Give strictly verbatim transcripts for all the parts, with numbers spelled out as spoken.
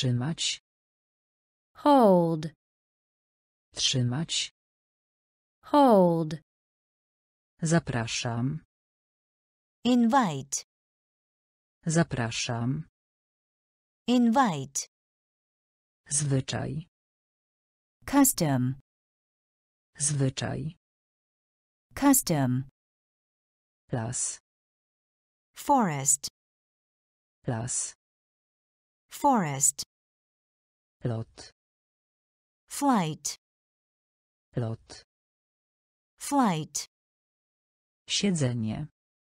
Trzymać. Hold. Trzymać. Hold. Zapraszam. Invite. Zapraszam. Invite. Zwyczaj. Custom. Zwyczaj. Custom. Las. Forest. Las. Forest. Lot. Flight. Lot. Flight. Siedzenie.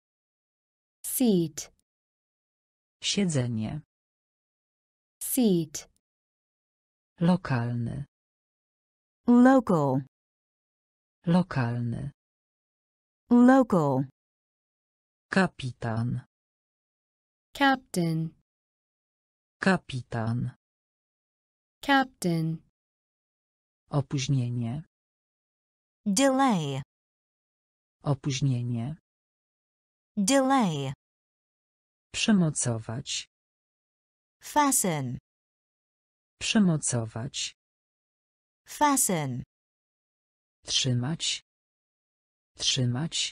Seat. Siedzenie. Seat. Lokalny. Local. Lokalny. Local. Kapitan. Captain. Kapitan. Captain. Opóźnienie. Delay. Opóźnienie. Delay. Przymocować. Fasten. Przymocować. Fasten. Trzymać. Trzymać.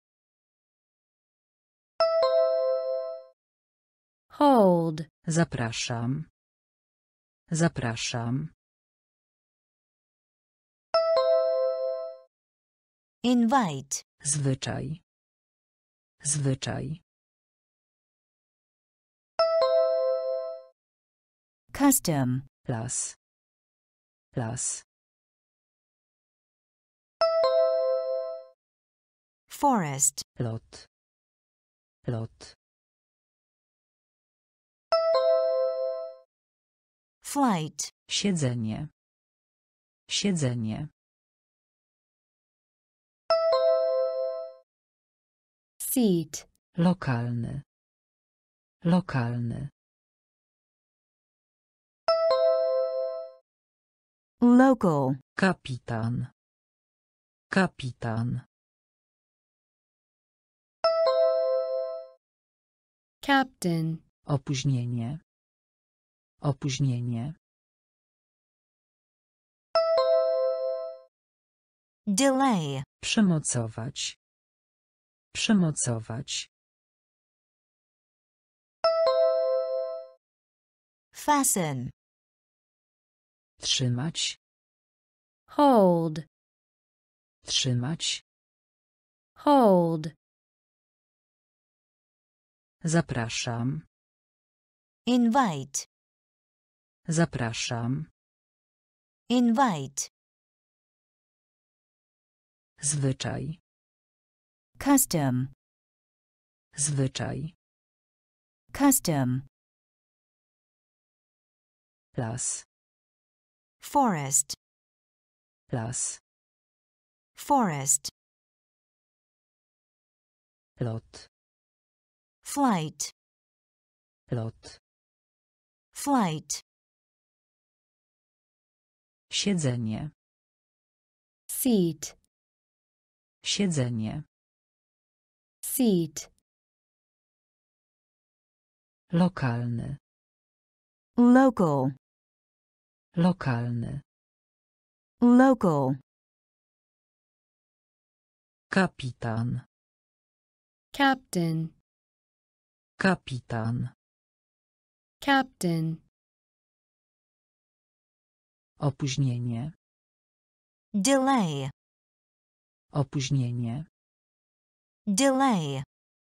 Hold. Zapraszam. Zapraszam. Invite. Zwyczaj. Zwyczaj. Custom. Las. Las. Forest. Lot. Lot. Flight. Siedzenie. Siedzenie. Seat. Lokalny. Lokalny. Local. Kapitan. Kapitan. Captain. Opóźnienie. Opóźnienie. Delay. Przymocować. Przymocować. Fasten. Trzymać. Hold. Trzymać. Hold. Zapraszam. Invite. Zapraszam. Invite. Zwyczaj. Custom. Zwyczaj. Custom. Las. Forest. Las. Forest. Lot. Flight. Lot. Flight. Siedzenie. Seat. Siedzenie. Seat. Lokalny. Local. Lokalny. Local. Kapitan. Captain. Kapitan. Captain. Opóźnienie. Delay. Opóźnienie. Delay.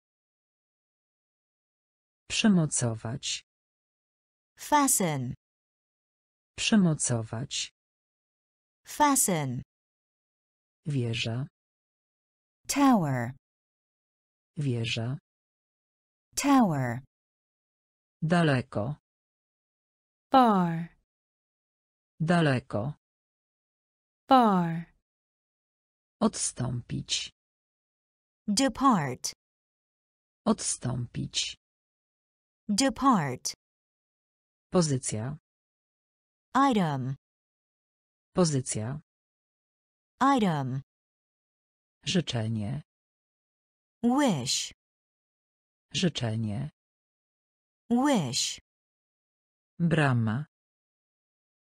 Przymocować. Fasten. Przymocować. Fasten. Wieża. Tower. Wieża. Tower. Daleko. Far. Daleko. Far. Odstąpić. Depart. Odstąpić. Depart. Pozycja. Item. Pozycja. Item. Życzenie. Wish. Życzenie. Wish. Brama.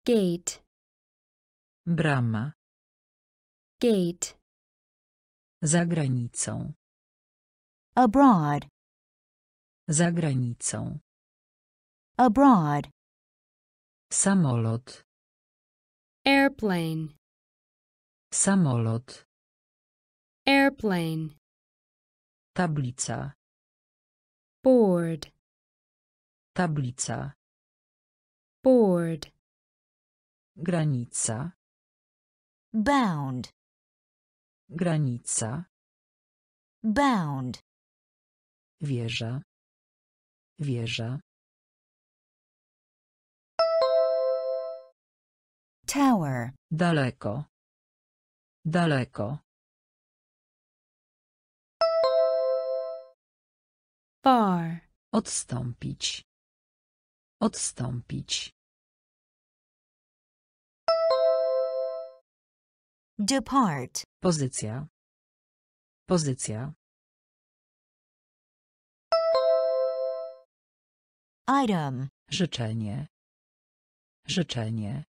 Gate. Brama. Gate. Za granicą. Abroad. Za granicą. Abroad. Samolot. Airplane. Samolot. Airplane. Tablica. Board. Tablica. Board. Granica. Bound. Granica. Bound. Wieża. Wieża. Tower. Daleko. Daleko. Far. Odstąpić. Odstąpić. Depart. Pozycja. Pozycja. Item. Życzenie. Życzenie.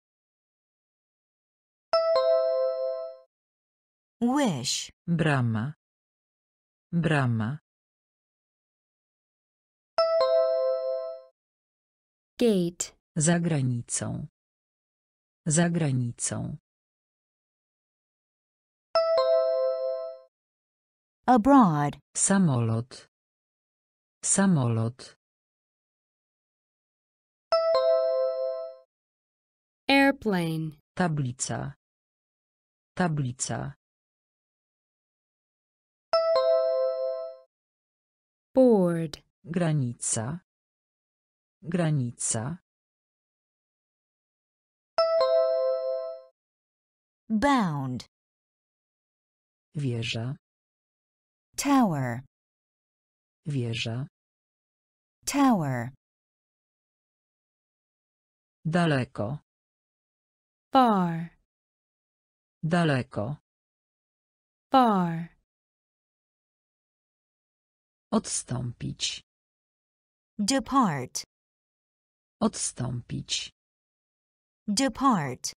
Wish. Brama. Brama. Gate. Za granicą. Za granicą. Abroad. Samolot. Samolot. Airplane. Tablica. Tablica. Board. Granica. Granica. Bound. Wieża. Tower. Wieża. Tower. Daleko. Far. Daleko. Far. Odstąpić. Depart. Odstąpić. Depart.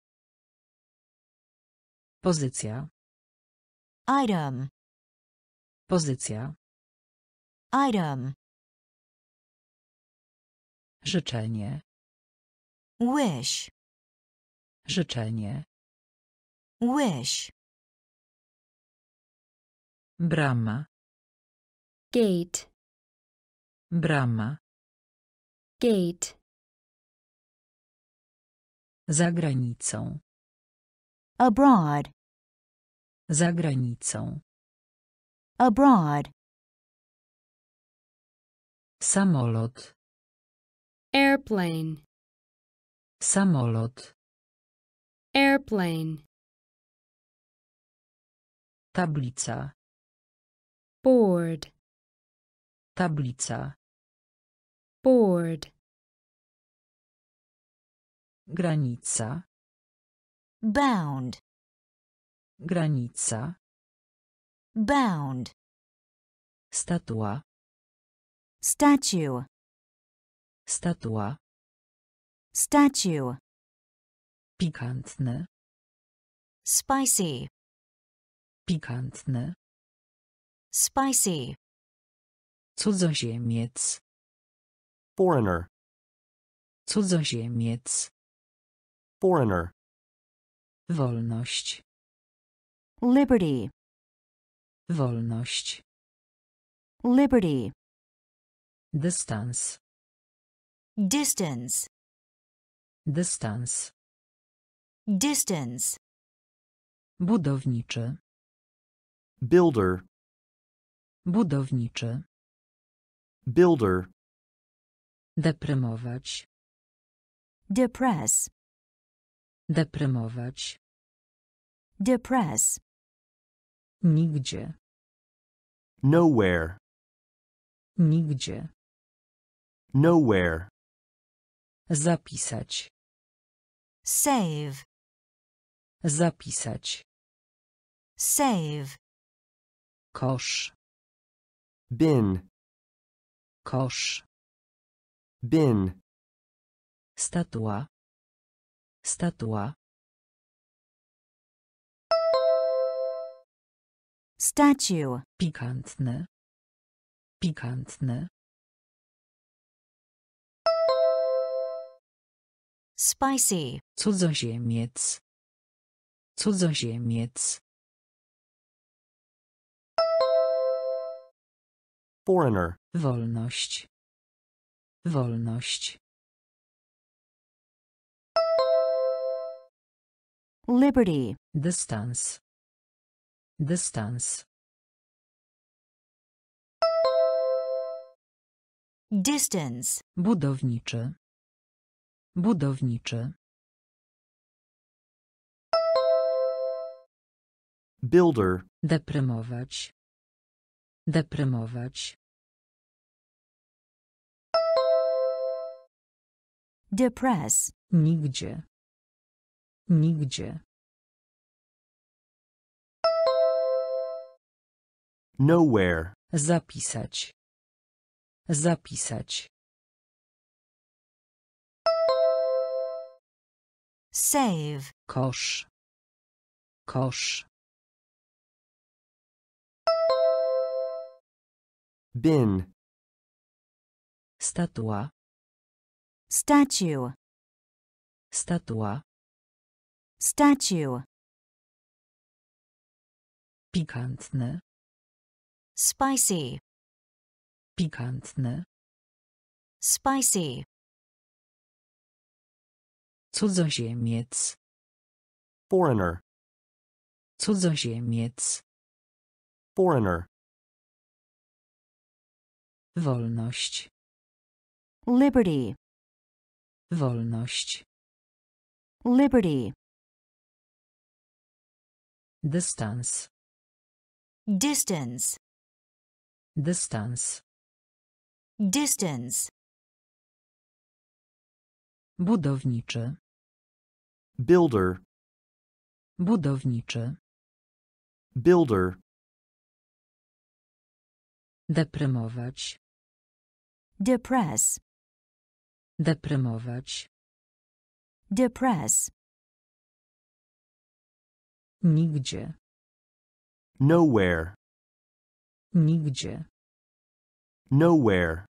Pozycja. Item. Pozycja. Item. Życzenie. Wish. Życzenie. Wish. Brama. Gate. Brama. Gate. Za granicą. Abroad. Za granicą. Abroad. Samolot. Airplane. Samolot. Airplane. Tablica. Board. Tablica. Board. Granica. Bound. Granica. Bound. Statua. Statue. Statua. Statue. Pikantne. Spicy. Pikantne. Spicy. Cudzoziemiec. Foreigner. Cudzoziemiec. Foreigner. Wolność. Liberty. Wolność. Liberty. Dystans. Distance. Dystans. Distance. Budowniczy. Builder. Budowniczy. Builder. Deprymować. Depress. Deprymować. Depress. Nigdzie. Nowhere. Nigdzie. Nowhere. Zapisać. Save. Zapisać. Save. Kosz. Bin. Kosz. Bin. Statua. Statua. statue, Pikantny. Pikantny. spicy, Cudzoziemiec. Cudzoziemiec. foreigner, Wolność. Wolność. liberty, Dystans. Dystans. distance, Budowniczy. Budowniczy. builder, Deprymować. Deprymować. depress, Nigdzie. Nigdzie. nowhere, Zapisać. Zapisać. save, Kosz. Kosz. bin, Statua. statue, Statua. statue, Pikantny. spicy, Pikantny. spicy, Cudzoziemiec. foreigner, Cudzoziemiec. foreigner, Wolność. liberty, Wolność. liberty, Dystans. distance, Dystans. distance, Budowniczy. builder, Budowniczy. builder, Deprymować. depress, Deprymować. depress, Nigdzie. nowhere, Nigdzie. nowhere,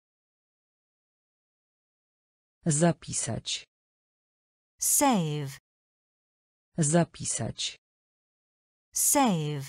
Zapisać. save, Zapisać. save,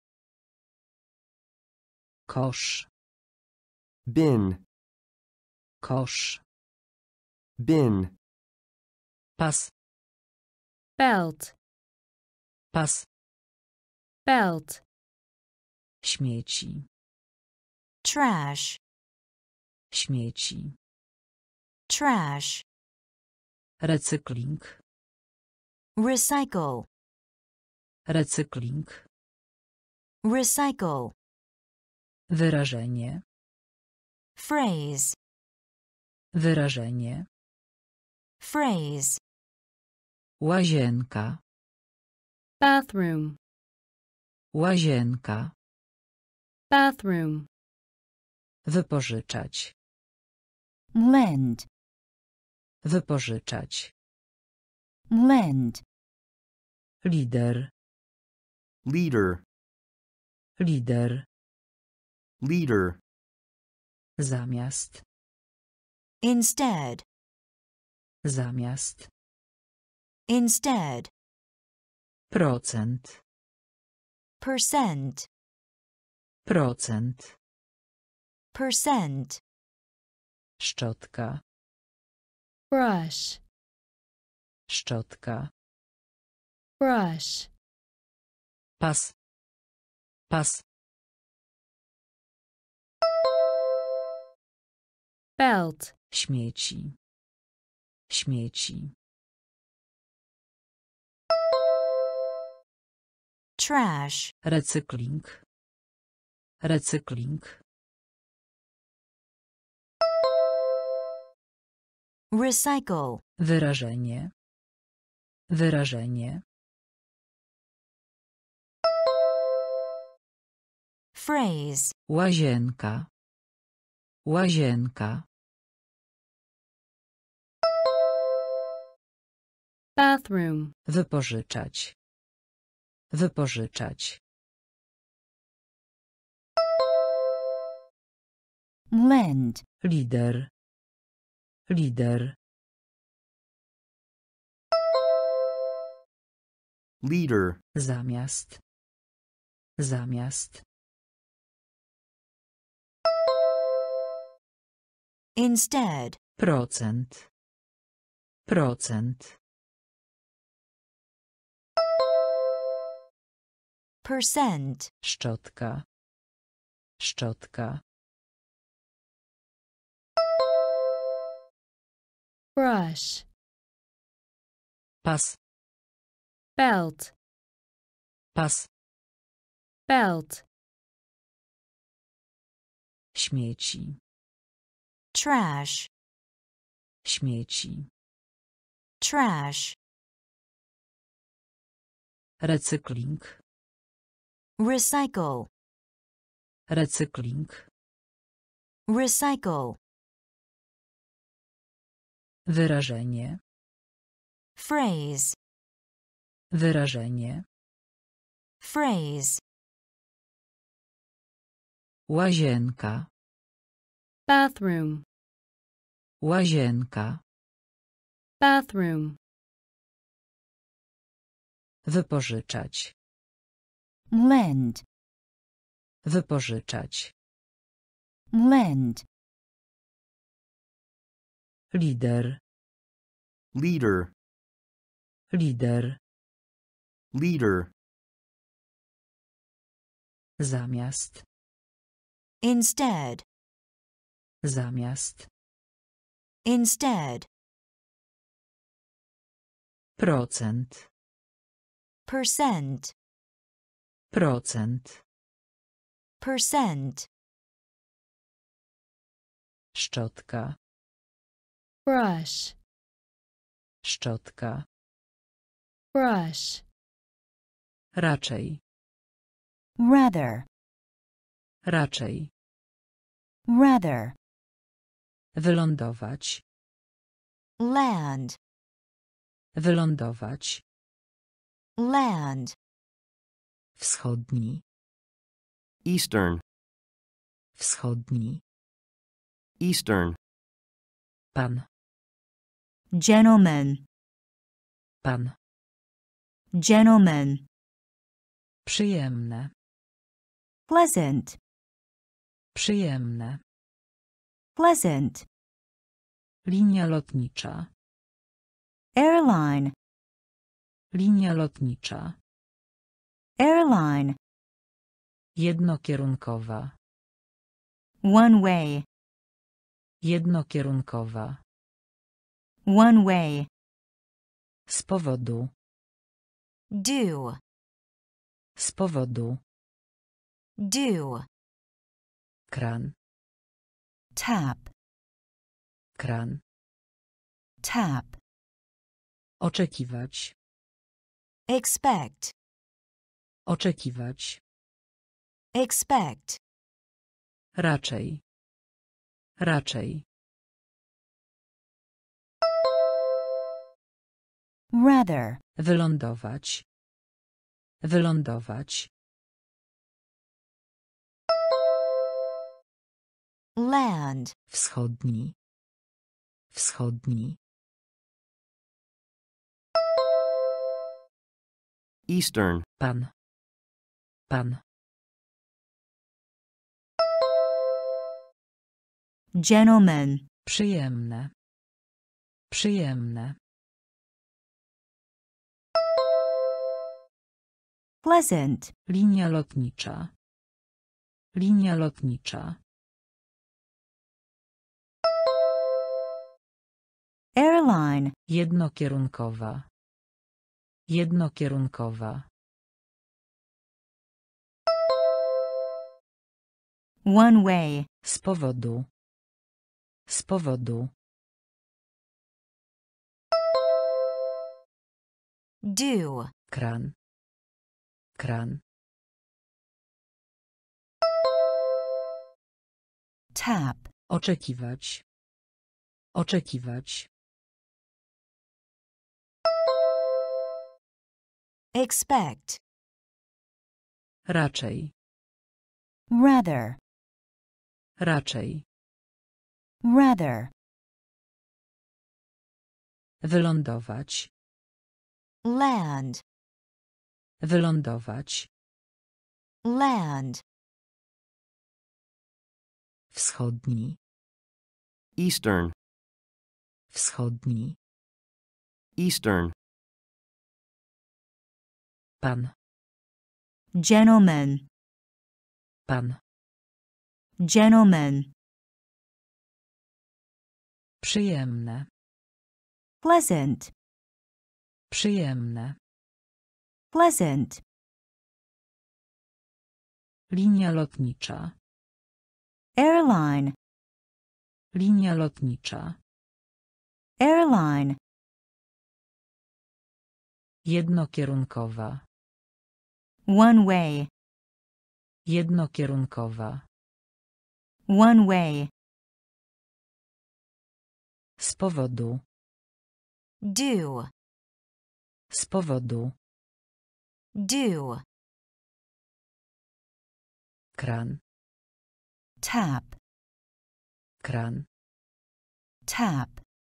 Kosz. bin, Kosz. bin, Pas. belt, Pas. belt, Śmieci. trash, Śmieci. trash, Recykling. recycle, Recykling. recycle, Wyrażenie. phrase, Wyrażenie. phrase, Łazienka. bathroom, Łazienka. bathroom, Wypożyczać. lend, Wypożyczać. lend, Lider. leader, Lider. leader, Zamiast. instead, Zamiast. instead, Procent. percent, Procent. percent, Szczotka. brush, Szczotka. brush, Pas. Pas. belt, Śmieci. Śmieci. trash, Recykling. Recykling. recycle, Wyrażenie. Wyrażenie. phrase, Łazienka. Łazienka. bathroom, Wypożyczać. Wypożyczać. lend, Lider. Lider. leader, Zamiast. Zamiast. instead, Procent. Procent. percent, Szczotka. Szczotka. brush, Pas. belt, Pas. belt, Śmieci. trash, Śmieci. trash, Recykling. recycle, Recykling. recycle, Wyrażenie. phrase, Wyrażenie. phrase, Łazienka. bathroom, Łazienka. bathroom, Wypożyczać. lend, Wypożyczać. lend, Lider. leader, Lider. leader, Zamiast. instead, Zamiast. instead, Procent. percent, Procent. percent, Szczotka. brush, Szczotka. brush, Raczej. rather, Raczej. rather, Wylądować. land, Wylądować. land, Wschodni. eastern, Wschodni. eastern, Pan. gentleman, Pan. gentleman, Przyjemne. pleasant, Przyjemne. pleasant, Linia lotnicza. airline, Linia lotnicza. airline, Jednokierunkowa. one way, Jednokierunkowa. one way, Z powodu. do, Z powodu. do, Kran. tap, Kran. tap, Oczekiwać. expect, Oczekiwać. expect, Raczej. Raczej. rather, Wylądować. Wylądować. land, Wschodni. Wschodni. eastern, Pan. Pan. gentleman, Przyjemne. Przyjemne. pleasant, Linia lotnicza. Linia lotnicza. airline, Jednokierunkowa. Jednokierunkowa. one way, Z powodu. Z powodu. do, Kran. Kran. tap, Oczekiwać. Oczekiwać. expect, Raczej. rather, Raczej. rather, Wylądować. land, Wylądować. land, Wschodni. Eastern, Wschodni. Eastern, Pan. gentleman, Pan. gentleman, Przyjemne. pleasant, Przyjemne. pleasant, Linia lotnicza. airline, Linia lotnicza. airline, Jednokierunkowa. one way, Jednokierunkowa. one way, Z powodu. do, Z powodu. do, Kran. tap, Kran. tap,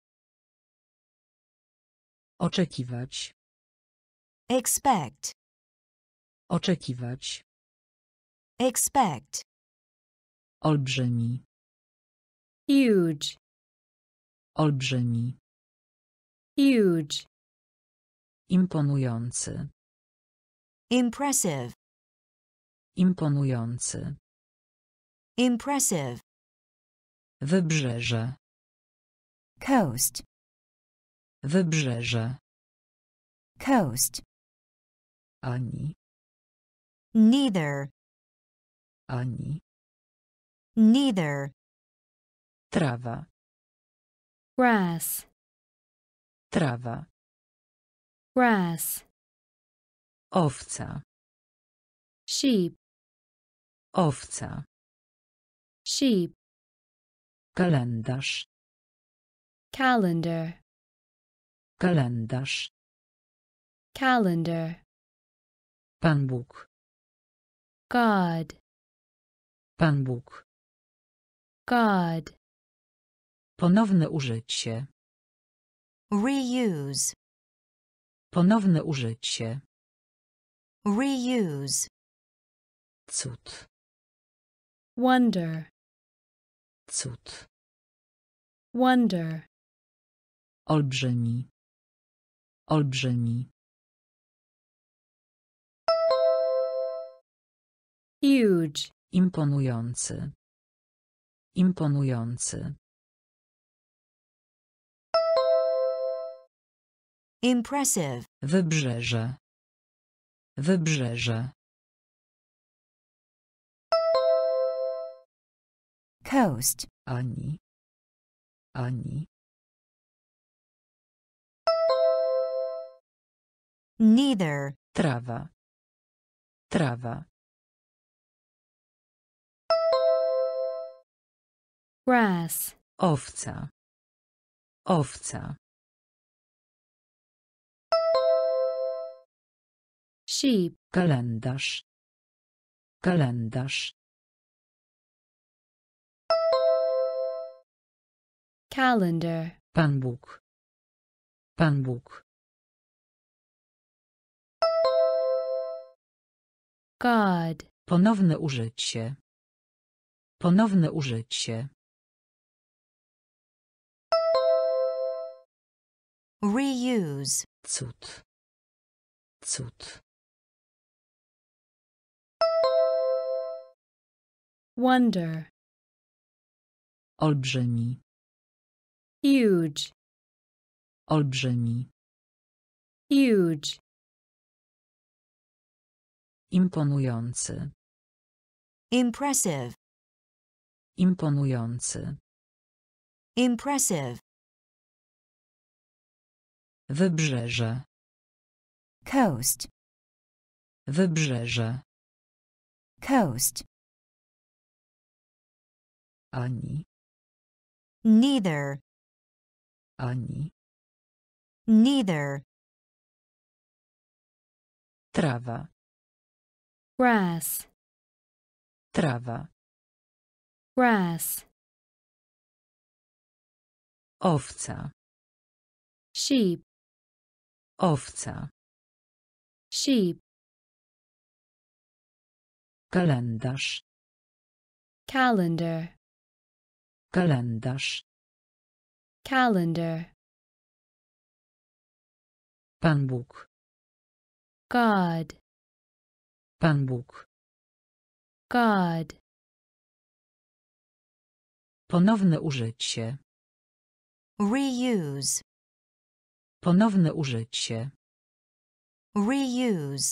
Oczekiwać. expect, Oczekiwać. expect, Olbrzymi. huge, Olbrzymi. huge, Imponujący. impressive, Imponujący. impressive, Wybrzeże. coast, Wybrzeże. coast, Ani. neither, Ani. neither, Trawa. grass, Trawa. grass, Owca. sheep, Owca. sheep, Kalendarz. calendar, Kalendarz. calendar, Pan Bóg. God, Pan Bóg. God, Ponowne użycie. reuse, Ponowne użycie. reuse, Cud. wonder, Cud. wonder, Olbrzymi. Olbrzymi. huge, Imponujący. Imponujący. impressive, Wybrzeże. Wybrzeże. coast, Ani. Ani. neither, Trawa. Trawa. grass, Owca. Owca. sheep, Kalendarz. Kalendarz. calendar, Pan Bóg. Pan Bóg. God, Ponowne użycie. Ponowne użycie. reuse, Cud. Cud. wonder, Olbrzymi. huge, Olbrzymi. huge, Imponujący. impressive, Imponujący. impressive, Wybrzeże. coast, Wybrzeże. coast, Ani. neither, Ani. neither, Trawa. grass, Trawa. grass, Owca. sheep, Owca. sheep, Kalendarz. calendar, Kalendarz. calendar, Pan Bóg. God, Pan Bóg. God, Ponowne użycie. reuse, Ponowne użycie. reuse,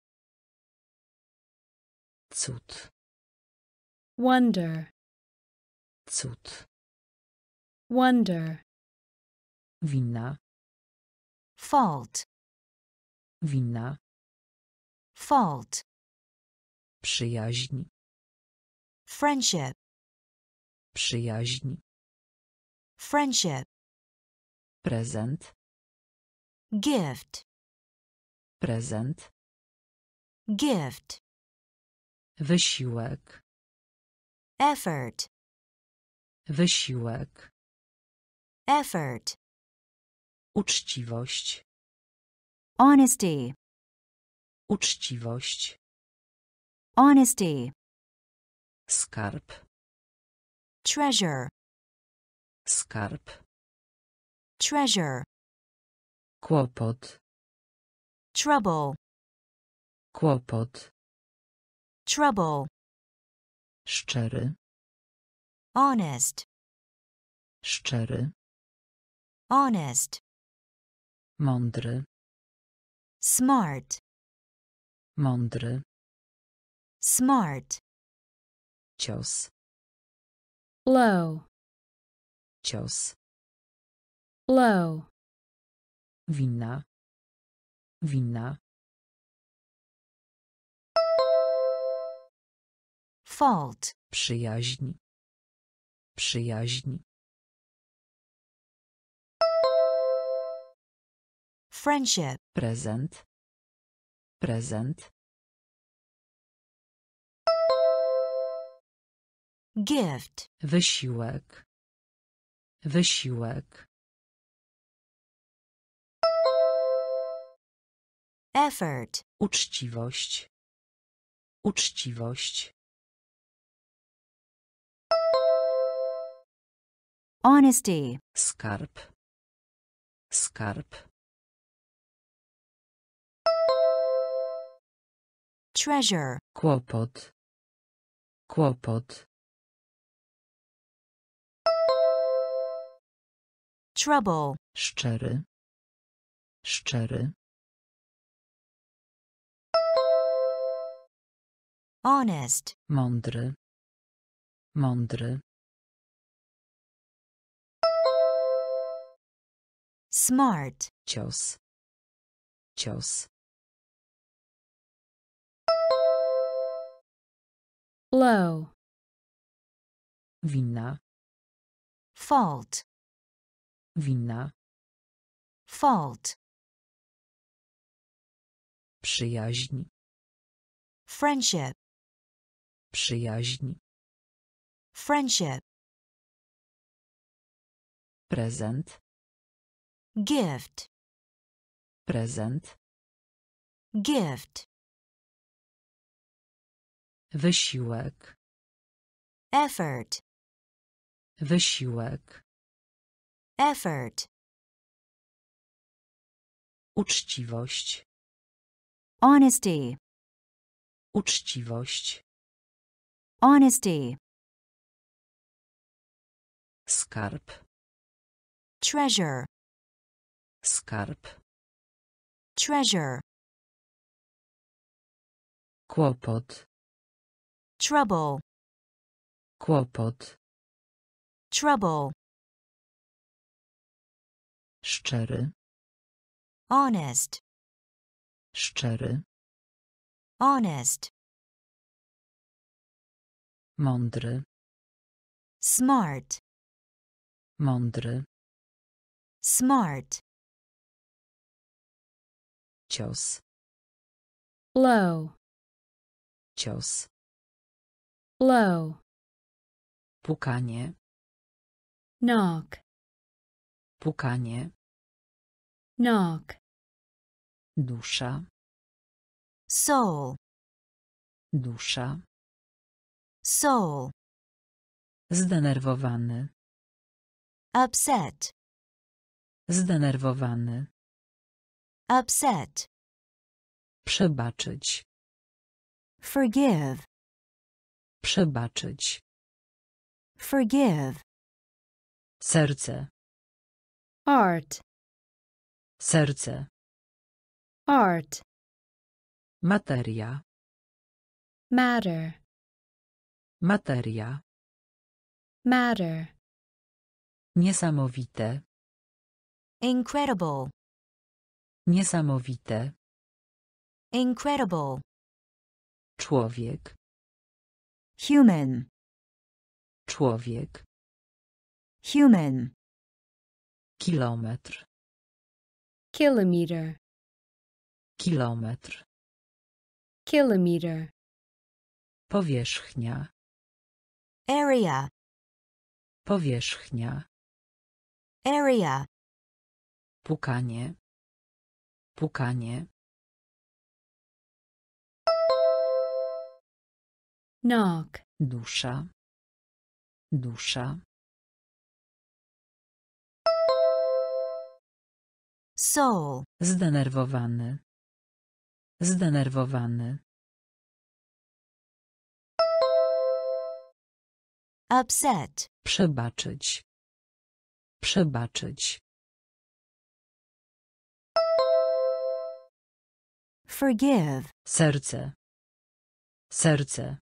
Cud. wonder, Cud. wonder, Wina. fault, Wina. fault, Przyjaźń. friendship, Przyjaźń. friendship, Prezent. gift, Prezent. gift, Wysiłek. effort, Wysiłek. effort, Uczciwość. honesty, Uczciwość. honesty, Skarb. treasure, Skarb. treasure, Kłopot. trouble, Kłopot. trouble, Szczery. honest, Szczery. honest, Mądry. smart, Mądry. smart, Cios. blow, Cios. blow, Wina. Wina. fault, Przyjaźń. Przyjaźń. friendship, Prezent. Prezent. gift, Wysiłek. Wysiłek. effort, Uczciwość. Uczciwość. honesty, Skarb. Skarb. treasure, Kłopot. Kłopot. trouble, Szczery. Szczery. honest, Mądry. Mądry. smart, Cios. Cios. blow, Wina. fault, Wina. fault, Przyjaźń. friendship, Przyjaźń. friendship, Prezent. gift, Prezent. gift, Wysiłek. effort, Wysiłek. effort, Uczciwość. honesty, Uczciwość. honesty, Skarb. treasure, Skarb. treasure, Kłopot. trouble, Kłopot. trouble, Szczery. honest, Szczery. honest, Mądry. smart, Mądry. smart, Cios. low, cios, low, pukanie, knock, pukanie, knock, dusza, soul, dusza, soul, zdenerwowany, upset, zdenerwowany, upset, przebaczyć, forgive, przebaczyć, forgive, serce, art, serce, art, materia, matter, materia, matter, niesamowite, incredible, niesamowite, incredible, człowiek, human, człowiek, human, kilometr, kilometer, kilometr, kilometer, powierzchnia, area, powierzchnia, area, pukanie, pukanie, knock, dusza, dusza, soul, zdenerwowany, zdenerwowany, upset, przebaczyć, przebaczyć, forgive, serce, serce,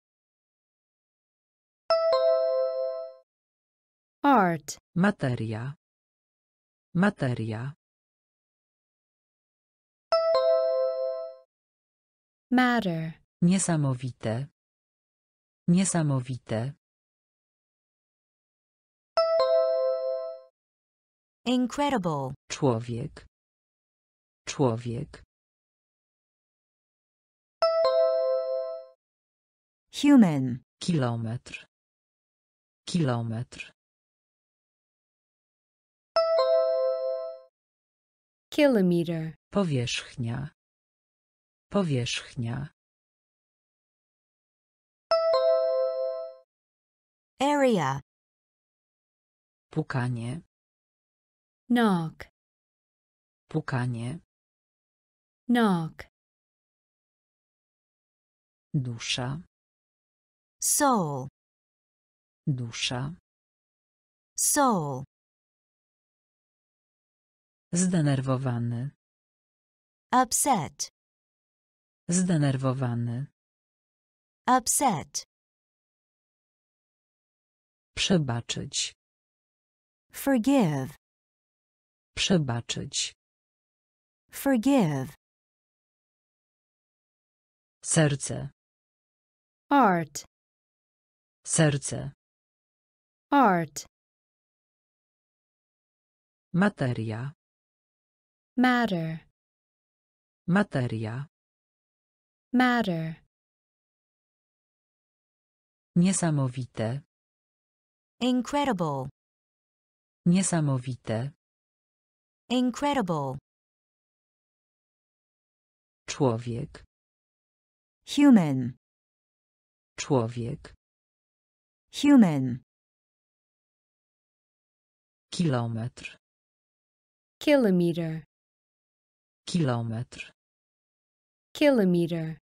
art, materia, materia, matter, niesamowite, niesamowite, incredible, człowiek, człowiek, human, kilometr, kilometr, kilometer, powierzchnia, powierzchnia, area, pukanie, knock, pukanie, knock, dusza, soul, dusza, soul, zdenerwowany, upset, zdenerwowany, upset, przebaczyć, forgive, przebaczyć, forgive, serce, art, serce, art, materia, matter, materia, matter, niesamowite, incredible, niesamowite, incredible, człowiek, human, człowiek, human, kilometr, kilometer, kilometr, kilometer,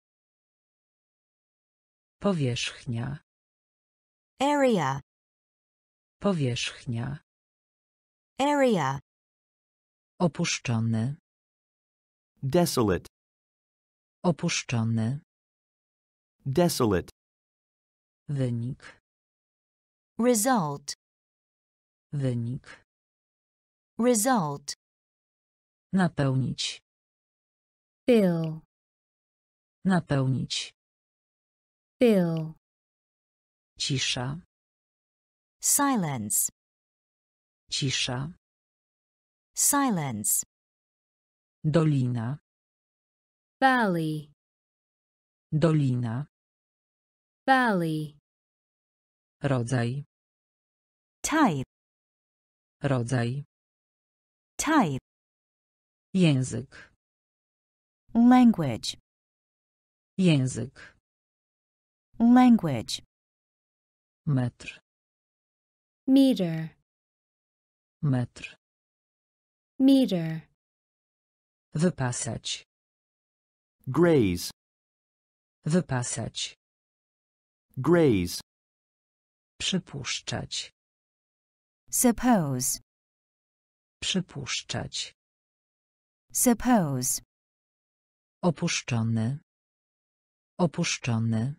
powierzchnia, area, powierzchnia, area, opuszczony, desolate, opuszczony, desolate, wynik, result, wynik, result, napełnić, fill, napełnić, fill, cisza, silence, cisza, silence, dolina, valley, Dolina. valley, Rodzaj. type, Rodzaj. type, Język. language, Język. language, Metr. meter, Metr. meter, Wypasać. Graze. Wypasać. Graze. Przypuszczać. suppose, Przypuszczać. suppose, Opuszczony. Opuszczony.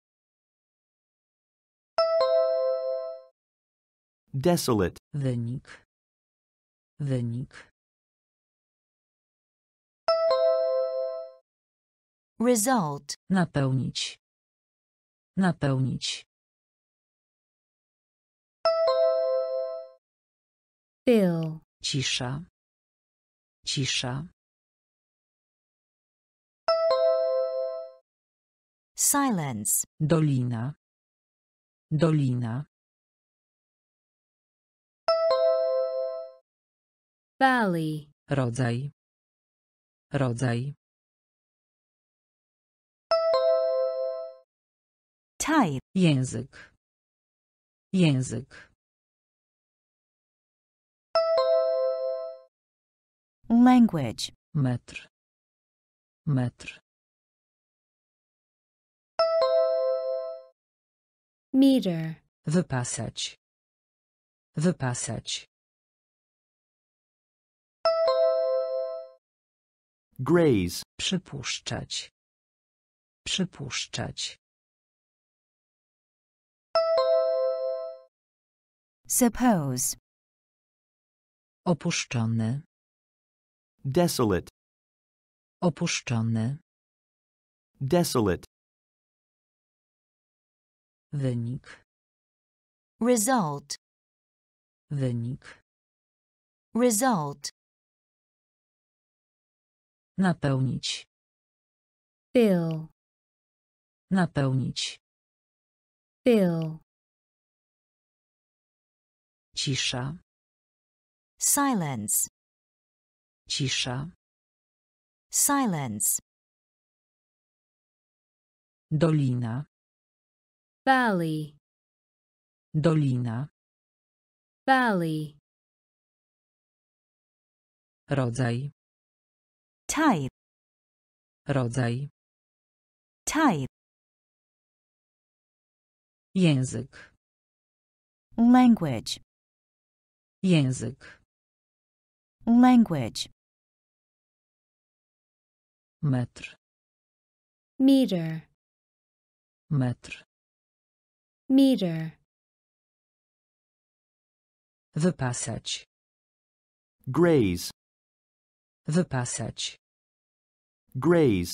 Desolate. Wynik. Wynik. result, Napełnić. Napełnić. fill, Cisza. Cisza. silence, Dolina. Dolina. valley, Rodzaj. Rodzaj. type, Język. Język. language, Metr. Metr. meter, Wypasać. Wypasać. Graze. Przypuszczać. Przypuszczać. suppose, Opuszczony. Desolate. Opuszczony. Desolate. Wynik. result, Wynik. result, Napełnić. fill, Napełnić. fill, Cisza. silence, Cisza. silence, Dolina. valley, Dolina. valley, Rodzaj. type, Rodzaj. type, Język. language, Język. language, Metr. meter, Metr. meter, Wypasać. Graze. Wypasać. Graze.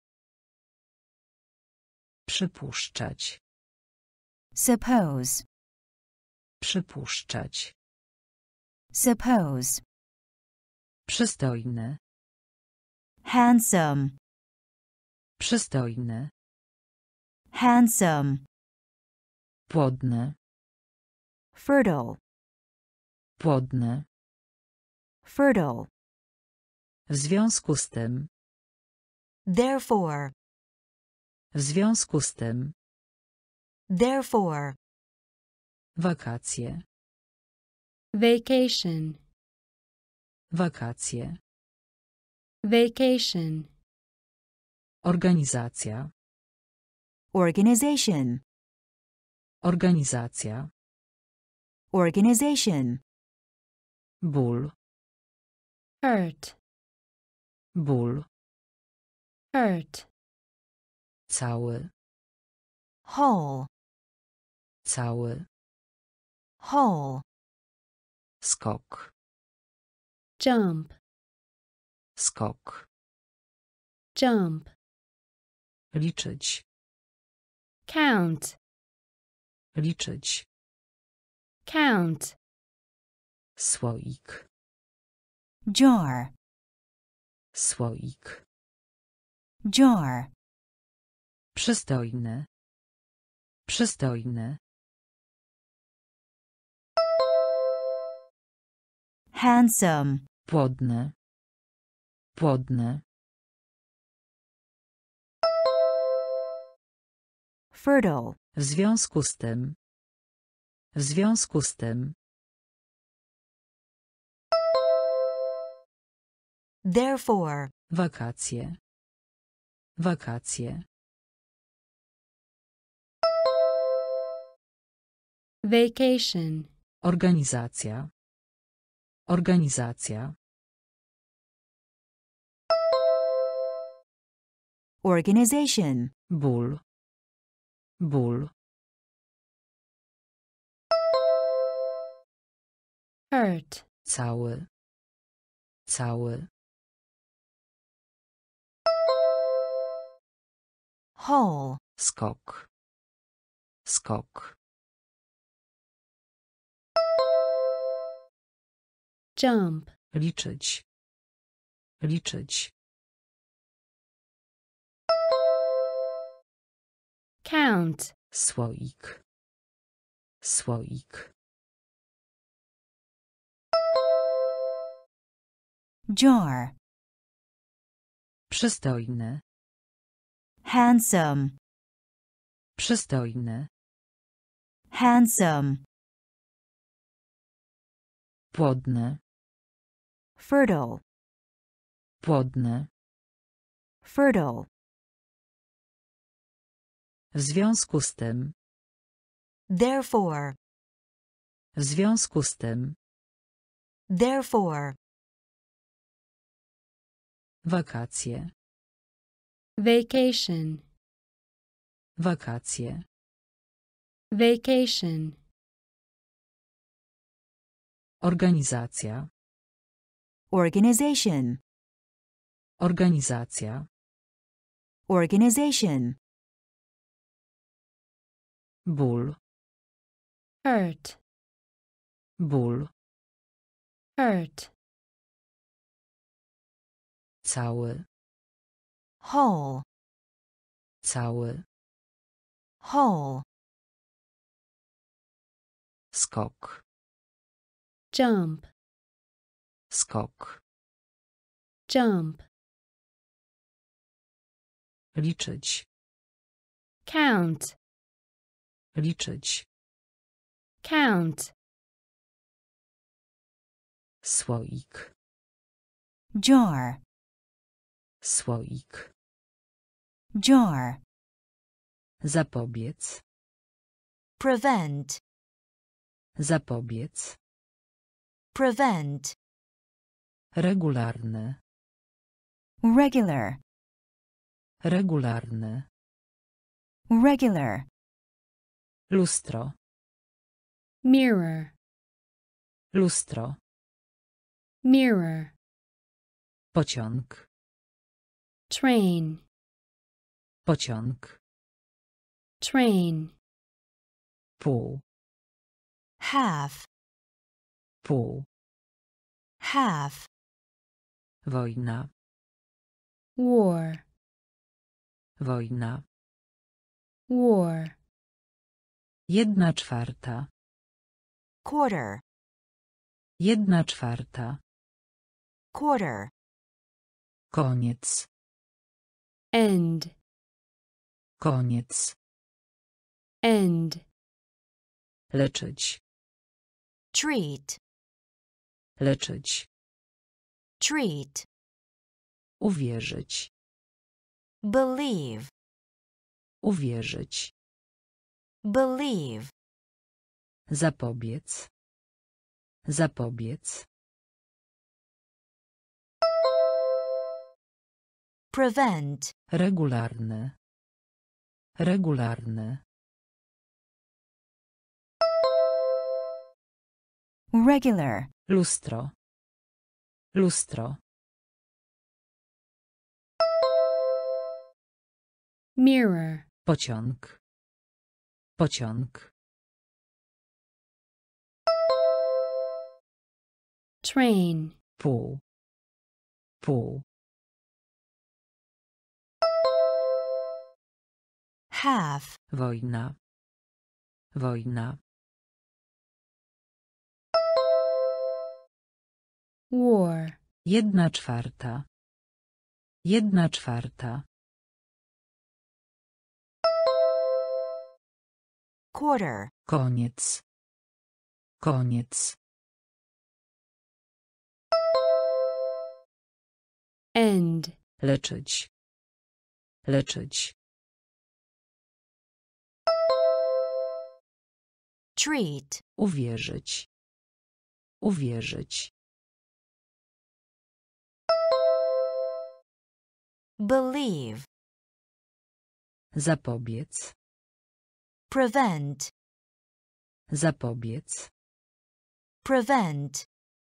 Przypuszczać. suppose, Przypuszczać. suppose, Przystojny. handsome, Przystojny. handsome, Płodny. fertile, Płodny. fertile, W związku z tym. therefore, W związku z tym. therefore, Wakacje. vacation, Wakacje. vacation, Organizacja. organization, Organizacja. organization, Ból. hurt, Ból. hurt, Cały. whole, Cały. whole, Skok. jump, Skok. jump, Liczyć. count, Liczyć. count, Słoik. jar, Słoik. jar, Przystojny. Przystojny. handsome, Płodny. Płodny. fertile, W związku z tym. W związku z tym. therefore, Wakacje. Wakacje. vacation, Organizacja. Organizacja. organization, Ból. Ból. hurt, Cały. Cały. whole, Skok. Skok. jump, Liczyć. Liczyć. count, Słoik. Słoik. jar, Przystojny. handsome, Przystojny. handsome, Płodny. fertile, Płodny. fertile, W związku z tym. therefore, W związku z tym. therefore, Wakacje. vacation, Wakacje. vacation, Organizacja. organization, Organizacja. organization, Ból. hurt, Ból. hurt, Cały. whole, Cały. whole, Skok. jump, Skok. jump, Liczyć. count, Liczyć. count, Słoik. jar, Słoik. jar, Zapobiec. prevent, Zapobiec. prevent, Regularny. regular, Regularny. regular, Lustro. mirror, Lustro. mirror, Pociąg. train, Pociąg. train, Pół. half, Pół. half, Wojna. war, Wojna. war, Jedna czwarta. quarter, Jedna czwarta. quarter, Koniec. end, Koniec. end, Leczyć. treat, Leczyć. treat, Uwierzyć. believe, Uwierzyć. believe, Zapobiec. Zapobiec. prevent, Regularny. Regularny. regular, Lustro. Lustro. mirror, Pociąg. Pociąg. train, Pół. Pół. half, Wojna. Wojna. war, Jedna czwarta. Jedna czwarta. quarter, Koniec. Koniec. end, Leczyć. Leczyć. treat, Uwierzyć. Uwierzyć. believe, Zapobiec. prevent, Zapobiec. prevent,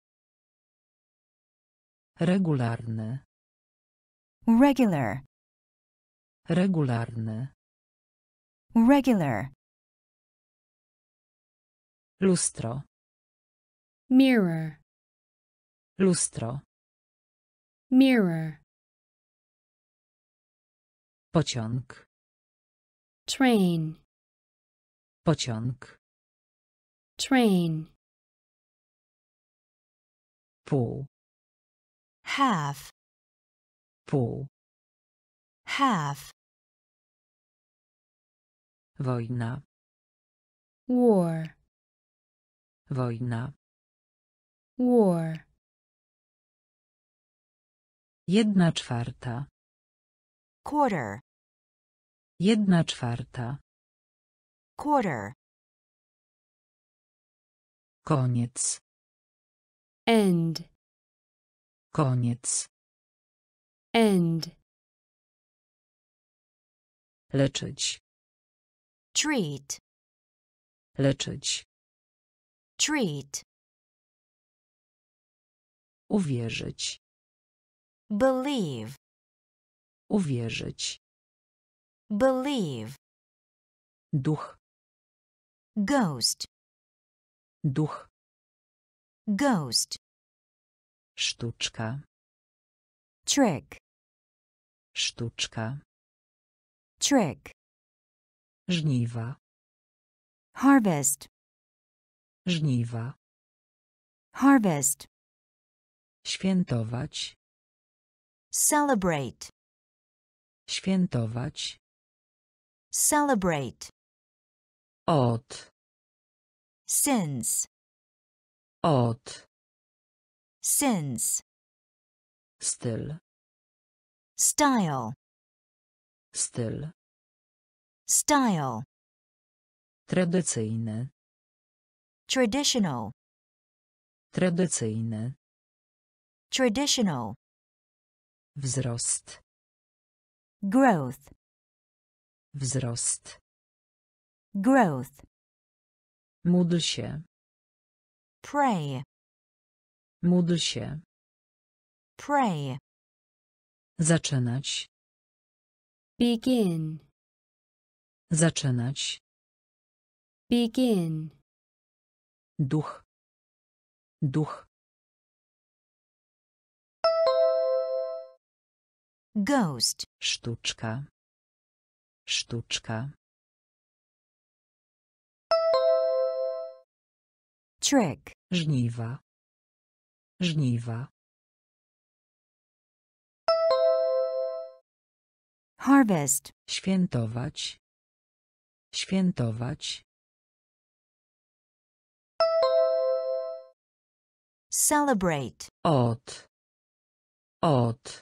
Regularny. regular, Regularny. regular, Lustro. mirror, Lustro. mirror, Pociąg. train, Pociąg. train, Pół. half, Pół. half, Wojna. war, Wojna. war, Jedna czwarta. quarter, Jedna czwarta. quarter, Koniec. end, Koniec. end, Leczyć. treat, Leczyć. treat, Uwierzyć. believe, Uwierzyć. believe, Duch. ghost, Duch. ghost, Sztuczka. trick, Sztuczka. trick, Żniwa. harvest, Żniwa. harvest, Świętować. celebrate, Świętować. celebrate, Od. sins, Od. sins, Styl. style, Styl. style, Tradycyjny. traditional, Tradycyjny. traditional, Wzrost. growth, Wzrost. growth, Módl się. pray, Módl się. pray, Zaczynać. begin, Zaczynać. begin, Duch. Duch. ghost, Sztuczka. Sztuczka. trick, Żniwa. Żniwa. harvest, Świętować. Świętować. celebrate, Od. Od.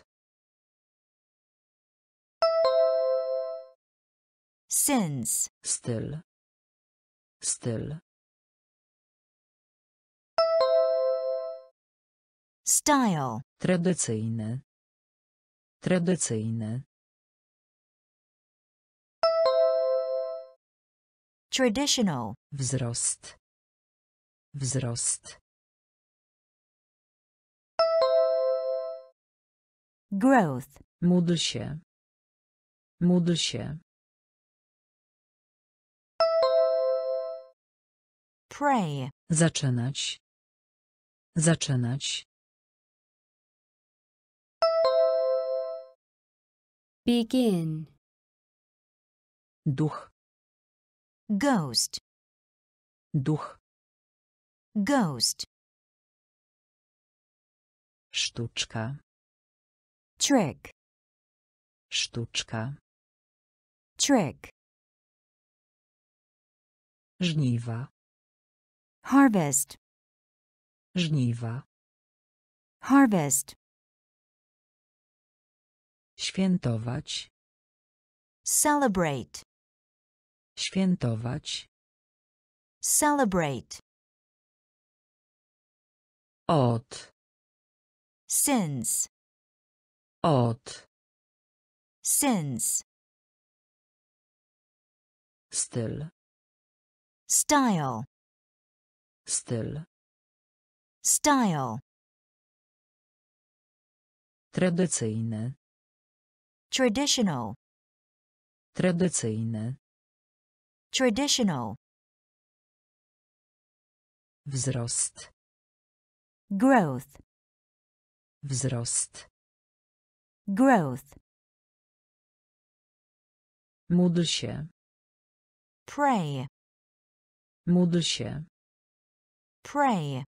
sins, Styl. Styl. style, Tradycyjny. Tradycyjny. traditional, Wzrost. Wzrost. growth, Módl się. Módl się. pray, Zaczynać. Zaczynać. begin, Duch. Ghost. Duch. Ghost. Sztuczka. Trick. Sztuczka. Trick. Żniwa. Harvest. Żniwa. Harvest. Świętować. Celebrate. Świętować. Celebrate. Od. Sins. Od. Sins. Styl. Style. Styl. Style. Tradycyjny. Traditional. Tradycyjny. Traditional. Wzrost. Growth. Wzrost. Growth. Módl się. Pray. Módl się. Pray.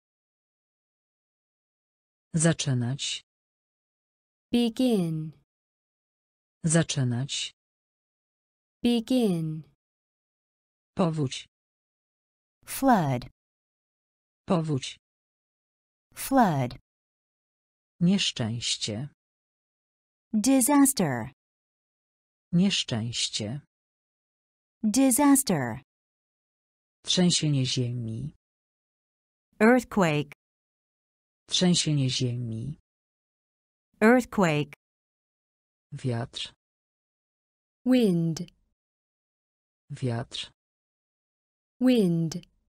Zaczynać. Begin. Zaczynać. Begin. Powódź. Flood. Powódź. Flood. Nieszczęście. Disaster. Nieszczęście. Disaster. Trzęsienie ziemi. Earthquake. Trzęsienie ziemi. Earthquake. Wiatr. Wind. Wiatr. Wind.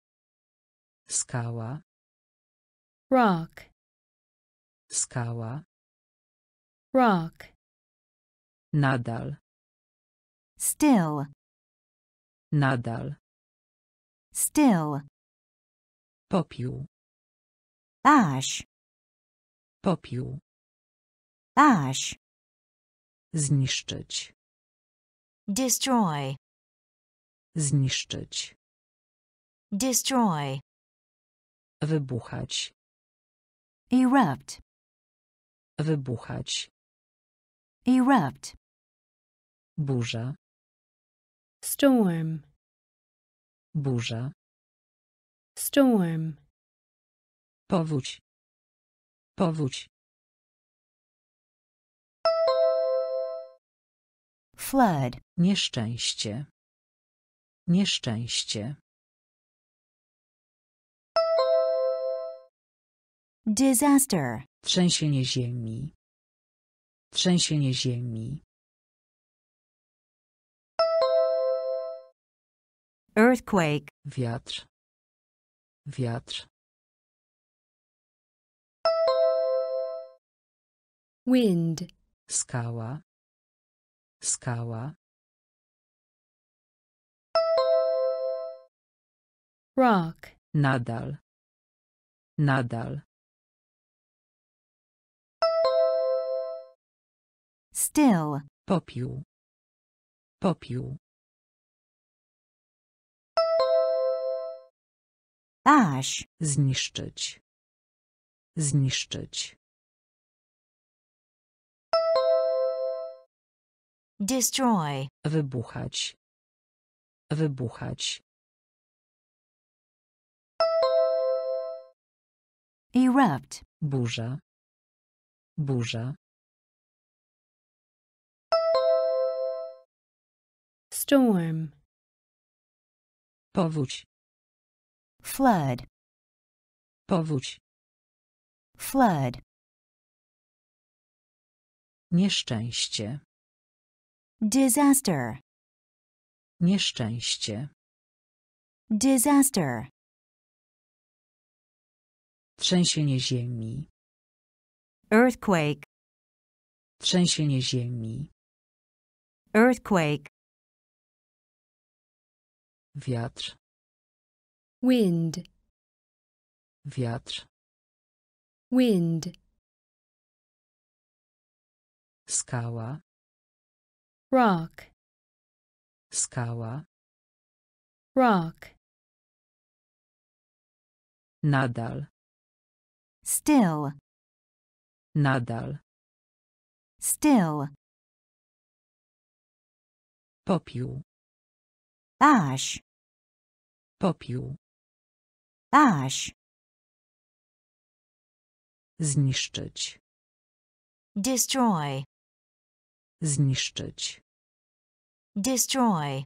Skała. Rock. Skała. Rock. Nadal. Still. Nadal. Still. Popiół. Ash. Popiół. Ash. Zniszczyć. Destroy. Zniszczyć. Destroy. Wybuchać. Erupt. Wybuchać. Erupt. Burza. Storm. Burza. Storm. Powódź. Powódź. Flood. Nieszczęście. Nieszczęście. Disaster. Trzęsienie ziemi. Trzęsienie ziemi. Earthquake. Wiatr. Wiatr. Wind. Skała. Skała. Rock. Nadal. Nadal. Still. Popiół. Popiół. Ash. Zniszczyć. Zniszczyć. Destroy. Wybuchać. Wybuchać. Erupt. Burza. Burza. Storm. Powódź. Flood. Powódź. Flood. Nieszczęście. Disaster. Nieszczęście. Disaster. Trzęsienie ziemi. Earthquake. Trzęsienie ziemi. Earthquake. Wiatr. Wind. Wiatr. Wind. Skała. Rock. skała, rock, nadal, still, nadal, still, popiół, ash, popiół, ash, zniszczyć, destroy, zniszczyć, destroy,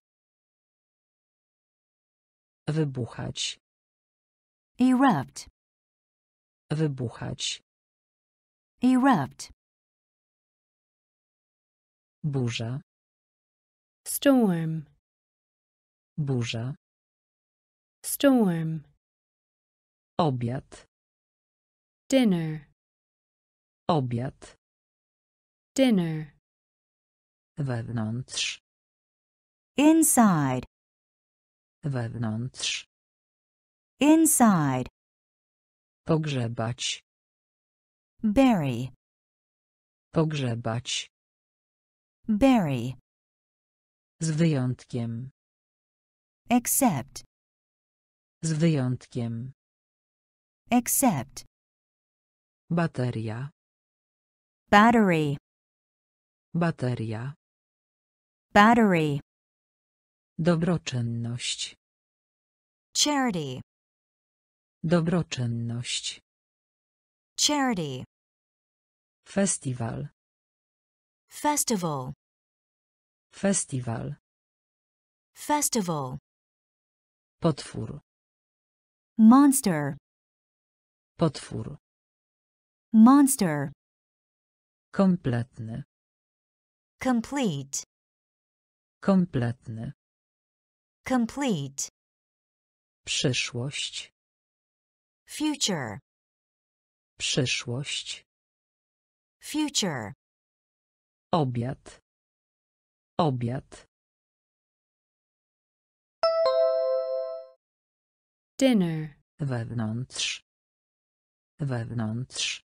wybuchać, erupt, wybuchać, erupt, burza, storm, burza, storm, obiad, dinner, obiad, dinner, wewnątrz, inside, wewnątrz, inside, pogrzebać, bury, pogrzebać, bury, z wyjątkiem, except, z wyjątkiem, except, bateria, battery, bateria, battery, dobroczynność, charity, dobroczynność, charity, festiwal, festival, festiwal, festival, potwór, monster, potwór, monster, kompletny, complete, kompletny, complete, przyszłość, future, przyszłość, future, obiad, obiad, dinner, wewnątrz, wewnątrz,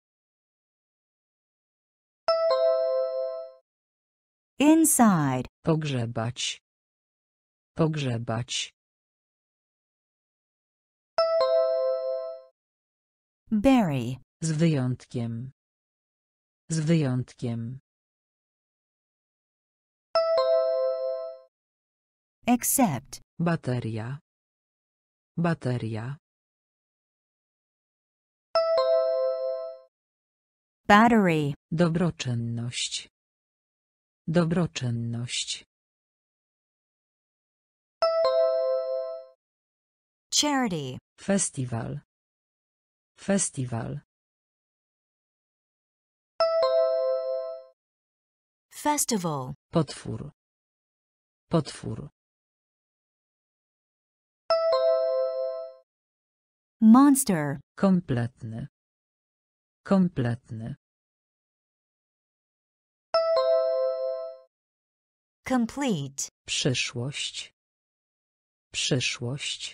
inside, pogrzebać, pogrzebać, bury, z wyjątkiem, z wyjątkiem, except, bateria, bateria, battery, dobroczynność, dobroczynność, charity, festiwal, festiwal, festival, potwór, potwór, monster, kompletny, kompletny, complete, przyszłość, przyszłość,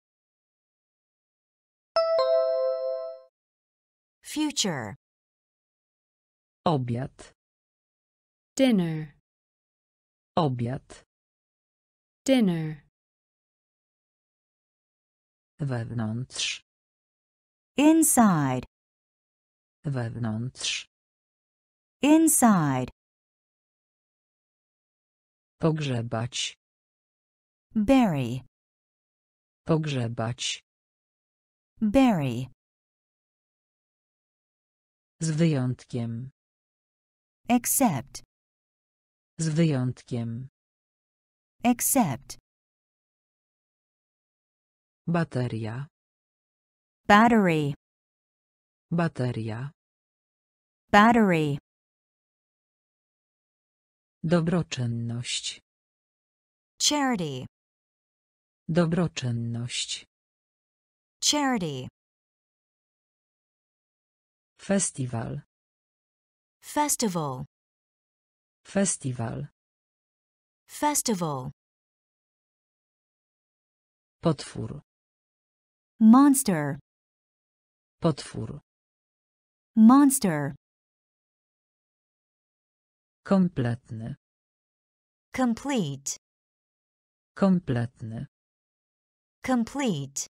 future, obiad, dinner, obiad, dinner, wewnątrz, inside, wewnątrz, inside, pogrzebać, bury, pogrzebać, bury, z wyjątkiem, except, z wyjątkiem, except, bateria, battery, bateria, battery, dobroczynność, charity, dobroczynność, charity, festiwal, festival, festiwal, festival, potwór, monster, potwór, monster, kompletny, complete, Kompletny. Complete.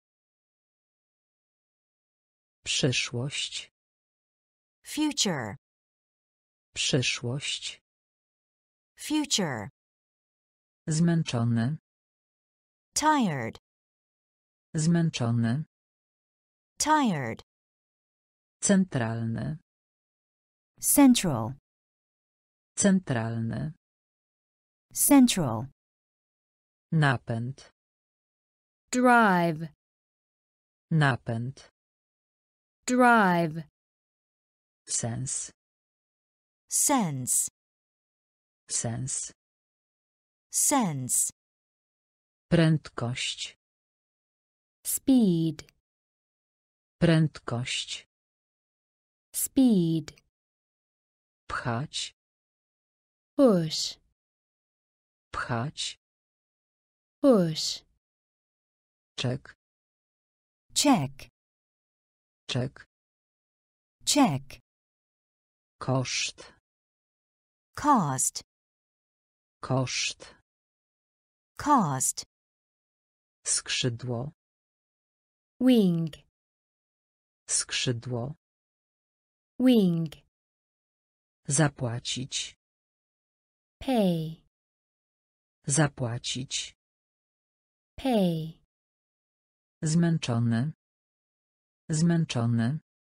Przyszłość. Future. Przyszłość. Future. Zmęczony. Tired. Zmęczony. Tired. Centralny. Central. Centralny. Central. Napęd. drive, Napęd. drive, Sens. Sense. Sens. Sense. Prędkość. speed, Prędkość. speed, Pchać. push, Pchać. push, Czek. Check. Czek. Check. Koszt. Cost. Koszt. Cost. Skrzydło. wing, Skrzydło. wing, Zapłacić. pay, Zapłacić. pay, Zmęczony. Zmęczony.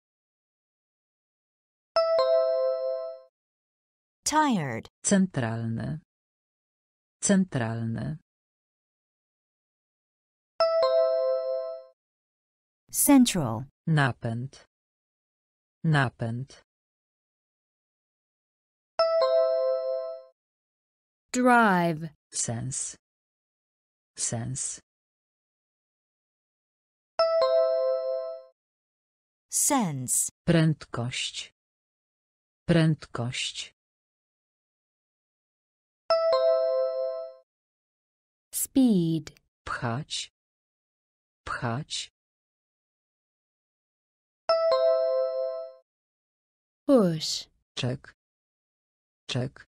Tired. Centralny. Centralny. Central. Napęd. Napęd. drive, Sens. Sens. Sense. Prędkość. Prędkość. speed, Pchać. Pchać. push, Czek. Czek.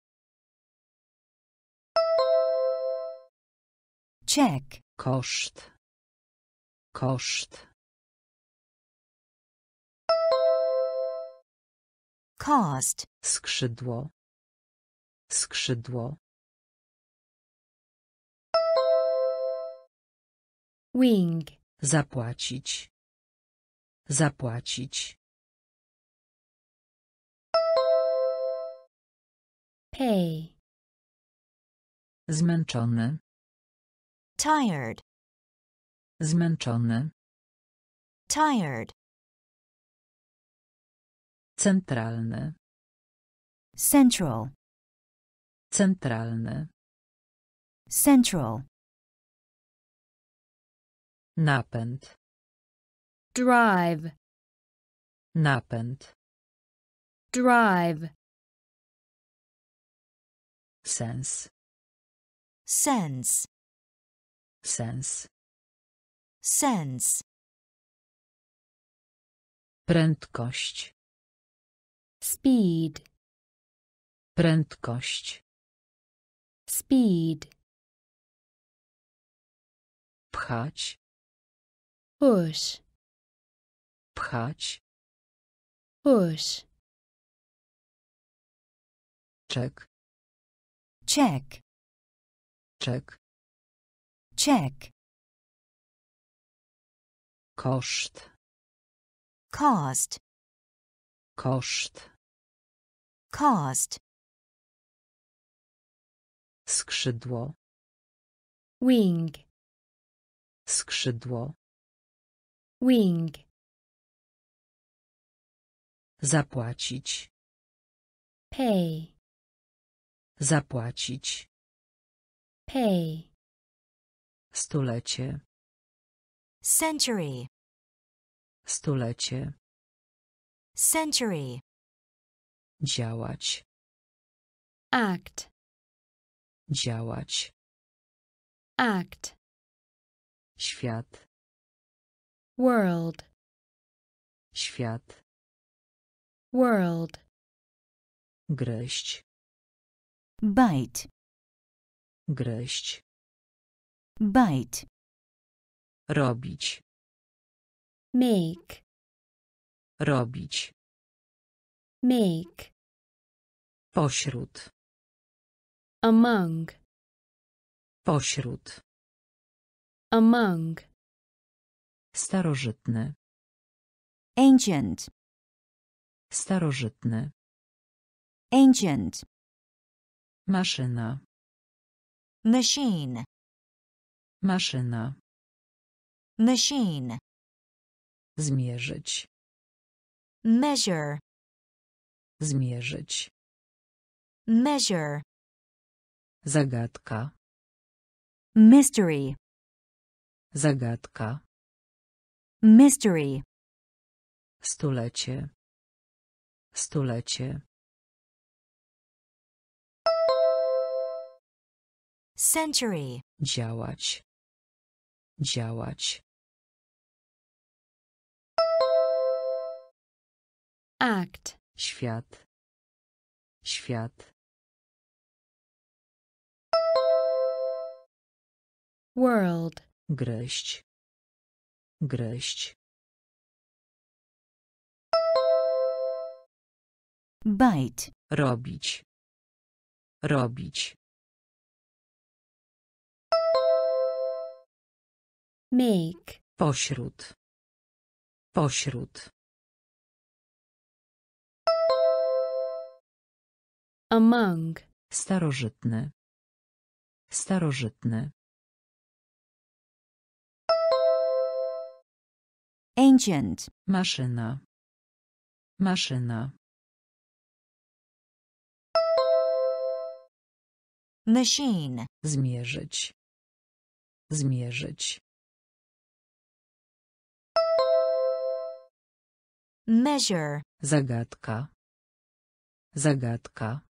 Check. Koszt. Koszt. Cost. Skrzydło. Skrzydło. wing, Zapłacić. Zapłacić. pay, Zmęczony. Tired. Zmęczony. Tired. Centralny. Central. Centralny. Central. Napęd. drive, Napęd. drive, Sens. Sense. Sens. Sense. Prędkość. speed, Prędkość. speed, Pchać. push, Pchać. push, Czek. Check. Czek. Check. Koszt. Cost. Koszt. Cost. Skrzydło. wing, Skrzydło. wing, Zapłacić. pay, Zapłacić. pay, Stulecie. Century. Stulecie. Century. Działać. act, Działać. act, Świat. world, Świat. world, Gryźć. Bite. Gryźć. Bite. Robić. Make. Robić. Make. Pośród. Among. Pośród. Among. Starożytny. Ancient. Starożytny. Ancient. Maszyna. Machine. Maszyna. Machine. Zmierzyć. Measure. Zmierzyć. Measure. Zagadka. Mystery. Zagadka. Mystery. Stulecie. Stulecie. Century. Działać. Działać. Act. Świat. Świat. World. Gryźć. Gryźć. Bite. Robić. Robić. Make. Pośród. Pośród. Among. Starożytny. Starożytny. Ancient. Maszyna. Maszyna. Machine. Zmierzyć. Zmierzyć. Measure. Zagadka. Zagadka.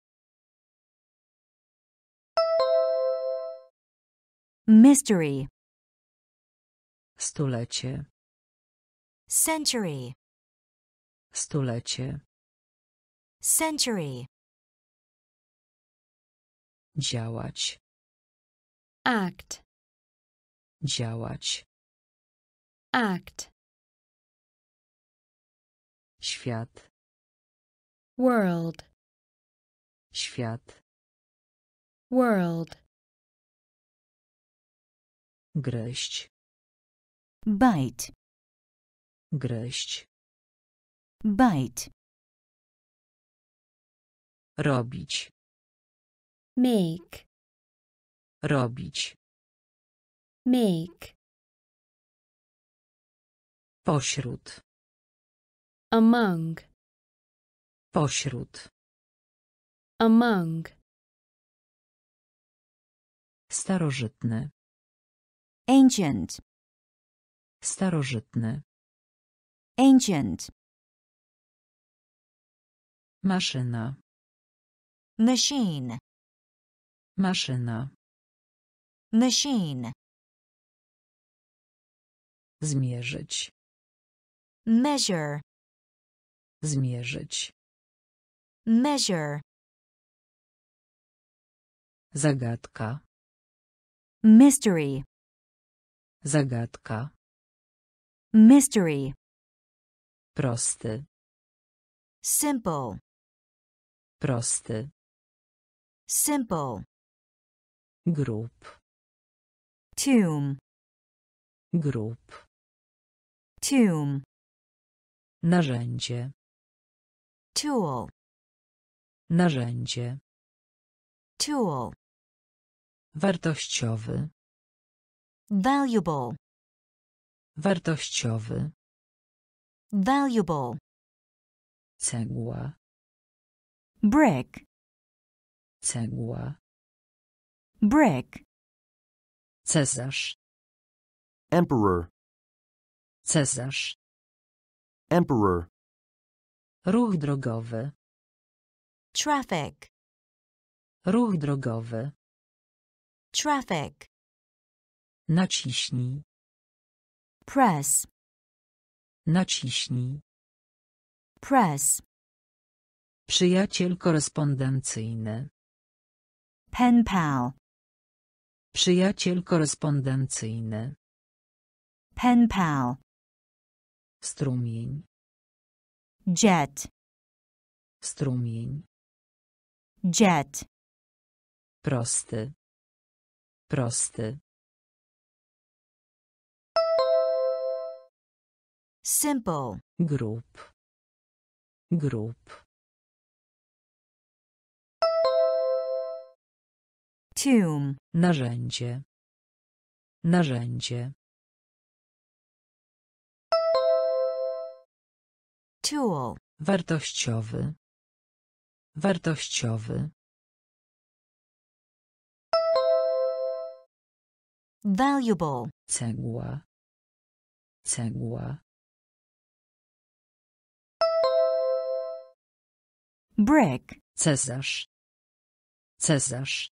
Mystery. Stulecie. Century. Stulecie. Century. Działać. Act. Działać. Act. Świat. World. Świat. World. Gryźć. Bite. Gryźć. Bite. Robić. Make. Robić. Make. Pośród. Among. Pośród. Among. Starożytny. Ancient. Starożytny. Ancient. Maszyna. Machine. Maszyna. Machine. Zmierzyć. Measure. Zmierzyć. Measure. Zagadka. Mystery. Zagadka. Mystery. Prosty. Simple. Prosty. Simple. Grób. Tomb. Grób. Tomb. Narzędzie. Tool. Narzędzie. Tool. Wartościowy. Valuable. Wartościowy. Valuable. Cegła. Brick. Cegła. Brick. Cesarz. Emperor. Cesarz. Emperor. Ruch drogowy. Traffic. Ruch drogowy. Traffic. Naciśnij. Press. Naciśnij. Press. Przyjaciel korespondencyjny. Pen pal. Przyjaciel korespondencyjny. pen pal, Strumień. jet, Strumień. jet, Prosty. Prosty. simple, Grób. Grób. tomb, Narzędzie. Narzędzie. tool, Wartościowy. Wartościowy. valuable, Cegła. Cegła. brick, Cezarz. Cezarz.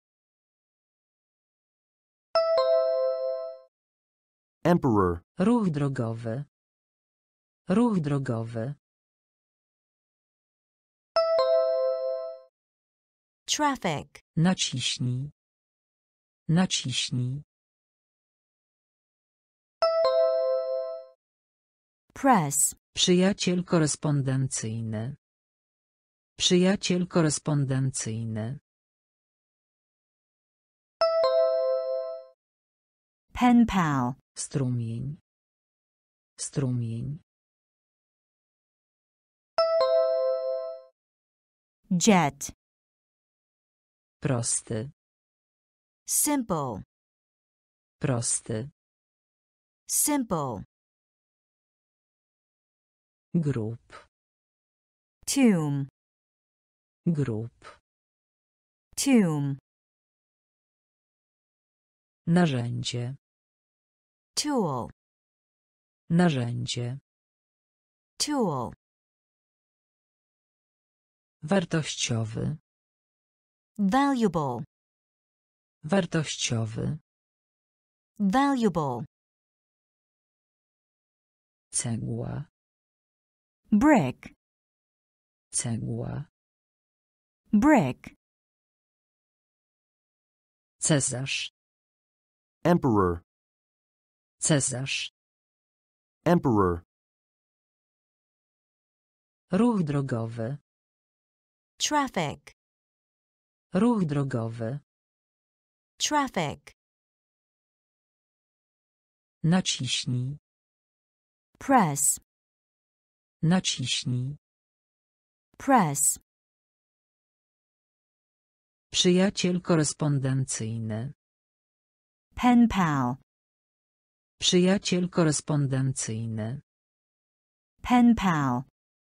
Emperor. Ruch drogowy. Ruch drogowy. traffic, Naciśnij. Naciśnij. press, Przyjaciel korespondencyjny. Przyjaciel korespondencyjny. pen pal, Strumień. Strumień. jet, Prosty. simple, Prosty. simple, Grób. tomb, Grób. tomb, Narzędzie. tool, Narzędzie. tool, Wartościowy. valuable, Wartościowy. valuable, Cegła. brick, Cegła. brick, Cezarz. Emperor. Cezarz. Emperor. Ruch drogowy. traffic, Ruch drogowy. traffic, Naciśnij. press, Naciśnij. press, Przyjaciel korespondencyjny. pen pal, Przyjaciel korespondencyjny. pen pal,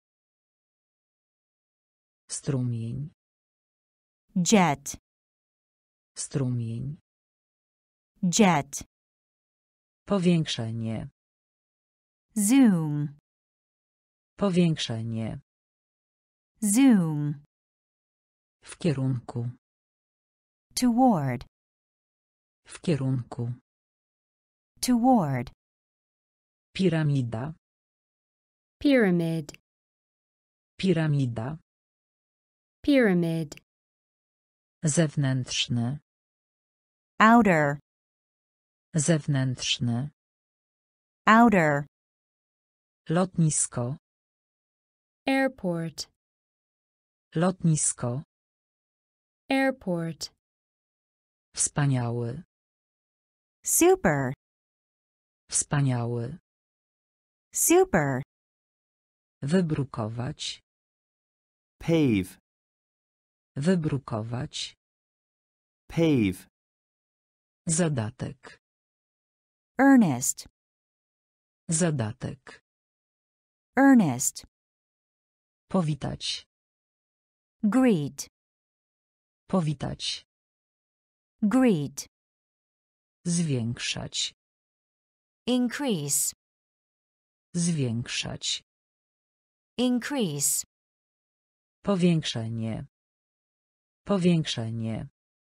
Strumień. jet, Strumień. jet, Powiększenie. zoom, Powiększenie. zoom, W kierunku. toward, W kierunku. toward, Piramida. pyramid, Piramida. pyramid, Zewnętrzny. outer, Zewnętrzny. outer, Lotnisko. airport, Lotnisko. airport, Wspaniały. super, Wspaniały. super, Wybrukować. Pave. Wybrukować. Pave. Zadatek. earnest, Zadatek. earnest, Powitać. greet, Powitać. greet, Zwiększać. increase, Zwiększać. increase, Powiększenie. Powiększenie.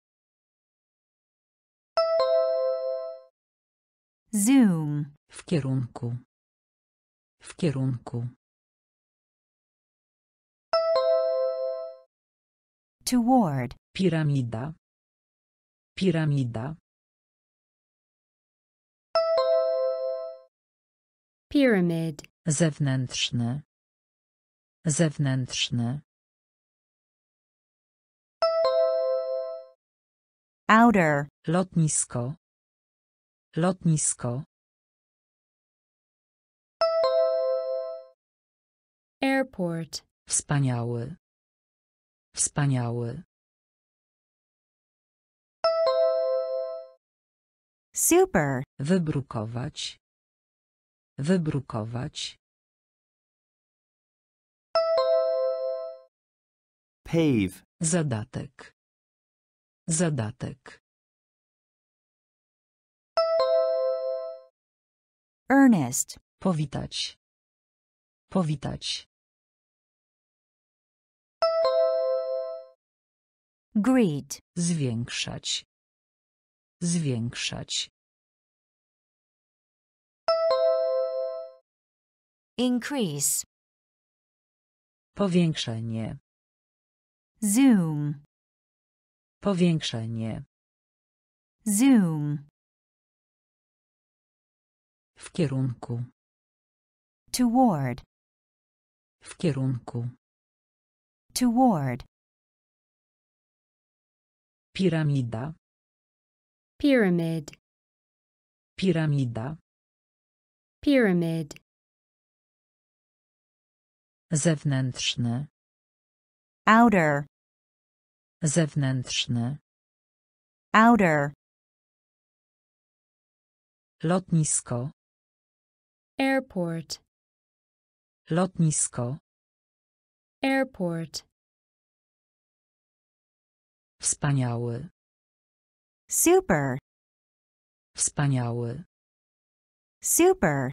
zoom, W kierunku. W kierunku. toward, Piramida. Piramida. pyramid, zewnętrzny, zewnętrzny, outer, lotnisko, lotnisko, airport, wspaniały, wspaniały, super, wybrukować, wybrukować, pave, zadatek, zadatek, earnest, powitać, powitać, greet, zwiększać, zwiększać, increase, powiększenie, zoom, powiększenie, zoom, w kierunku, toward, w kierunku, toward, piramida, pyramid, piramida, pyramid, zewnętrzny, outer, zewnętrzny, outer, lotnisko, airport, lotnisko, airport, wspaniały, super, wspaniały, super,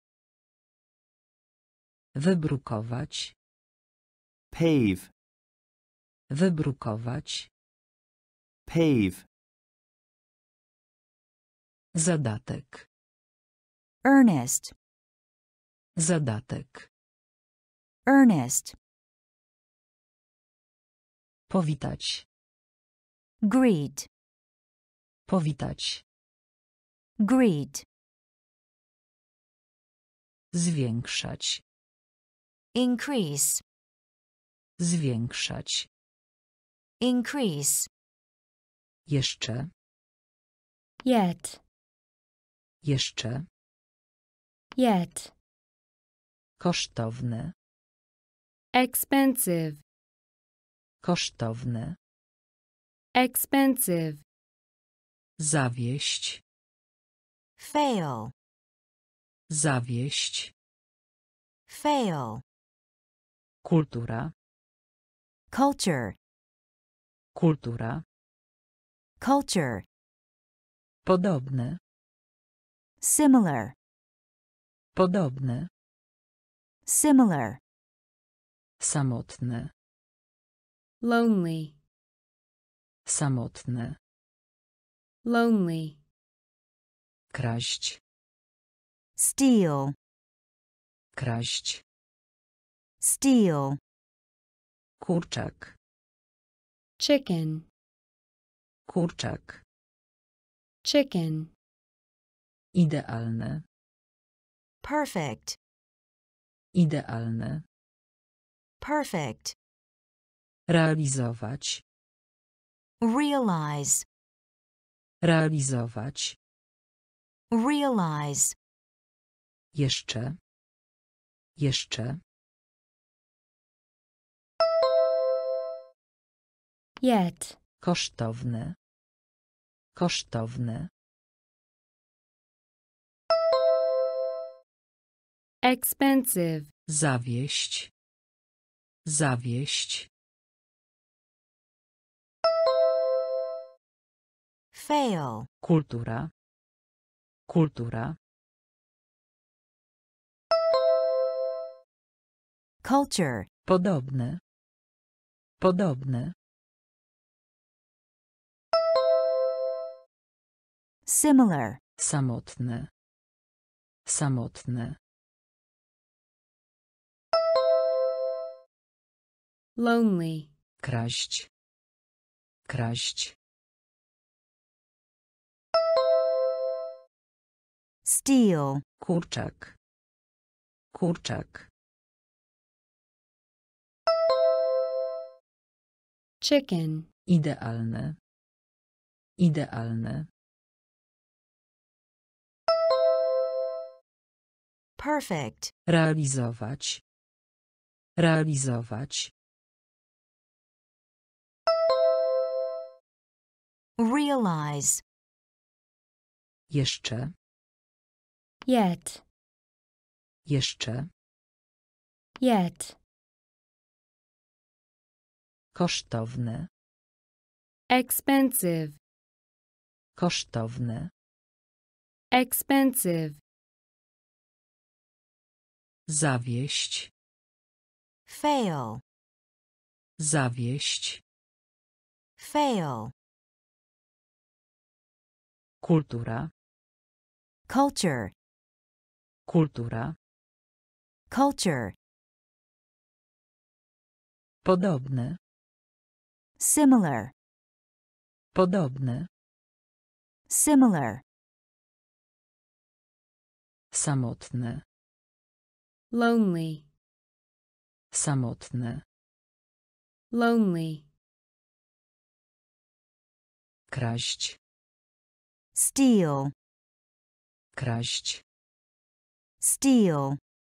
wybrukować, pave, wybrukować, pave, zadatek, earnest, zadatek, earnest, powitać, greet, powitać, greet, zwiększać, increase, zwiększać, increase, jeszcze, yet, jeszcze, yet, kosztowny, expensive, kosztowny, expensive, zawieść, fail, zawieść, fail, kultura, culture, kultura, culture, podobny, similar, podobny, similar, samotny, lonely, samotny, lonely, kraść, steal, kraść, steal, kurczak, chicken, kurczak, chicken, idealny, perfect, idealny, perfect, realizować, realize, realizować, realize, jeszcze, jeszcze, yet, kosztowny, kosztowny, expensive, zawieść, zawieść, fail, kultura, kultura, culture, podobny, podobny, similar, samotny, samotny, lonely, kraść, kraść, steal, kurczak, Kurczak. Chicken. Idealny. Idealny. Perfect. Realizować. Realizować. Realize. Jeszcze. Yet. Jeszcze. Yet. Kosztowny. Expensive. Kosztowny. Expensive. Zawieść. Fail. Zawieść. Fail. Kultura. Culture. Kultura. Culture. Podobny. Similar. Podobny. Similar. Samotny. Lonely. Samotny. Lonely. Kraść. Steal. Kraść. Steal.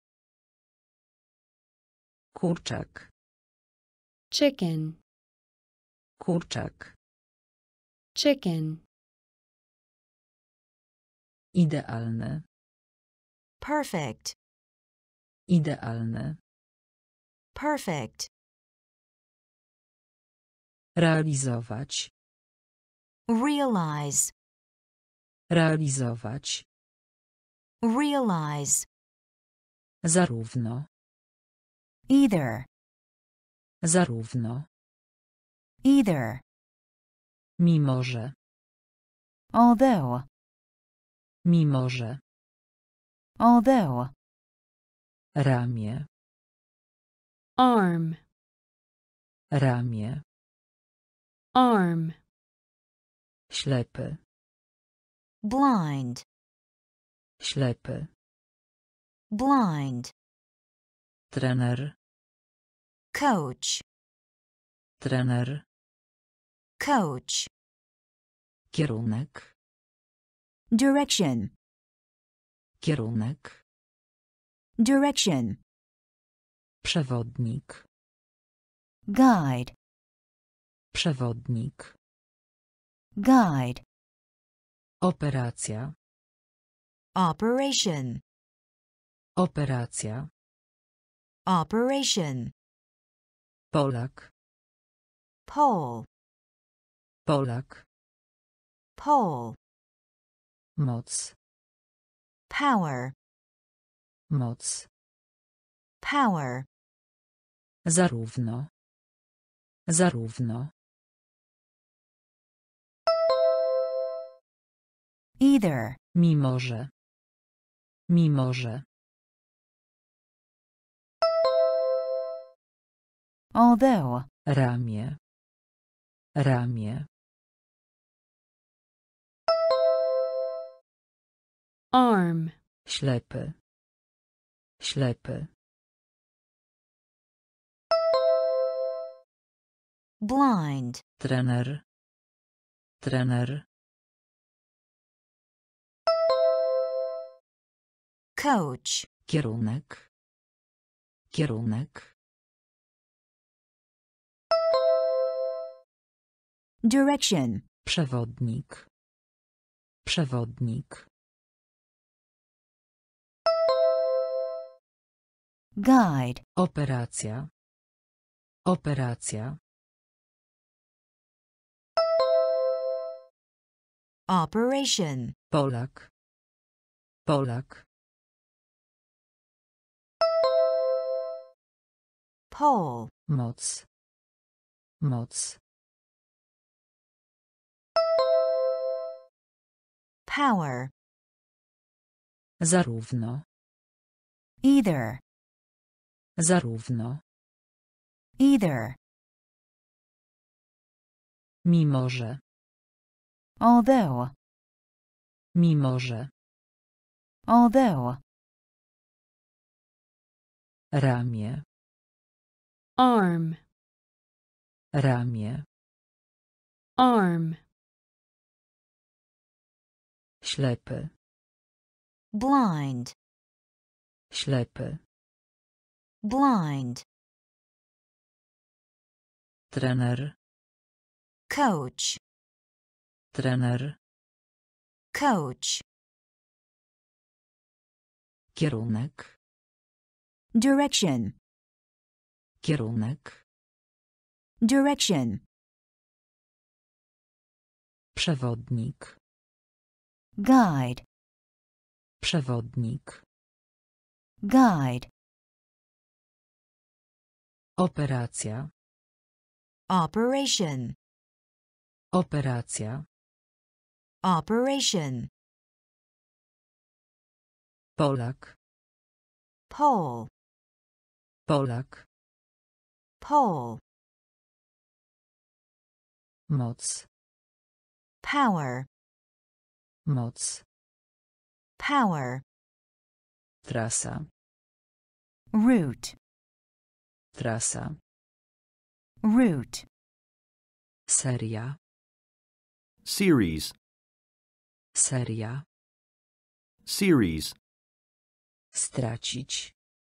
Kurczak. Chicken. Kurczak. Chicken. Idealny. Perfect. Idealny. Perfect. Realizować. Realize. Realizować. Realize. Zarówno. Either. Zarówno. Either. Mimo że. Although. Mimo że. Although. Ramię. Arm. Ramię. Arm. Ślepy. Blind. Ślepy. Blind. Trener. Coach. Trener. Coach. Kierunek. Direction. Kierunek. Direction. Przewodnik. Guide. Przewodnik. Guide. Operacja. Operation. Operacja. Operation. Polak. Pole. Polak. Pole. Moc. Power. Moc. Power. Zarówno. Zarówno. Either. Mimo że. Mimo że. Although. Ramię. Ramię. Arm. Ślepy. Ślepy. Blind. Trener. Trener. Coach. Kierunek. Kierunek. Direction. Przewodnik. Przewodnik. Guide. Operacja. Operacja. Operation. Polak. Polak. Pole. Moc. Moc. Power. Zarówno. Either. Zarówno. Either. Mimo że. Although. Mimo że. Although. Ramię. arm, Ramię. arm, Ślepy. blind, Ślepy. blind, Trener. coach, Trener. coach, Kierunek. direction, Kierunek. direction, Przewodnik. guide, Przewodnik. guide, Operacja. operation, Operacja. operation, Polak. pole, Polak. pole, Moc. power, Moc. power, Trasa. route, Trasa. route, Seria. series, Seria. series, Stracić.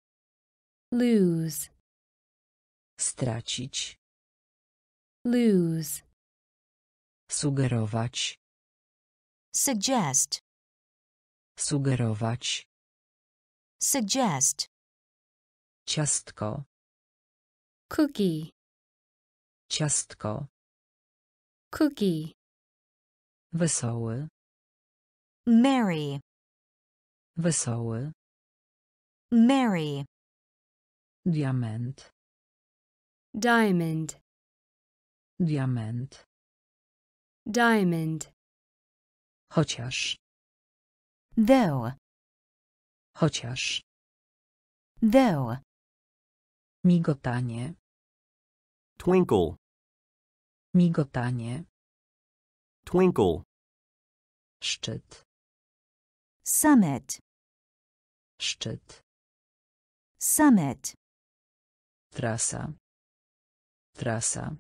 lose, Stracić. lose, Sugerować. suggest, Sugerować. suggest, Ciastko. cookie, Ciastko. cookie, Wesoły. merry, Wesoły. merry, Diament. diamond, Diament. diamond, Chociaż. though, Chociaż. though, Migotanie. twinkle, Migotanie. twinkle, Szczyt. summit, Szczyt. summit, Trasa. Trasa.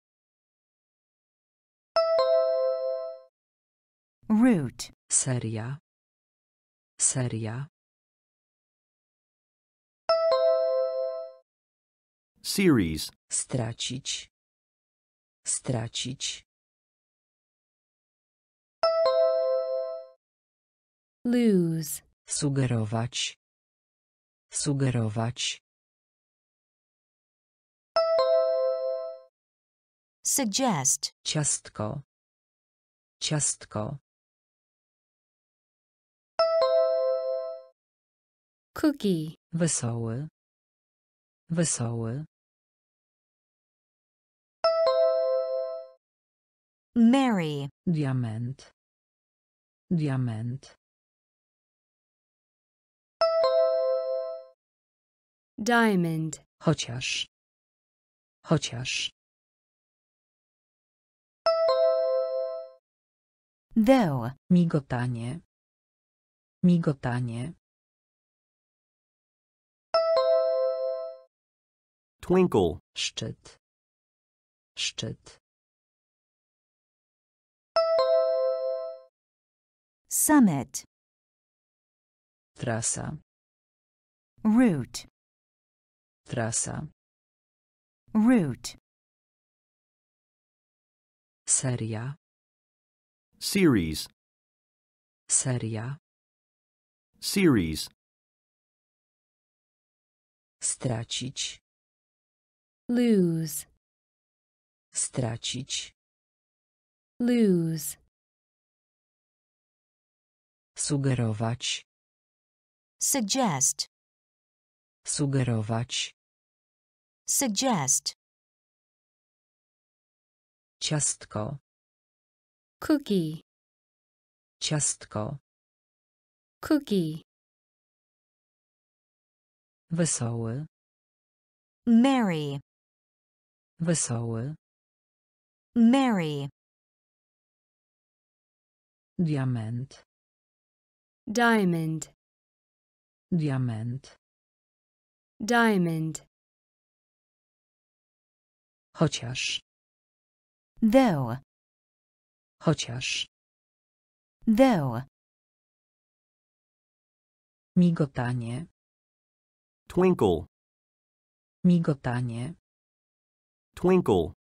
route, Seria. Seria. series, Stracić. Stracić. lose, Sugerować. Sugerować. suggest, Ciastko. Ciastko. cookie, Wesoły. Wesoły. merry, Diament. Diament. diamond, Chociaż. Chociaż. though, Migotanie. Migotanie. twinkle, Szczyt. Szczyt. summit, Trasa. route, Trasa. route, Seria. series, Seria. series, Stracić. lose, Stracić. lose, Sugerować. suggest, Sugerować. suggest, Ciastko. cookie, Ciastko. cookie, Wesoły. merry, Wesoły. merry, Diament. diamond, Diament. diamond, Chociaż. though, Chociaż. though, Migotanie. Twinkle. Migotanie. Twinkle.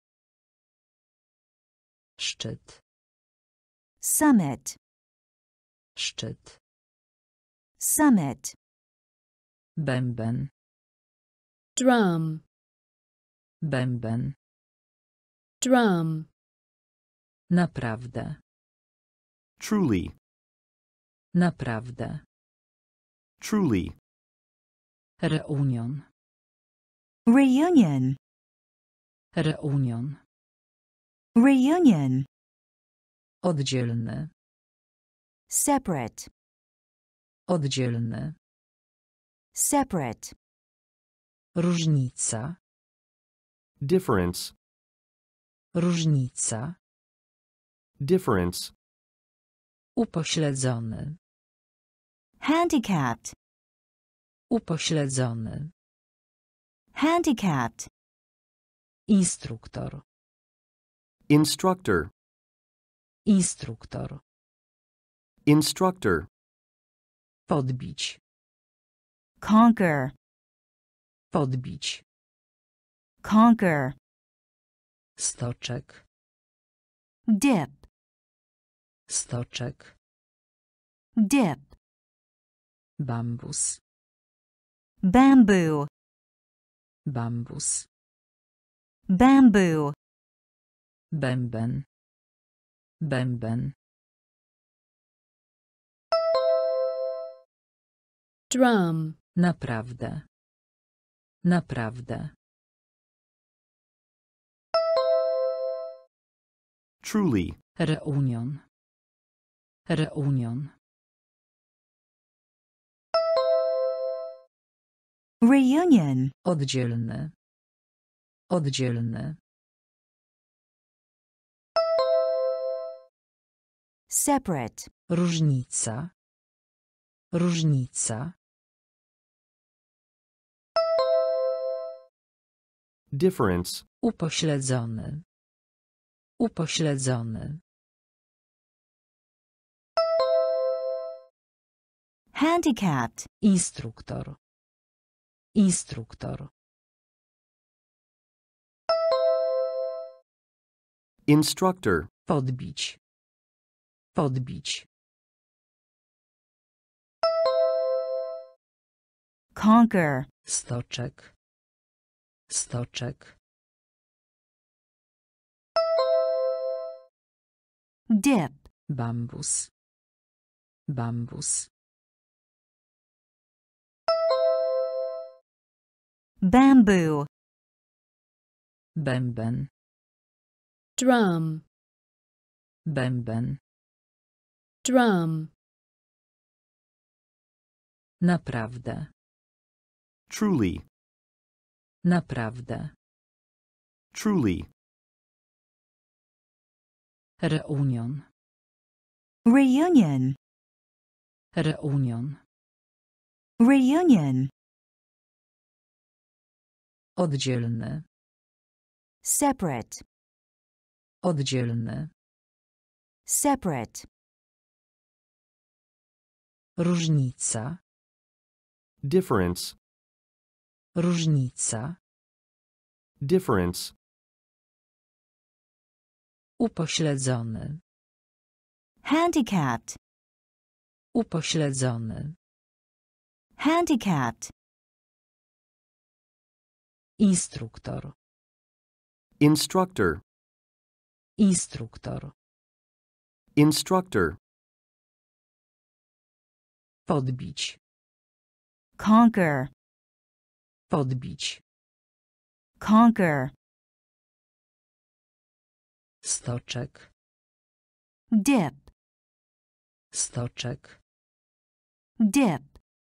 Szczyt. summit, Szczyt. summit, Bęben. drum, Bęben. drum, Naprawdę. Truly. Naprawdę. Truly. Reunion. reunion, Reunion. reunion, Oddzielny. separate, Oddzielny. separate, Różnica. Difference. Różnica. Difference. Upośledzony. handicapped, Upośledzony. handicapped, Instruktor. Instructor. Instruktor. Instructor. Podbić. conquer, Podbić. conquer, Stoczek. dip, Stoczek. dip, Bambus. bamboo, Bambus. bamboo, Bęben. Bęben. drum, Naprawdę. Naprawdę. Truly. Reunion. Reunion. reunion, Oddzielny. Oddzielny. separate, Różnica. Różnica. Difference. Upośledzony. Upośledzony. handicapped, Instruktor. Instruktor. Instructor. Podbić. Podbić. conquer, Stoczek. Stoczek. dip, Bambus. Bambus. bamboo, Bęben. drum, Bęben. drum, Naprawdę. Truly. Naprawdę. Truly. Reunion. reunion, Reunion. reunion, Oddzielny. separate, Oddzielny. separate, Różnica. Difference. Różnica. Difference. Upośledzony. handicapped, Upośledzony. handicapped, Instruktor. Instructor. Instruktor. Instructor. Podbić. conquer, Podbić. conquer, Stoczek. dip, Stoczek. dip,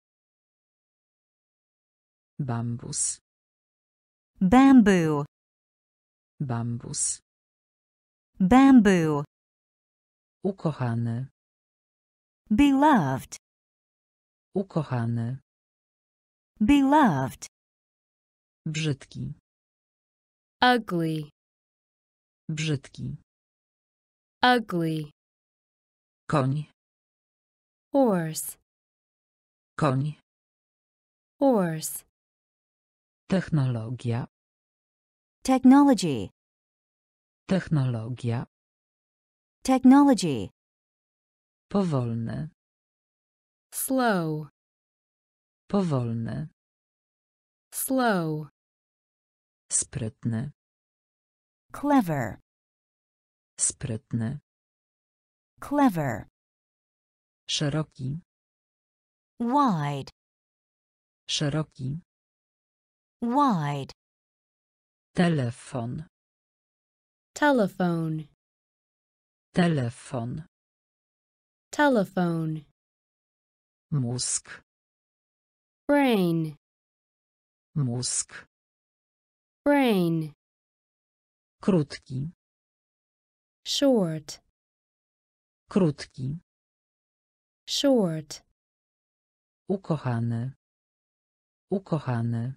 Bambus. bamboo, Bambus. bamboo, Ukochany. beloved, Ukochany. beloved, Brzydki. ugly, Brzydki. ugly, Koń. horse, Koń. horse, Technologia. technology, Technologia. technology, Powolny. slow, Powolny. slow, Sprytny. clever, Sprytny. clever, Szeroki. wide, Szeroki. wide, Telefon. telephone, Telefon. telephone, Mózg. brain, Mózg. brain, Krótki. short, Krótki. short, Ukochany. Ukochany.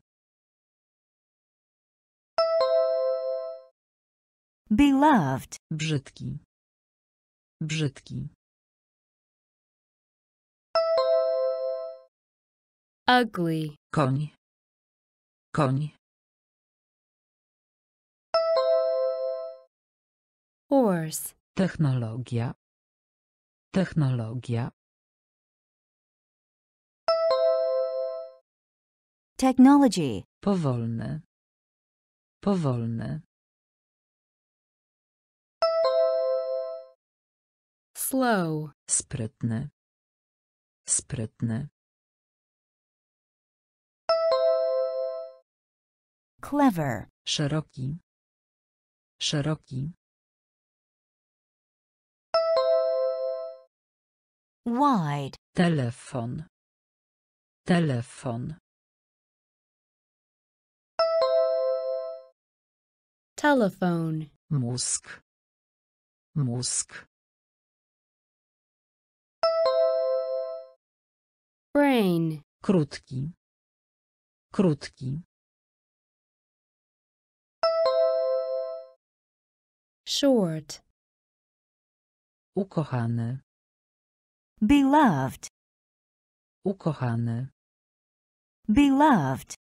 beloved, Brzydki. Brzydki. ugly, Koń. Koń. horse, Technologia. Technologia. technology, Powolny. Powolny. slow, Sprytny. Sprytny. clever, Szeroki. Szeroki. wide, Telefon. Telefon. telephone, Mózg. Mózg. brain, Krótki. Krótki. short, Ukochany. beloved, Ukochany. beloved,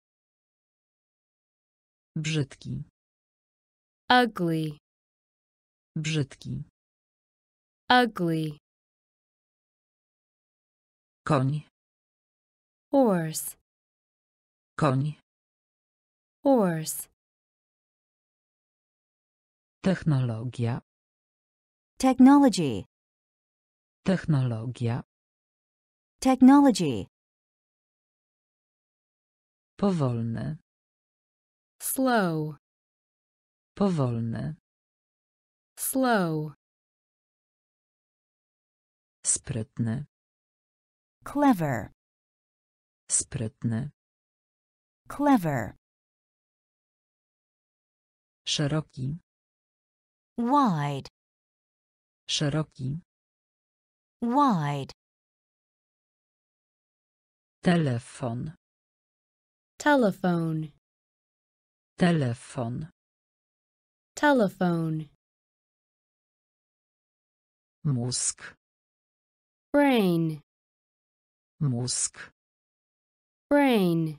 Brzydki. ugly, Brzydki. ugly, Koń. horse, Koń. horse, Technologia. technology, Technologia. technology, Powolny. slow, Powolny. slow, Sprytny. clever, Sprytny. clever, Szeroki. wide, Szeroki. wide, Telefon. telephone, Telefon. telephone, Mózg. brain, Mózg. brain,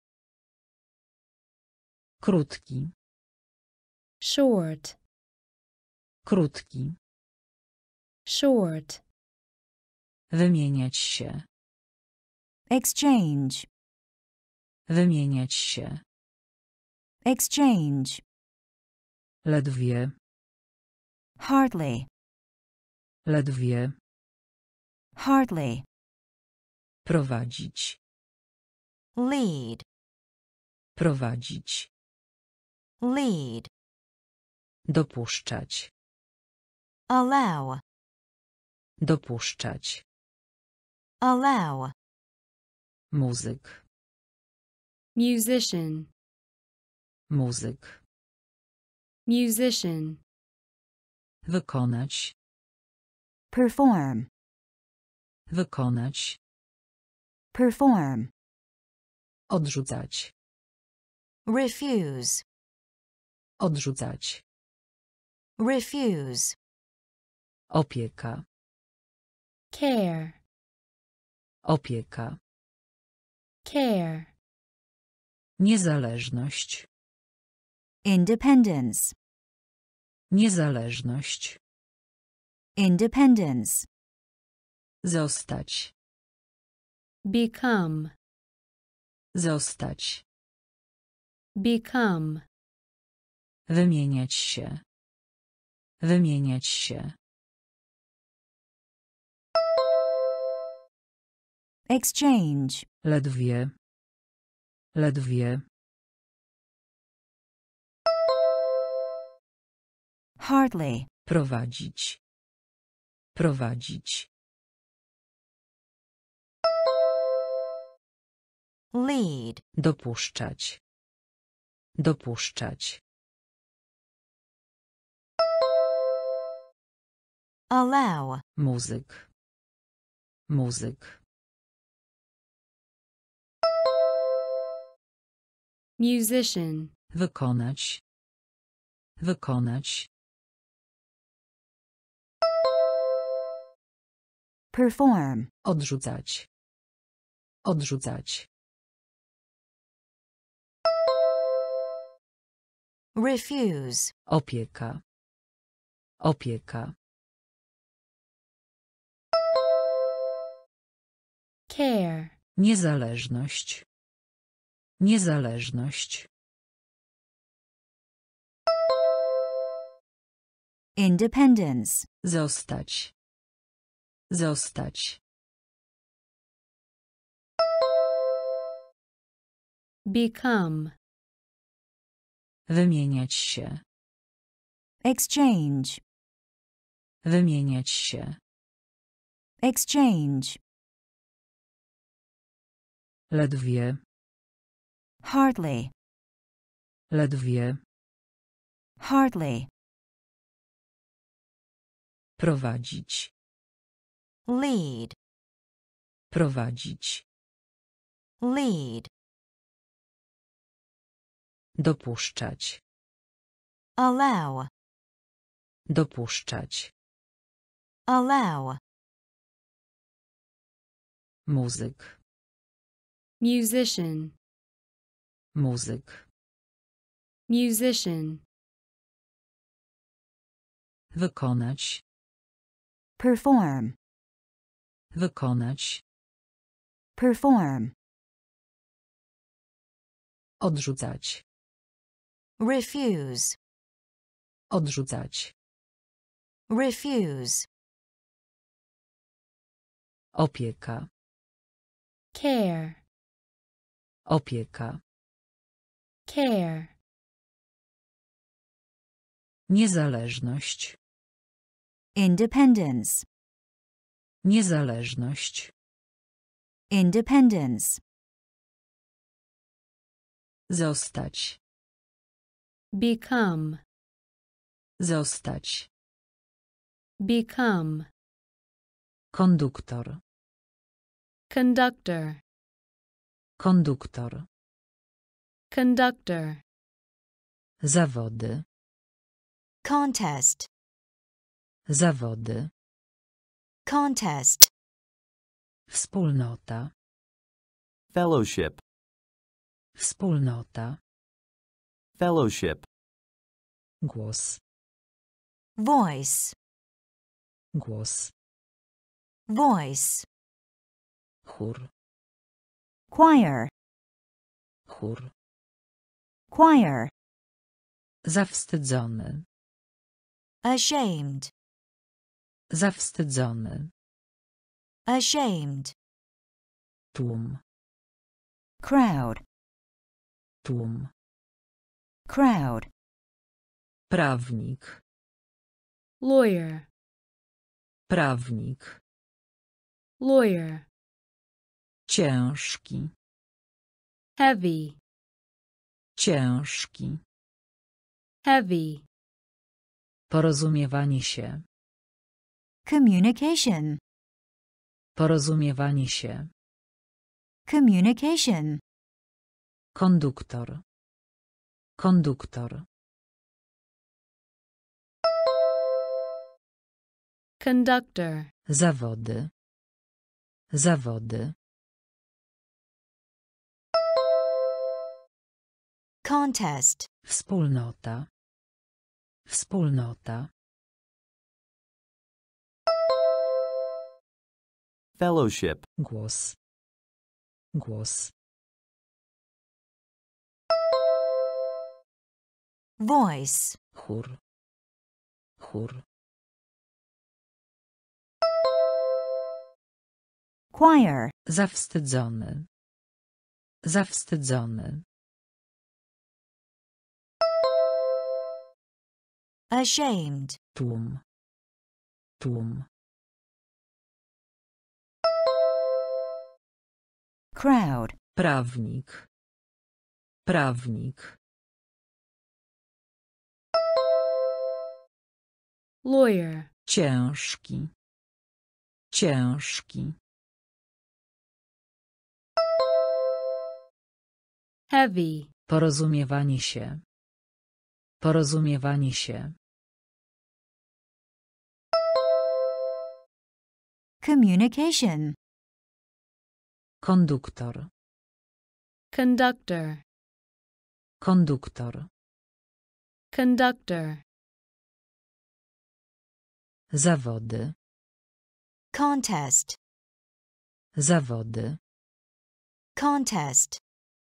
Krótki. short, Krótki. short, Wymieniać się. exchange, Wymieniać się. exchange, Ledwie. hardly, Ledwie. hardly, Prowadzić. lead, Prowadzić. lead, Dopuszczać. allow, Dopuszczać. allow, Muzyk. musician, Muzyk. musician, Wykonać. perform, Wykonać. perform, Odrzucać. refuse, Odrzucać. refuse, Opieka. care, Opieka. care, Niezależność. independence, Niezależność. independence, Zostać. become, Zostać. become, Wymieniać się. Wymieniać się. exchange, Ledwie. Ledwie. hardly, Prowadzić. Prowadzić. lead, Dopuszczać. Dopuszczać. allow, Muzyk. Muzyk. musician, Wykonać. Wykonać. perform, Odrzucać. Odrzucać. refuse, Opieka. Opieka. care, Niezależność. Niezależność. independence, Zostać. Zostać. become, Wymieniać się. exchange, Wymieniać się. exchange, Ledwie. hardly, Ledwie. hardly, Prowadzić. lead, Prowadzić. lead, Dopuszczać. allow, Dopuszczać. allow, Muzyk. musician, Muzyk. musician, Wykonać. perform, Wykonać. perform, Odrzucać. refuse, Odrzucać. refuse, Opieka. care, Opieka. care, Niezależność. independence, Niezależność. independence, Zostać. become, Zostać. become, Konduktor. conductor, Konduktor. conductor, Zawody. contest, Zawody. contest, Wspólnota. Fellowship. Wspólnota. Fellowship. Głos. voice, Głos. voice, Chór. choir, Chór. choir, Zawstydzony. ashamed, Zawstydzony. ashamed, Tłum. crowd, Tłum. crowd, Prawnik. lawyer, Prawnik. lawyer, Ciężki. heavy, Ciężki. heavy, Porozumiewanie się. communication, Porozumiewanie się. communication, Konduktor. Konduktor. Conductor. Zawody. Zawody. Contest. Wspólnota. Wspólnota. Fellowship. Głos. Głos. Voice. Chór. Chór. Choir. Zawstydzony. Zawstydzony. Ashamed. Tłum. Tłum. Crowd. Prawnik. Prawnik. Lawyer. Ciężki. Ciężki. Heavy. Porozumiewanie się. Porozumiewanie się. Communication. Konduktor. Conductor. Konduktor. Conductor. Zawody. Contest. Zawody. Contest.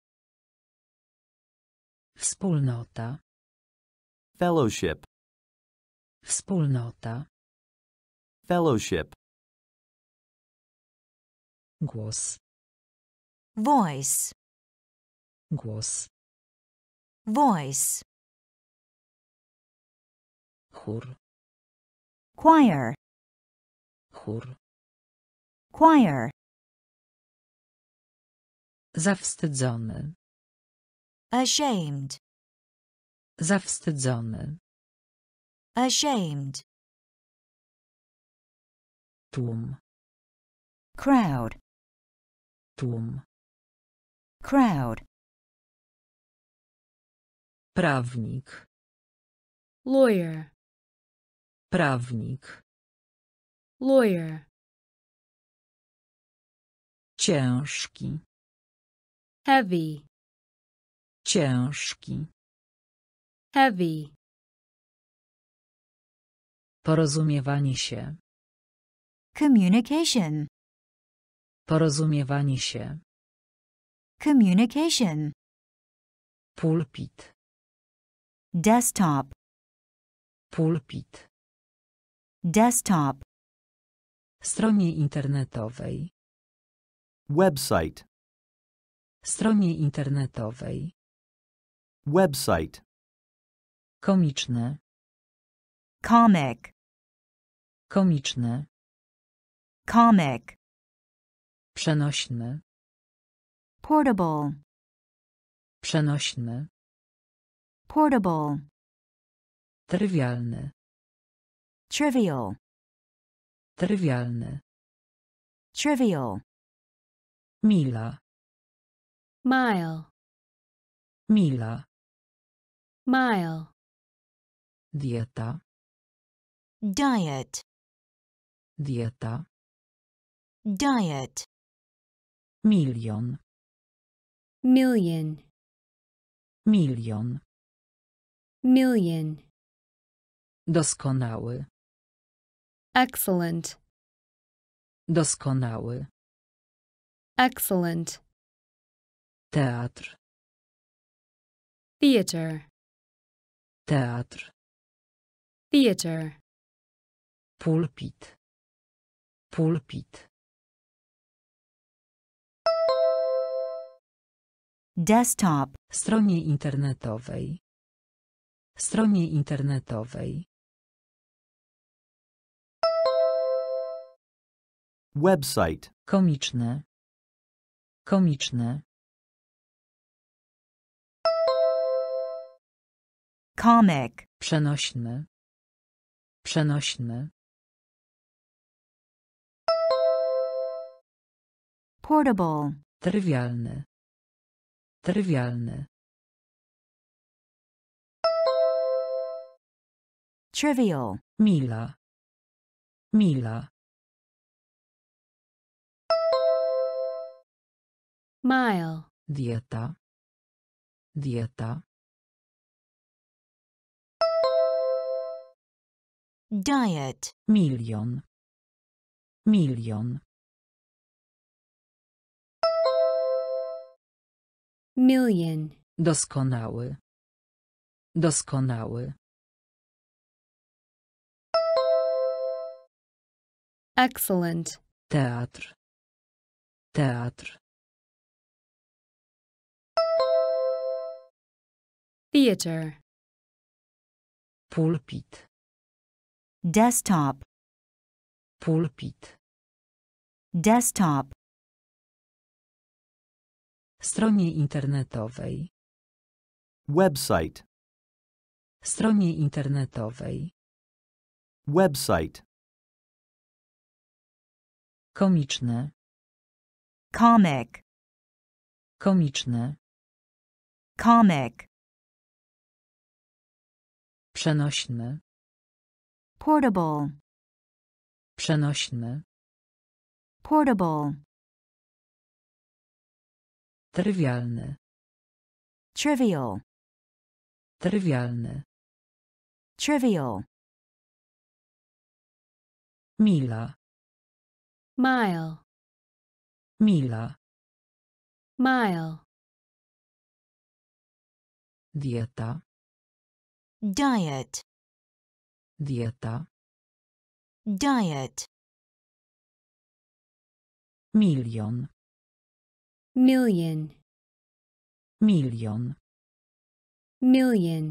Wspólnota. Fellowship. Wspólnota. Fellowship. Głos. Voice. Głos. Voice. Chór. Choir. Chór. Choir. Zawstydzony. Ashamed. Zawstydzony. Ashamed. Tłum. Crowd. Tłum. Crowd. Prawnik. Lawyer. Prawnik. Lawyer. Ciężki. Heavy. Ciężki. Heavy. Porozumiewanie się. Communication. Porozumiewanie się. Communication. Pulpit. Desktop. Pulpit. Desktop. Stronie internetowej. Website. Stronie internetowej. Website. Komiczne. Comic. Komiczne. Comic. Przenośne. Portable. Przenośne. Portable. Trywialny. Trivial. Trywialny. Trivial. Mila. Mile. Mila. Mile. Dieta. Diet. Dieta. Diet. Milion. Million. Milion. Million. Doskonały. Excellent. Doskonały. Excellent. Teatr. Theater. Teatr. Theater. Pulpit. Pulpit. Desktop. Stronie internetowej. Stronie internetowej. Website. Komiczne. Komiczne. Comic. Przenośne. Przenośne. Portable. Trywialny. Trywialny. Trivial. Mila. Mila. Mile. Dieta. Dieta. Diet. Milion. Milion. Million. Doskonały. Doskonały. Excellent. Teatr. Teatr. Theater. Pulpit. Desktop. Pulpit. Desktop. Stronie internetowej. Website. Stronie internetowej. Website. Komiczne. Comic. Komiczne. Comic. Przenośny. Portable. Przenośny. Portable. Trywialny. Trivial. Trywialny. Trivial. Mila. Mile. Mila. Mile. Dieta. Diet. Dieta. Diet. Milion. Million. Milion. Million.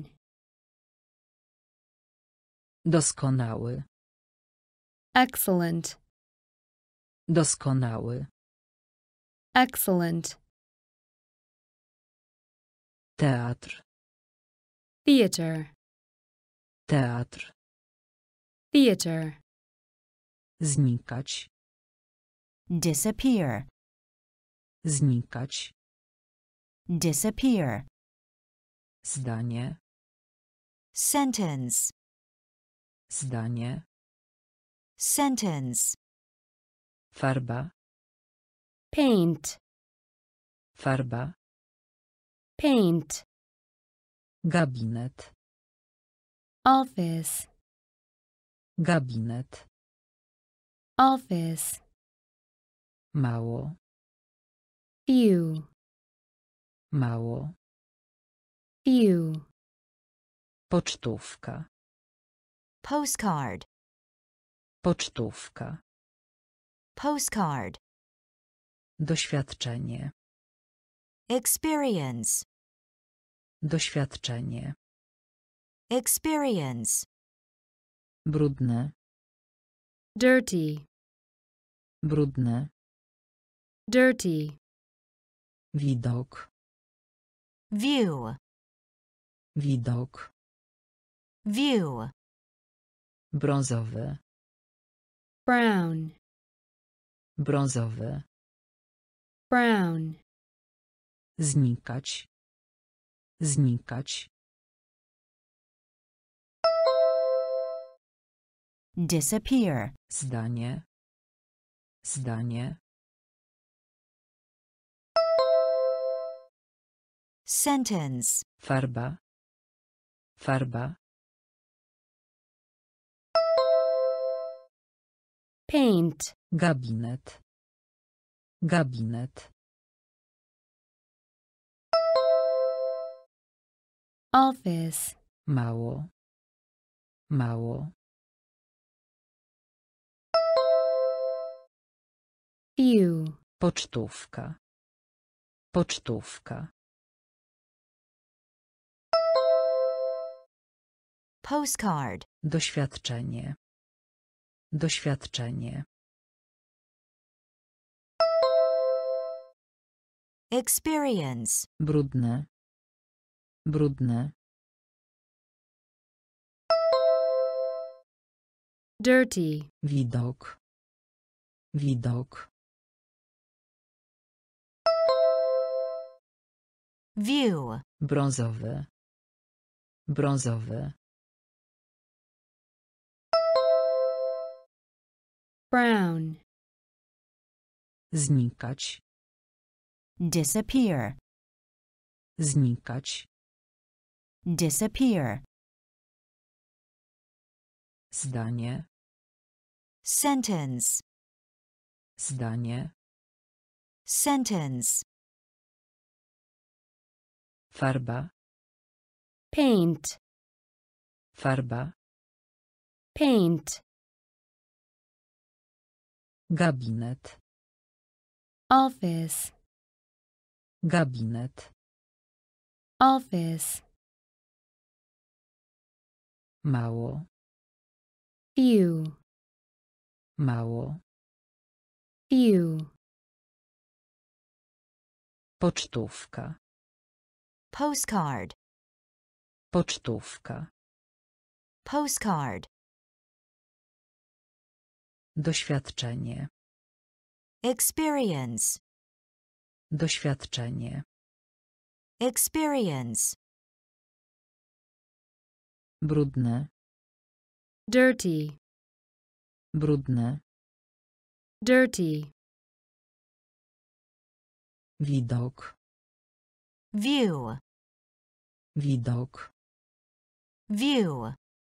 Doskonały. Excellent. Doskonały. Excellent. Teatr. Theater. Teatr. Theater. Znikać. Disappear. Znikać. Disappear. Zdanie. Sentence. Zdanie. Sentence. Farba. Paint. Farba. Paint. Gabinet. Office. Gabinet. Office. Mało. Few. Mało. Few. Pocztówka. Postcard. Pocztówka. Postcard. Doświadczenie. Experience. Doświadczenie. Experience. Brudne. Dirty. Brudne. Dirty. Widok. View. Widok. View. Brązowy. Brown. Brązowy. Brown. Znikać. Znikać. Disappear. Zdanie. Zdanie. Sentence. Farba. Farba. Paint. Gabinet. Gabinet. Office. Mało. Mało. Few. Pocztówka. Pocztówka. Postcard. Doświadczenie. Doświadczenie. Experience. Brudne. Brudne. Dirty. Widok. Widok. view, Brązowy. Brązowy. Brown. Znikać. disappear, Znikać. disappear, Zdanie. sentence, Zdanie. sentence, Farba. Paint. Farba. Paint. Gabinet. Office. Gabinet. Office. Mało. Few. Mało. Few. Pocztówka. postcard, Pocztówka. postcard, Doświadczenie. experience, Doświadczenie. experience, Brudne. Dirty. Brudne. Dirty. Widok. view, Widok. view,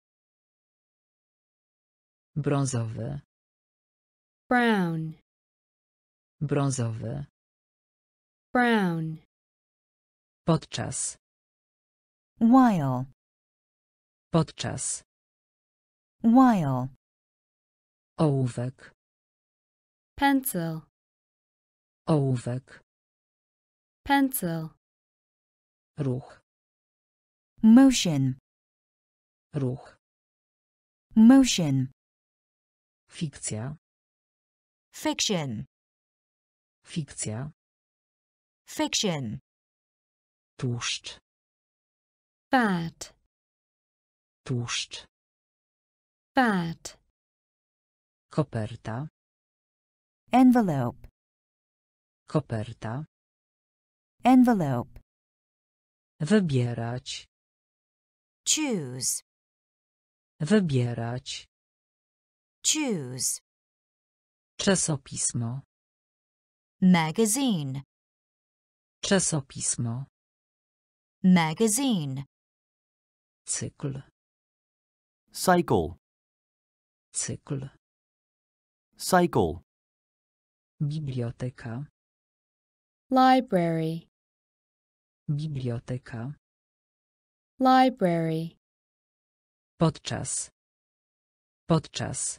Brązowy. Brown. Brązowy. Brown. Podczas. while, Podczas. while, Ołówek. Pencil. Ołówek. Pencil. Ruch. motion, Ruch. motion, Fikcja. fiction, Fikcja. fiction, Tłuszcz. Fat. Tłuszcz. Fat. Koperta. envelope, Koperta. envelope, Wybierać. choose, Wybierać. choose, Czasopismo. magazine, Czasopismo. magazine, Cykl. cycle, Cykl. cycle, Biblioteka. Library. Biblioteka. Library. Podczas. Podczas.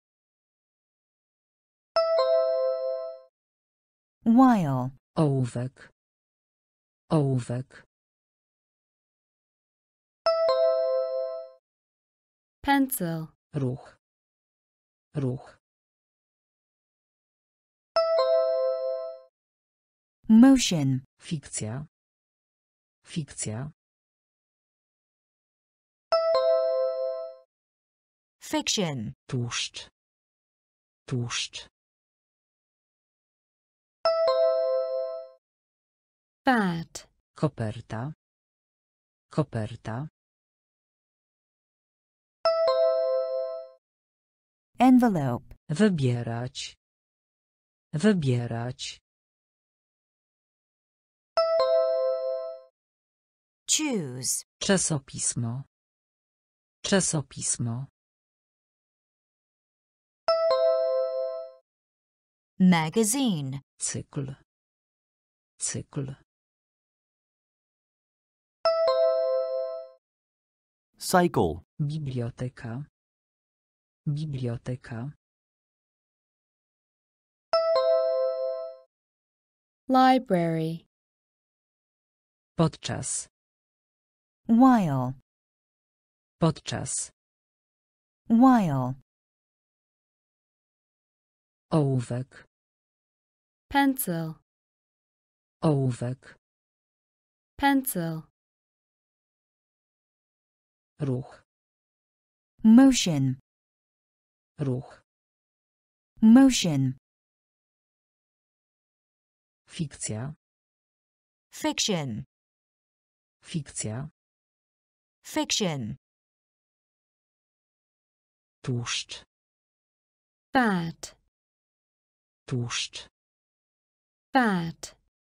while, Ołówek. Ołówek. Pencil. Ruch. Ruch. motion, Fikcja. Fikcja. fiction, Tłuszcz. Tłuszcz. Fat. Koperta. Koperta. envelope, Wybierać. Wybierać. choose, Czasopismo. Czasopismo. magazine, Cykl. Cykl. cycle, Biblioteka. Biblioteka. Library. Podczas. while, Podczas. while, Ołówek. Pencil. Ołówek. Pencil. Ruch. motion, Ruch. motion, Fikcja. fiction, Fikcja. Fiction. Tłuszcz. Fat. Tłuszcz. Fat.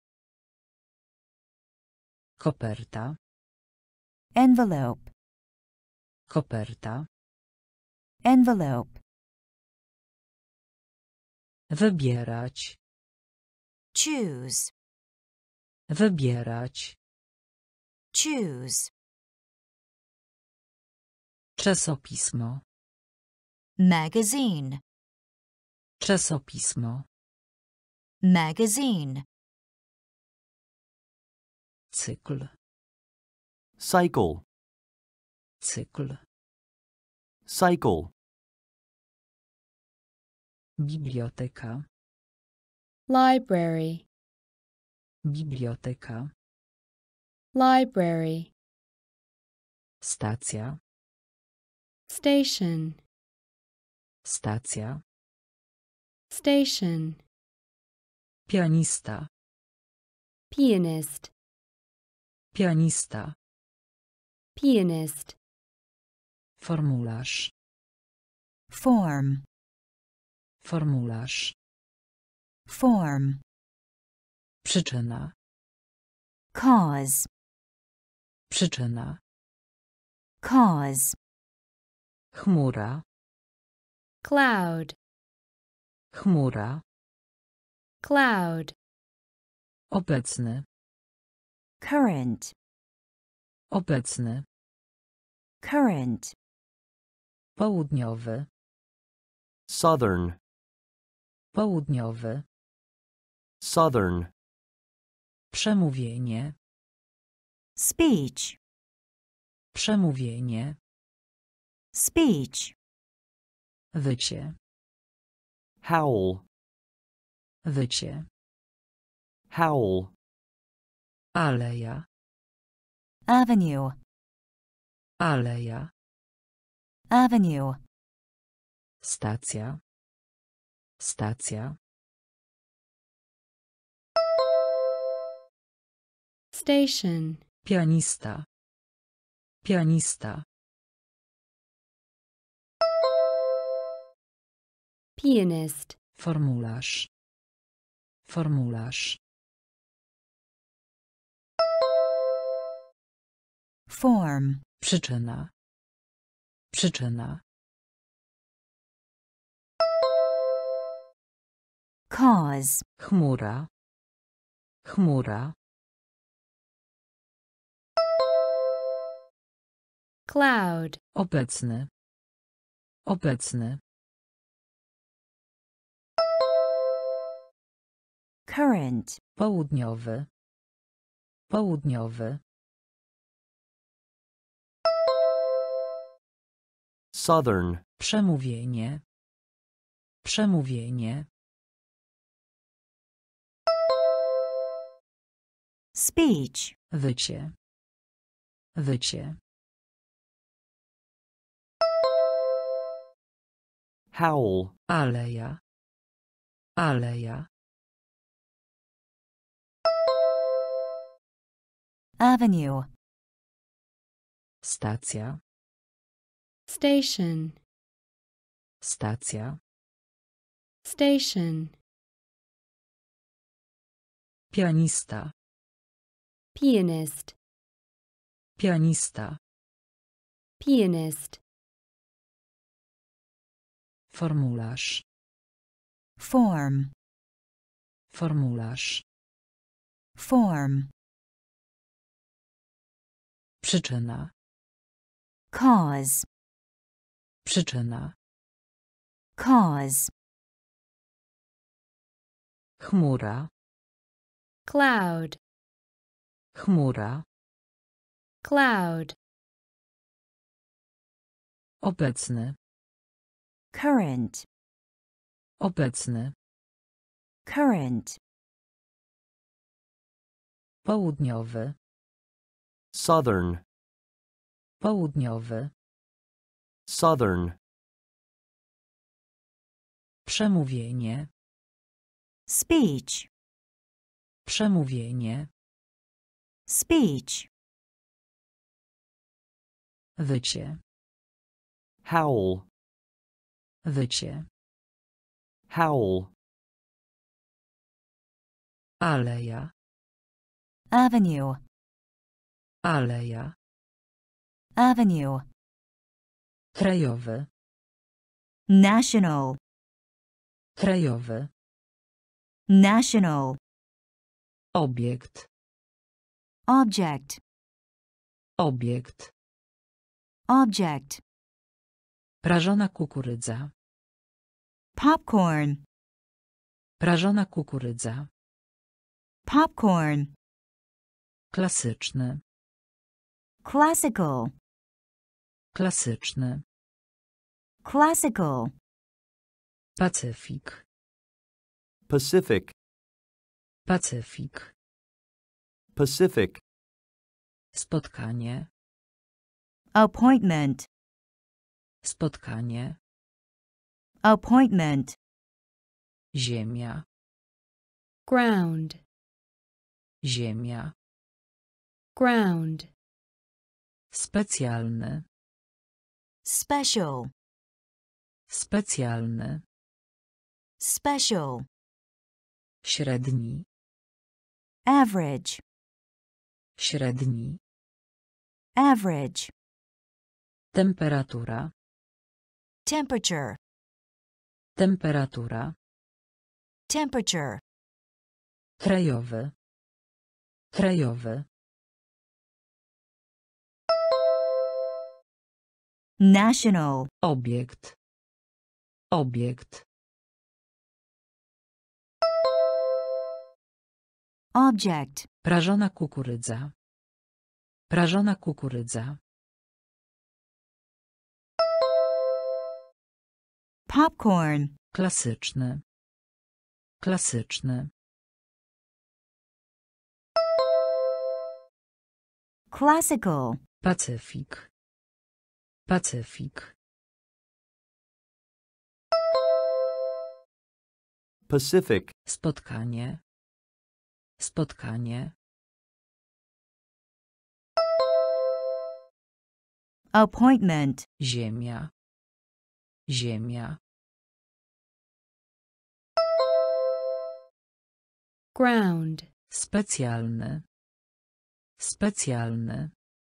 Koperta. Envelope. Koperta. Envelope. Wybierać. Choose. Wybierać. Choose. Czasopismo. Magazine. Czasopismo. Magazine. Cykl. Cycle. Cykl. Cycle. Biblioteka. Library. Biblioteka. Library. Stacja. Station. Stacja. Station. Pianista. Pianist. Pianista. Pianist. Formularz. Form. Formularz. Form. Przyczyna. Cause. Przyczyna. Cause. Chmura. Cloud. Chmura. Cloud. Obecny. Current. Obecny. Current. Południowy. Southern. Południowy. Southern. Przemówienie. Speech. Przemówienie. Speech. Wycie. Howl. Wycie. Howl. Aleja. Avenue. Aleja. Avenue. Stacja. Stacja. Station. Pianista. Pianista. Pianist. Formularz. Formularz. Form. Przyczyna. Przyczyna. Cause. Chmura. Chmura. Cloud. Obecny. Obecny. Current. Południowy. Południowy. Southern. Przemówienie. Przemówienie. Speech. Wycie. Wycie. Howl. Aleja. Aleja. Avenue. Stacja. Station. Stacja. Station. Pianista. Pianist. Pianista. Pianist. Formularz. Form. Formularz. Form. Przyczyna. Cause. Przyczyna. Cause. Chmura. Cloud. Chmura. Cloud. Obecny. Current. Obecny. Current. Południowy. Southern. Południowy. Southern. Przemówienie. Speech. Przemówienie. Speech. Wycie. Howl. Wycie. Howl. Aleja. Avenue. Aleja. Avenue. Krajowy. National. Krajowy. National. Obiekt. Object. Obiekt. Object. Prażona kukurydza. Popcorn. Prażona kukurydza. Popcorn. Klasyczny. Classical. Klasyczny. Classical. Pacyfik. Pacific. Pacyfik. Pacific. Spotkanie. Appointment. Spotkanie. Appointment. Ziemia. ground, Ziemia. ground, Specjalny. Special. Specjalny. Special. Średni. Average. Średni. Average. Temperatura. Temperature. Temperatura. Temperature. Krajowy. Krajowy. National. Obiekt. Obiekt. Object. Prażona kukurydza. Prażona kukurydza. Popcorn. Klasyczny. Klasyczny. Classical. Pacyfik. Pacyfik. Pacific. Spotkanie. Spotkanie. Appointment. Ziemia. Ziemia. ground, Specjalny. Specjalny.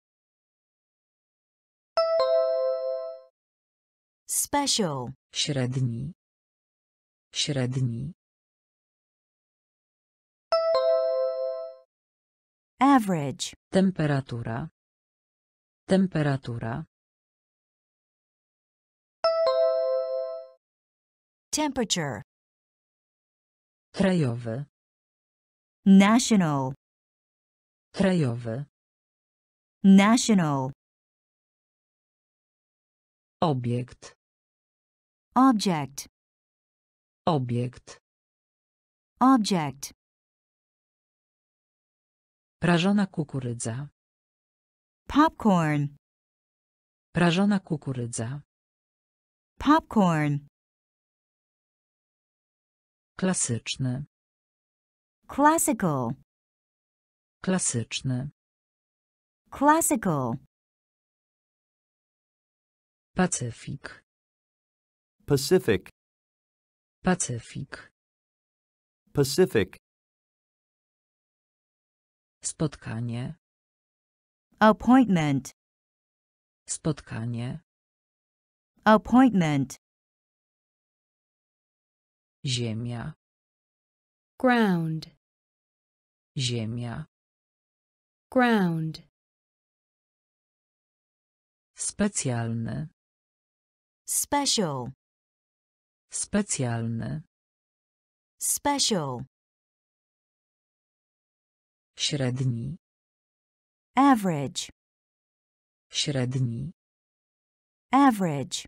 Special. Średni. Średni. Average. Temperatura. Temperatura. Temperature. Krajowy. National. Krajowy. National. Obiekt. Object. Obiekt. Object. Prażona kukurydza. Popcorn. Prażona kukurydza. Popcorn. Klasyczny. Classical. Klasyczny. Classical. Pacyfik. Pacific. Pacyfik. Pacific. Spotkanie. Appointment. Spotkanie. Appointment. Ziemia. ground, Ziemia. ground, Specjalny. Special. Specjalny. Special. Średni. Average. Średni. Average.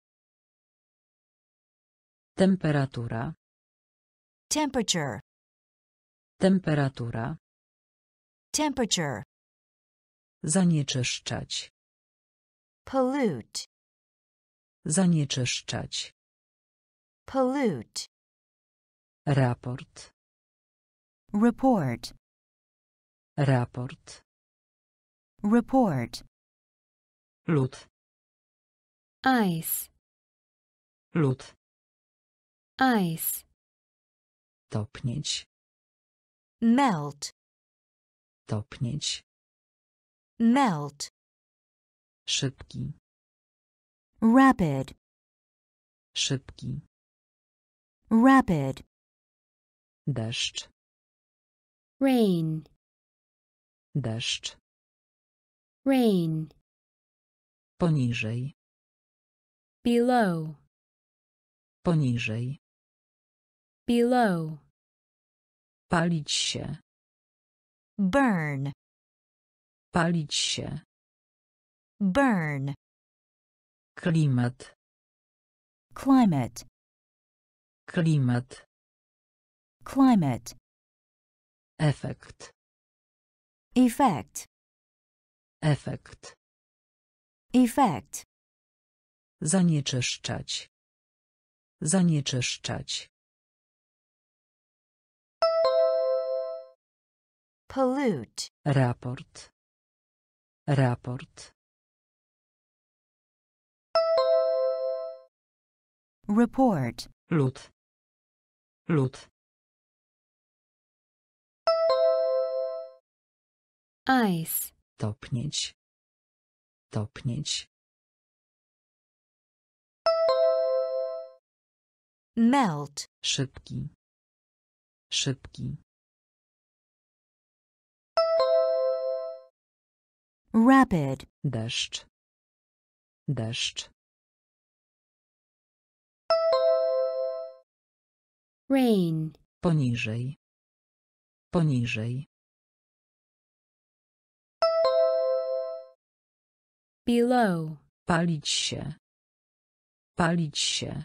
Temperatura. Temperature. Temperatura. Temperature. Zanieczyszczać. Pollute. Zanieczyszczać. Pollute. Raport. Report. Raport. Report. Lód. Ice. Lód. Ice. Topnieć. Melt. Topnieć. Melt. Szybki. Rapid. Szybki. Rapid. Deszcz. Rain. Deszcz. Rain. Poniżej. Below. Poniżej. Below. Palić się. Burn. Palić się. Burn. Klimat. Climate. Klimat. Climate. Efekt. Effect. Efekt. Effect. Zanieczyszczać. Zanieczyszczać. Pollute. Raport. Raport. Report. Lód. Lód. Ice. Topnieć. Topnieć. Melt. Szybki. Szybki. Rapid. Deszcz. Deszcz. Rain. Poniżej. Poniżej. Below. Palić się. Palić się.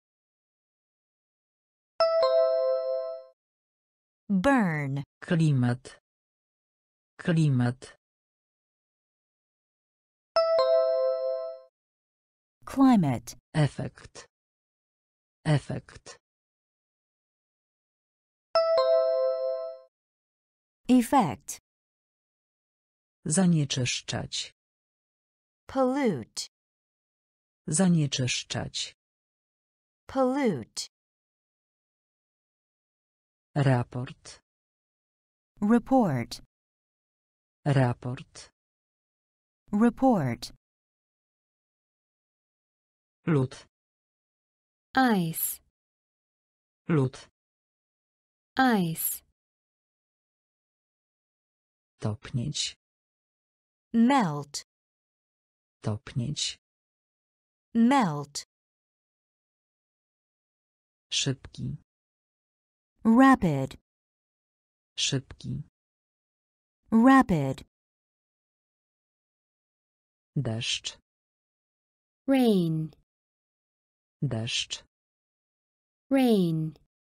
Burn. Klimat. Klimat. Climate. Efekt. Efekt. Effect. Zanieczyszczać. Pollute. Zanieczyszczać. Pollute. Raport. Report. Raport. Report. Lód. Ice. Lód. Ice. Topnieć. Melt. Topnieć. Melt. Szybki. Rapid. Szybki. Rapid. Deszcz. Rain. Deszcz. Rain.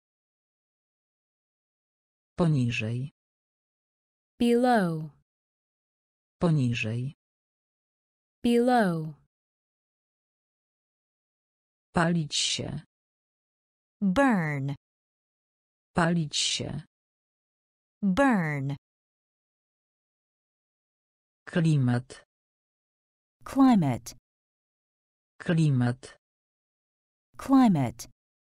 Poniżej. Below. Poniżej. Below. Palić się. Burn. Palić się. Burn. Klimat. Climate. Klimat. Climate.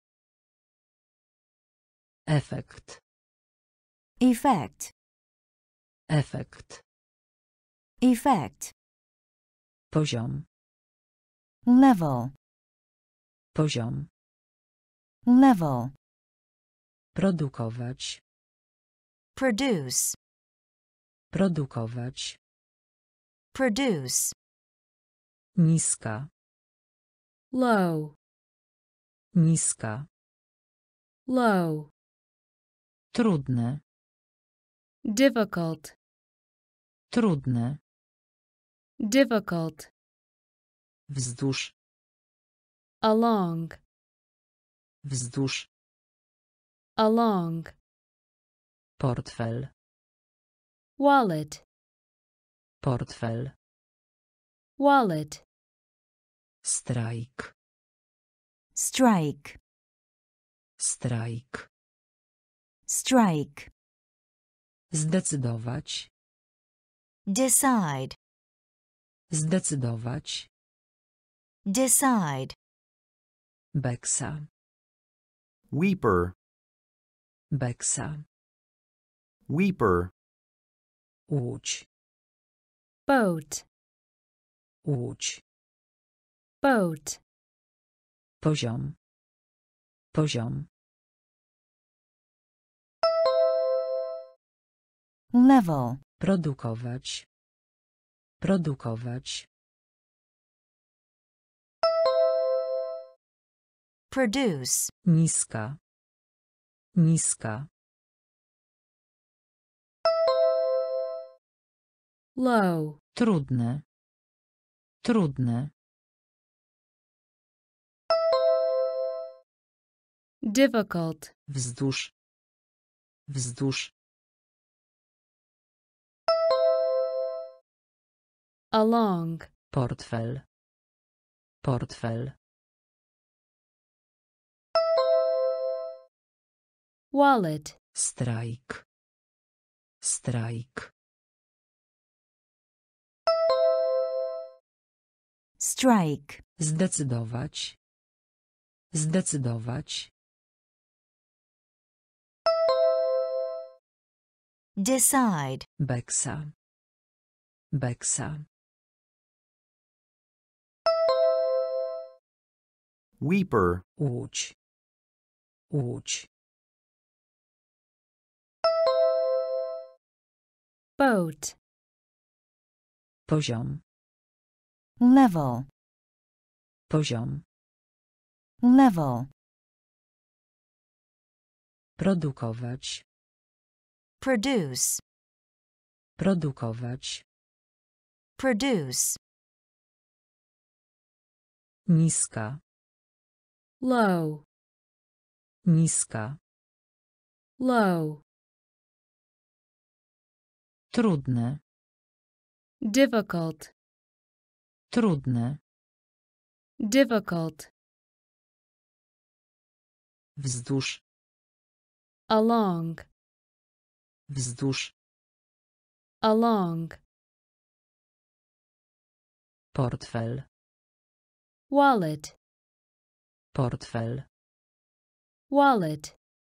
Efekt. Effect. Efekt. Effect. Poziom. Level. Poziom. Level. Produkować. Produce. Produkować. Produce. Niska. Low. Niska. Low. Trudne. Difficult. Trudne. Difficult. Wzdłuż. Along. Wzdłuż. Along. Portfel. Wallet. Portfel. Wallet. Strajk. Strike. Strajk. Strike. Zdecydować. Decide. Zdecydować. decide, Beksa. weeper, Beksa. weeper, Łódź. boat, Łódź. boat, Poziom. Poziom. level, Produkować. Produkować. produce, Niska. Niska. low, Trudne. Trudne. difficult, Wzdłuż. Wzdłuż. along, Portfel. Portfel. wallet, Strajk. Strajk. strike, Zdecydować. Zdecydować. decide, Beksa. Beksa. weeper, Łódź. Łódź. boat, Poziom. level, Poziom. level, Produkować. produce, Produkować. produce, Niska. low, Niska. low, Trudne. difficult, Trudne. difficult, Wzdłuż. along, Wzdłuż. along, Portfel. wallet, Portfel. wallet,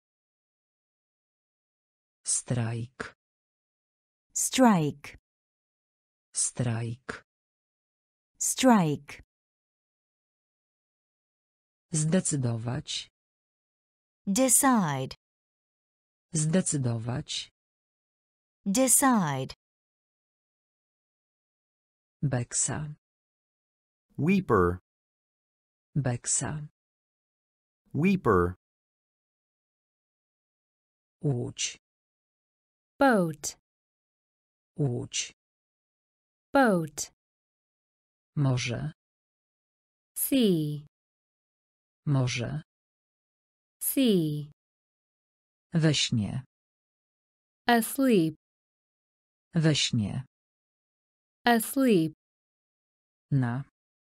Strajk. strike, Strajk. strike, Zdecydować. decide, Zdecydować. decide, Beksa. weeper, Beksa. weeper, Łódź. boat, Łódź. boat, Morze. sea, Morze. sea, We śnie. asleep, We śnie. asleep, Na.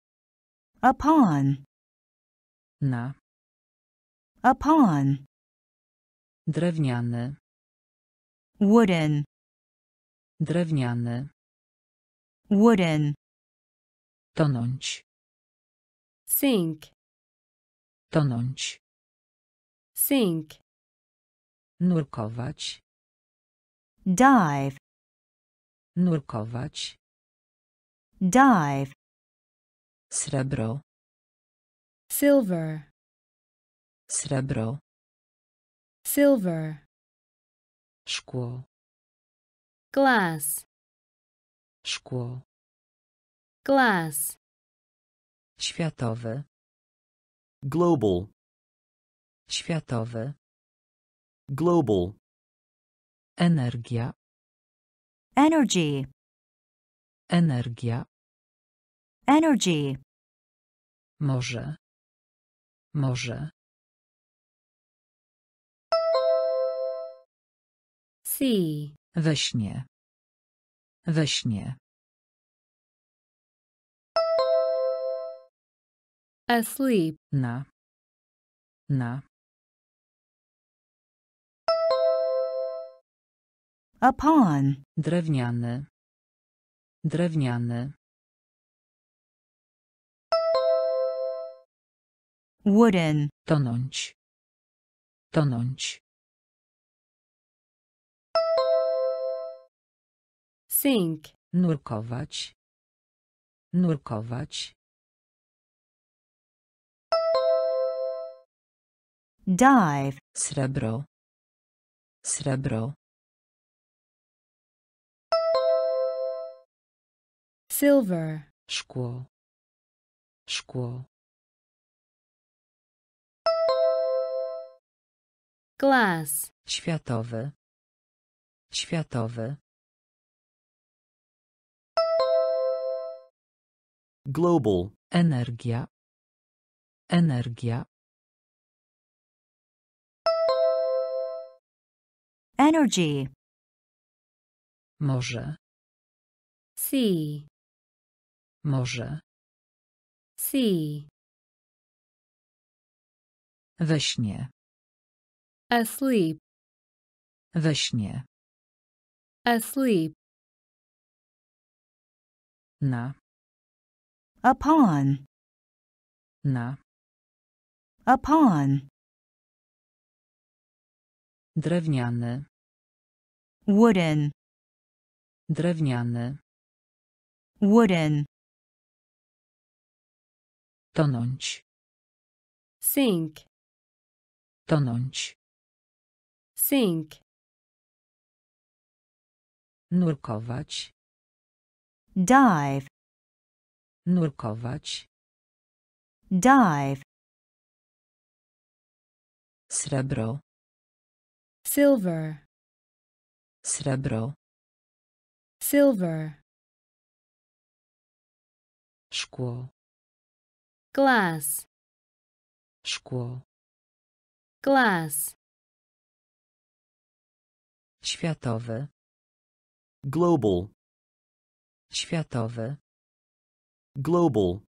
upon, Na. upon, Drewniany. wooden, Drewniany. wooden, Tonąć. sink, Tonąć. sink, Nurkować. dive, Nurkować. dive, Srebro. silver, Srebro. silver, Szkło. glass, Szkło. glass, Światowy. global, Światowy. global, Energia. energy, Energia. energy, Morze. Morze. sea, We śnie. We śnie. asleep, Na. Na. upon, Drewniany. Drewniany. wooden, tonąć, tonąć, sink, nurkować, nurkować, dive, srebro, srebro, silver, szkło, szkło, glass, światowy, światowy, global, energia, energia, energy, morze, sea, morze, sea, we śnie, asleep, we śnie, asleep, na, upon, na, upon, drewniany, wooden, drewniany, wooden, tonąć, sink, tonąć, sink, nurkować, dive, nurkować, dive, srebro, silver, srebro, silver, szkło, glass, szkło, glass, światowy, global, światowy, global,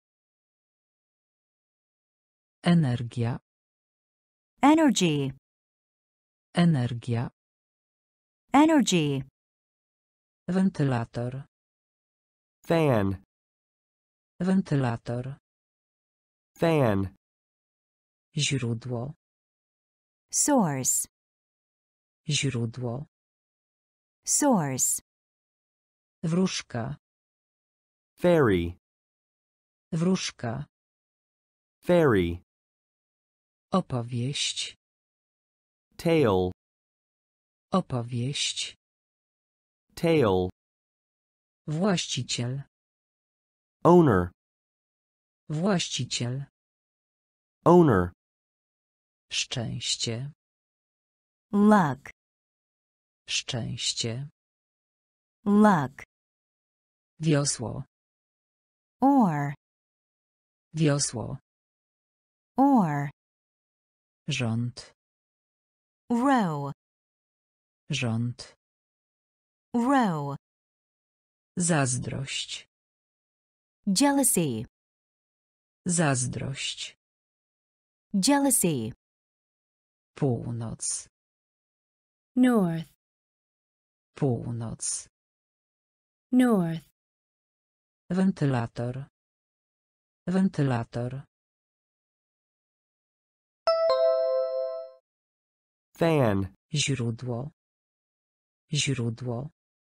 energia, energy, energia, energy, wentylator, fan, wentylator, fan, źródło, source, źródło, source, wróżka, fairy, wróżka, fairy, opowieść, tale, opowieść, tale, właściciel, owner, właściciel, owner, szczęście, luck, szczęście, luck, wiosło, or, wiosło, or, rząd, row, rząd, row, zazdrość, jealousy, zazdrość, jealousy, północ, north, północ, north, wentylator, wentylator, fan, źródło, źródło,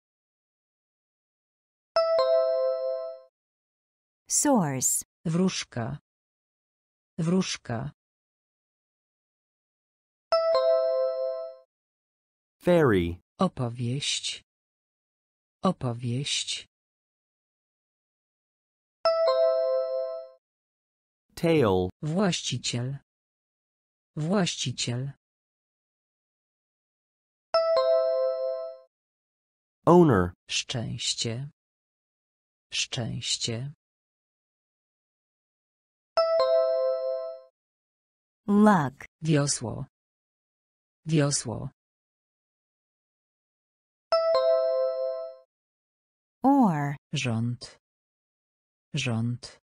source, wróżka, wróżka, fairy, opowieść, opowieść, tale, właściciel, właściciel, owner, szczęście, szczęście, luck, wiosło, wiosło, or, rząd, rząd,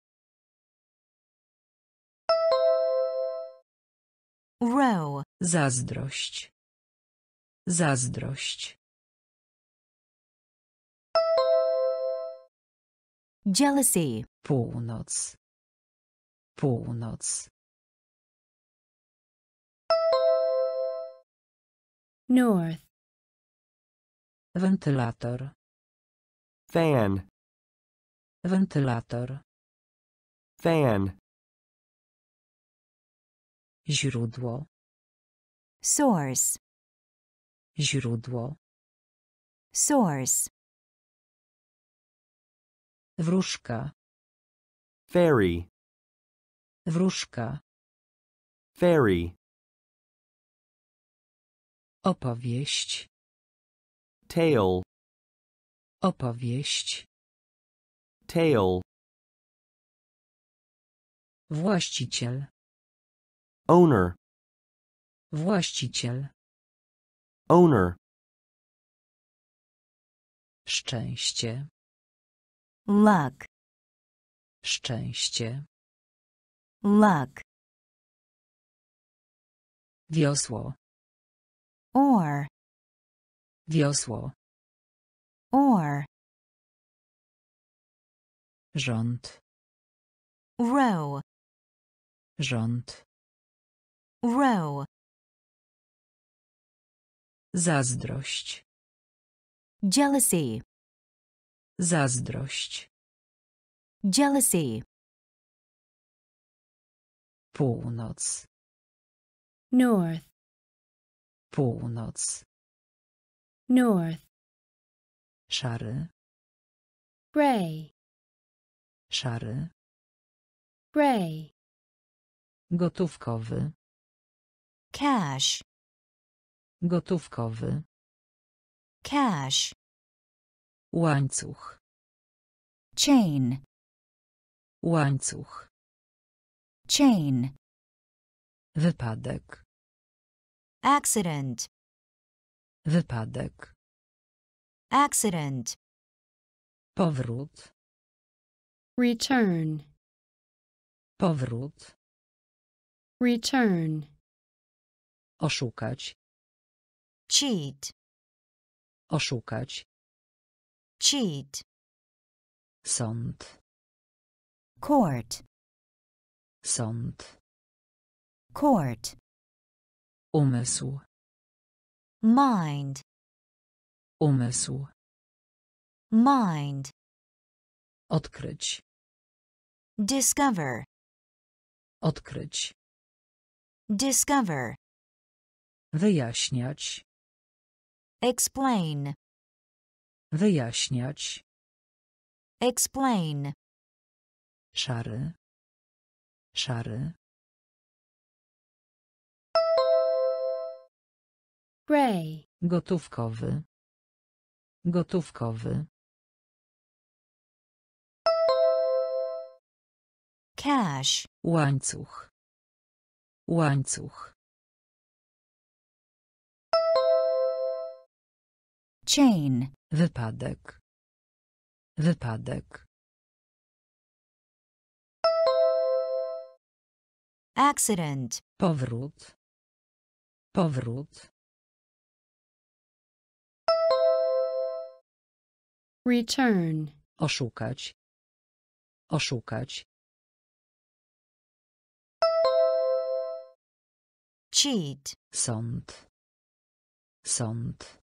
row, zazdrość, zazdrość, jealousy, północ, północ, north, wentylator, fan, wentylator, fan, źródło, source, źródło, source, wróżka, fairy, wróżka, fairy, opowieść, tale, opowieść, tale, właściciel, owner, właściciel, owner, szczęście, luck, szczęście, luck, wiosło, or, wiosło, or, rząd, row, rząd, row, zazdrość, jealousy, zazdrość, jealousy, północ, north, północ, north, szary, gray, szary, gray, gotówkowy, cash, gotówkowy, cash, łańcuch, chain, łańcuch, chain, wypadek, accident, wypadek, accident, powrót, return, powrót, return, oszukać, cheat, oszukać, cheat, sąd, court, sąd, court, umysł, mind, umysł, mind, odkryć, discover, odkryć, discover, wyjaśniać, explain, wyjaśniać, explain, szary, szary, gray, gotówkowy, gotówkowy, cash, łańcuch, łańcuch, chain, wypadek, wypadek, accident, powrót, powrót, return, oszukać, oszukać, cheat, sąd, sąd,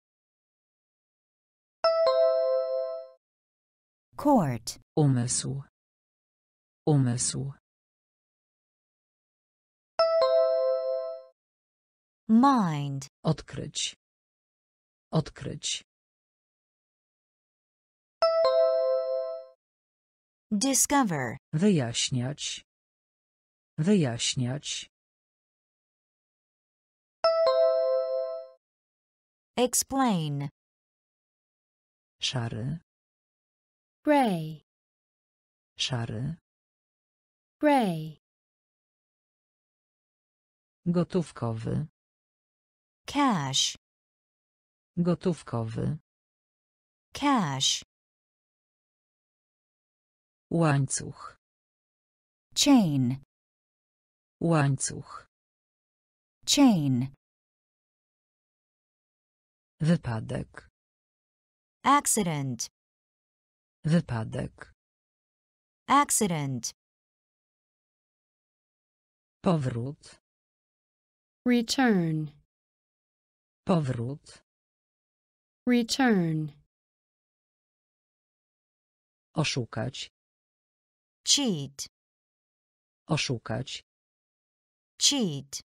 court, umysł, umysł, mind, odkryć, odkryć, discover, wyjaśniać, wyjaśniać, explain, szary, gray, szary, gray, gotówkowy, cash, gotówkowy, cash, łańcuch, chain, łańcuch, chain, wypadek, accident, wypadek, accident, powrót, return, Powrót. Return. Oszukać. Cheat. Oszukać. Cheat.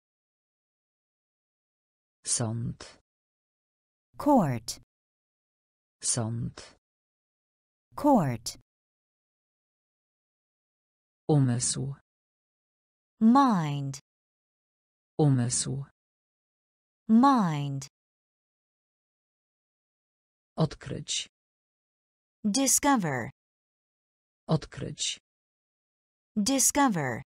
Sąd. Court. Sąd. Court. Umysł. Mind. Umysł. Mind. Odkryć. Discover. Odkryć. Discover.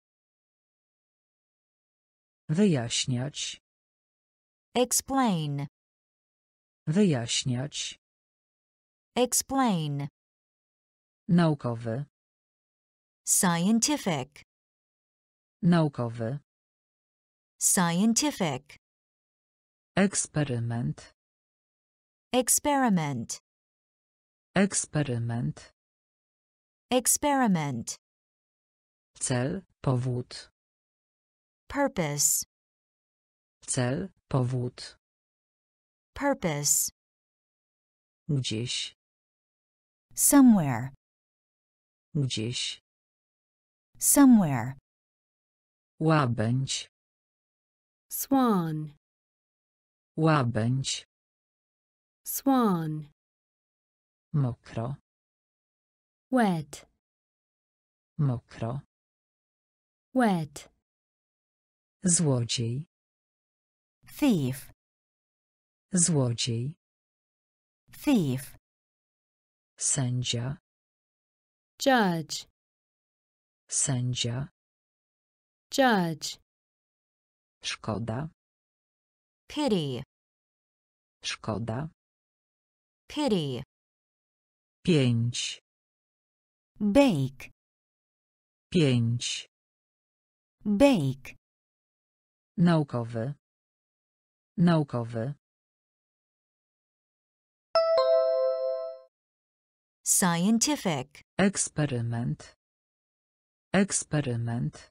Wyjaśniać. Explain. Wyjaśniać. Explain. Naukowy. Scientific. Naukowy. Scientific. Eksperyment. Experiment. Eksperyment. Experiment. Cel. Powód. Purpose. Cel. Powód. Purpose. Gdzieś. Somewhere. Gdzieś. Somewhere. Łabędź. Swan. Łabędź. Swan. Mokro. Wet. Mokro. Wet. Złodziej. Thief. Złodziej. Thief. Sędzia. Judge. Sędzia. Judge. Szkoda. Pity. Szkoda. Pity. Pięć. Bake. Pięć. Bake. Naukowy. Naukowy. Scientific. Eksperyment. Eksperyment.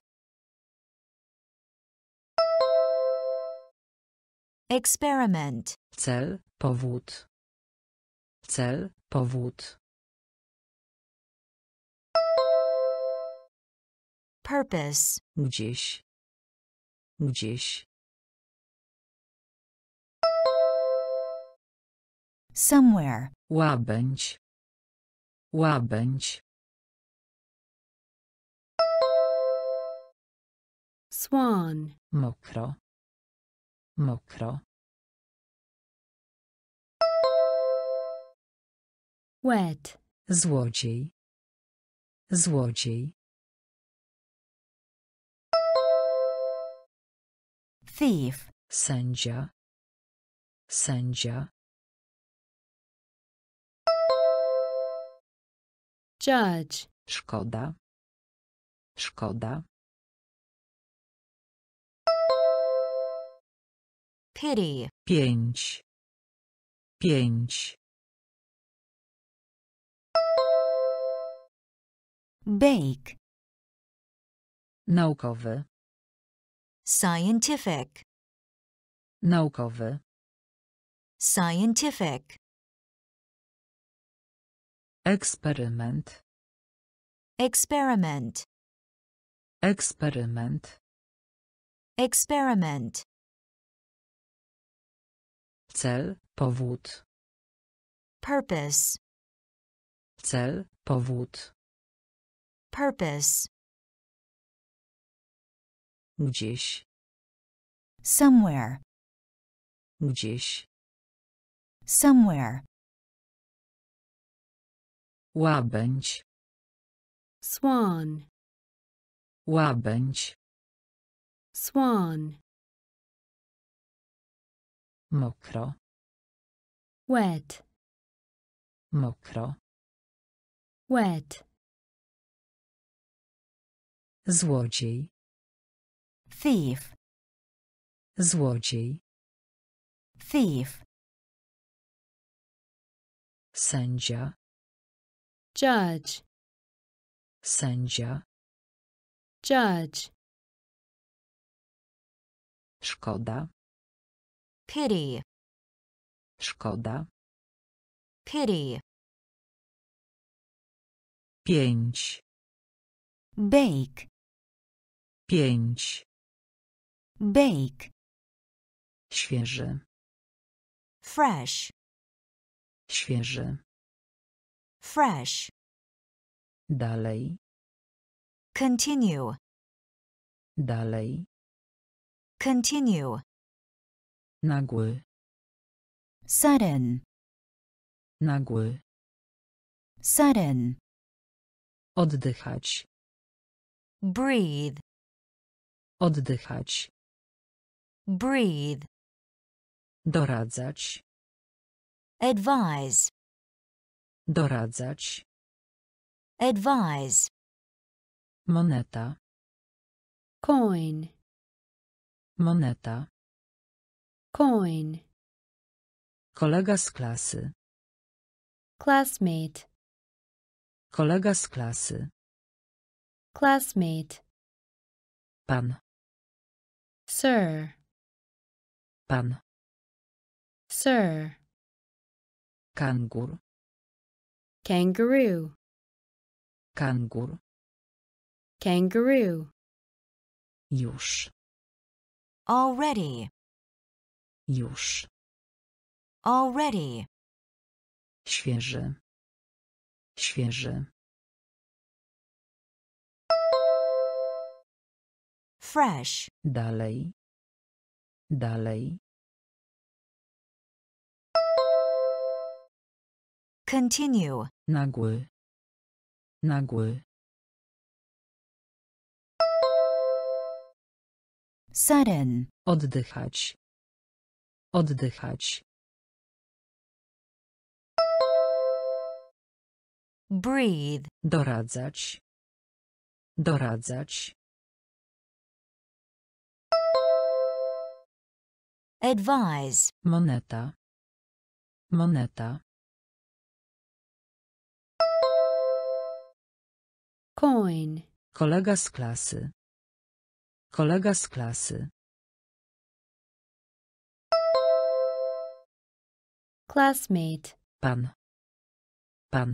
Experiment. Cel. Powód. Cel. Powód. Purpose. Gdzieś. Gdzieś. Somewhere. Łabędź. Łabędź. Swan. Mokro. Mokro. Wet. Złodziej. Złodziej. Thief. Sędzia. Sędzia. Judge. Szkoda. Szkoda. Pity. Pięć. Pięć. Bake. Naukowy. Scientific. Naukowy. Scientific. Eksperyment. Experiment. Eksperyment. Experiment. Cel. Powód. Purpose. Cel. Powód. Purpose. Gdzieś. Somewhere. Gdzieś. Somewhere. Łabędź. Swan. Łabędź. Swan. Mokro. Wet. Mokro. Wet. Złodziej. Thief. Złodziej. Thief. Sędzia. Judge. Sędzia. Judge. Szkoda. pity, Szkoda. pity, Pięć. bake, Pięć. bake, Świeży. fresh, Świeży. fresh, Dalej. continue, Dalej. continue, Nagły. sudden, Nagły. sudden, Oddychać. breathe, Oddychać. breathe, Doradzać. advise, Doradzać. advise, Moneta. coin, Moneta. coin, Kolega z klasy. classmate, Kolega z klasy. classmate, Pan. sir, Pan. sir, Kangur. kangaroo, Kangur. kangaroo, Już. already, Już. already, Świeży. Świeży. fresh, Dalej. Dalej. continue, Nagły. Nagły. sudden, Oddychać. Oddychać. breathe, Doradzać. Doradzać. advise, Moneta. Moneta. coin, Kolega z klasy. Kolega z klasy. classmate, Pan. Pan.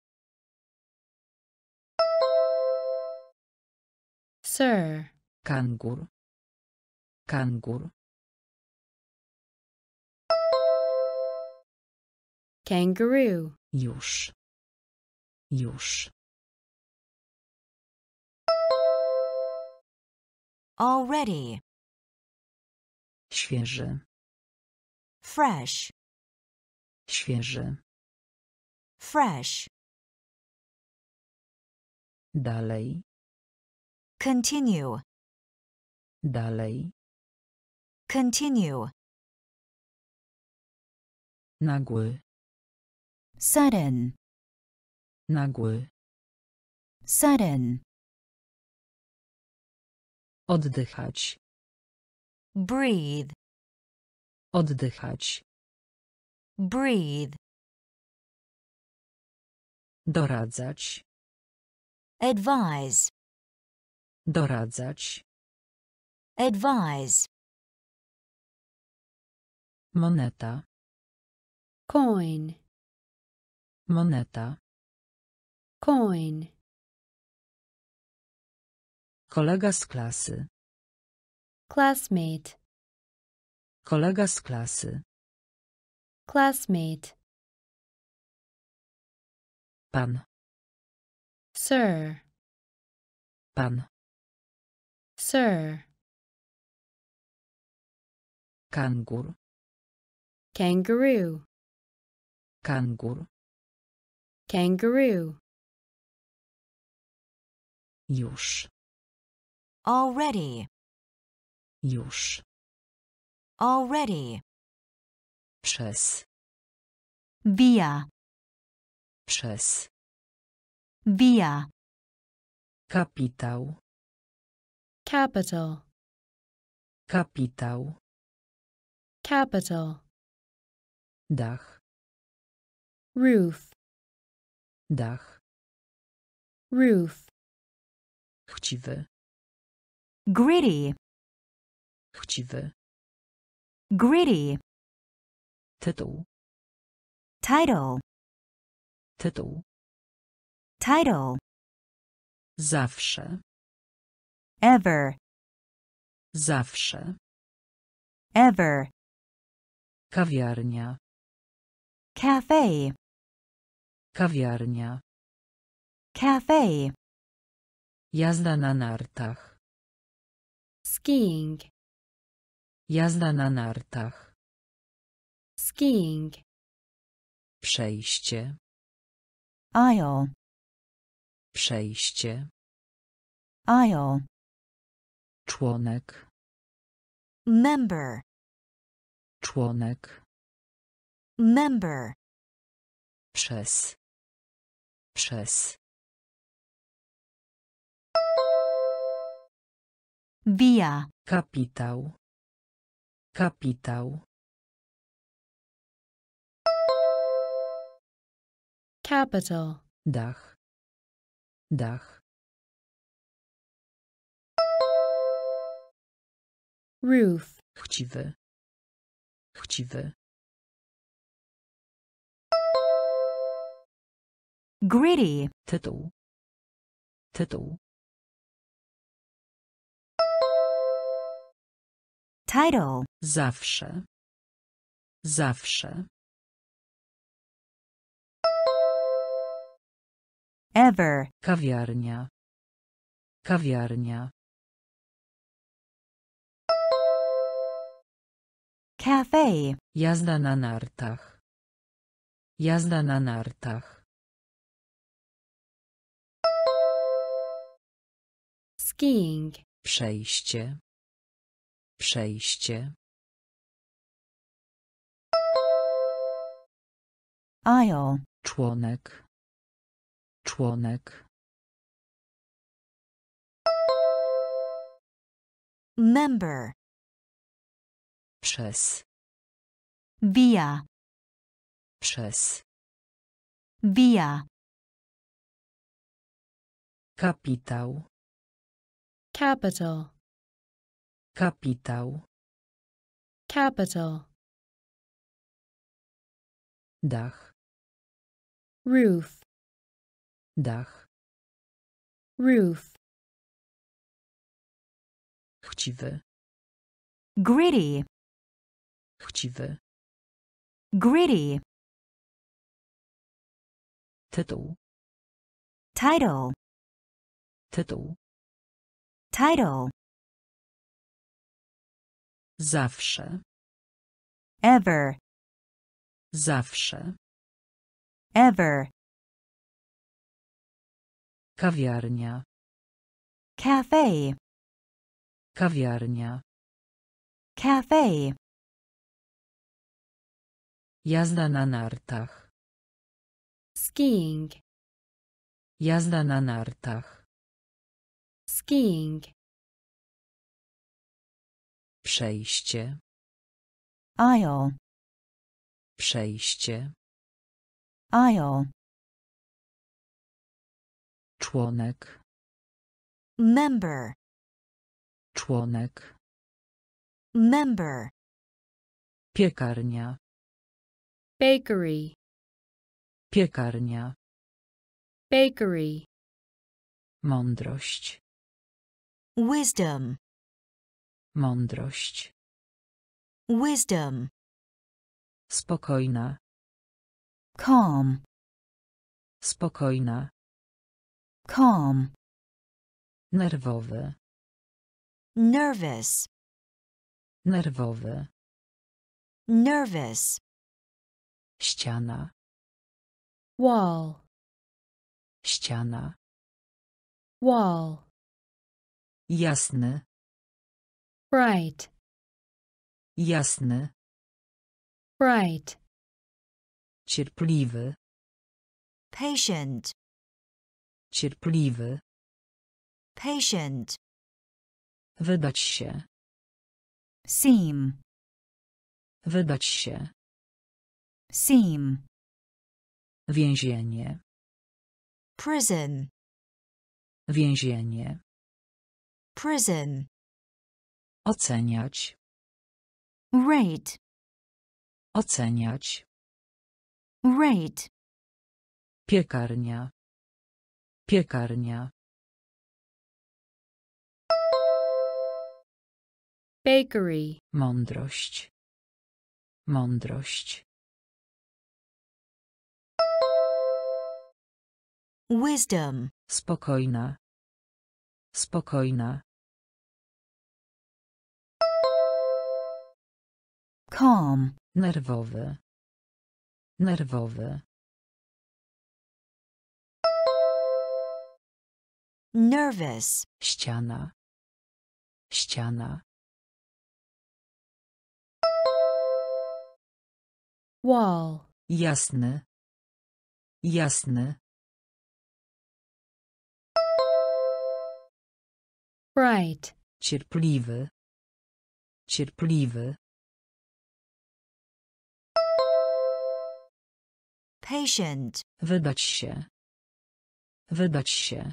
sir, Kangur. Kangur. kangaroo, Już. Już. already, Świeży. fresh, Świeży. fresh, Dalej. continue, Dalej. continue, Nagły. sudden, Nagły. sudden, Oddychać. breathe, Oddychać. breathe, Doradzać. advise, Doradzać. advise, Moneta. coin, Moneta. coin, Kolega z klasy. classmate, Kolega z klasy. classmate, Pan. sir, Pan. sir, Kangur. kangaroo, Kangur. kangaroo, Już. already, Już. already, Przez. via, Przez. via, Kapitał. capital, Kapitał. capital, Dach. roof, Dach. roof, Chciwy. gritty, Chciwy. Gritty. Tytuł. Title. Tytuł. Title. Zawsze. Ever. Zawsze. Ever. Kawiarnia. Cafe. Kawiarnia. Cafe. Jazda na nartach. Skiing. Jazda na nartach. Skiing. Przejście. Aisle. Przejście. Aisle. Członek. Member. Członek. Member. Przez. Przez. Via. Kapitał. Kapitał. Capital. Dach. Dach. Roof. Chciwy. Chciwy. Gritty. Tytuł. Tytuł. Title. Zawsze. Zawsze. Ever. Kawiarnia. Kawiarnia. Cafe. Jazda na nartach. Jazda na nartach. Skiing. Przejście. Przejście. Aisle. Członek. Członek. Member. Przez. Via. Przez. Via. Kapitał. Capital. Kapitał. Capital. Dach. Roof. Dach. Roof. Chciwy. Gritty. Chciwy. Gritty. Tytuł. Title. Tytuł. Title. Zawsze. Ever. Zawsze. Ever. Kawiarnia. Cafe. Kawiarnia. Cafe. Jazda na nartach. Skiing. Jazda na nartach. Skiing. Przejście. Aisle. Przejście. Aisle. Członek. Member. Członek. Member. Piekarnia. Bakery. Piekarnia. Bakery. Mądrość. Wisdom. Mądrość. Wisdom. Spokojna. Calm. Spokojna. Calm. Nerwowy. Nervous. Nerwowy. Nervous. Ściana. Wall. Ściana. Wall. Jasny. Bright. Jasny. Bright. Cierpliwy. Patient. Cierpliwy. Patient. Wydać się. Seem. Wydać się. Seem. Więzienie. Prison. Więzienie. Prison. Oceniać. rate, Oceniać. rate, Piekarnia. Piekarnia. bakery, Mądrość. Mądrość. wisdom, Spokojna. Spokojna. calm, Nerwowy. Nerwowy. nervous, Ściana. Ściana. wall, Jasny. Jasny. bright, Cierpliwy. Cierpliwy. patient, Wydać się. Wydać się.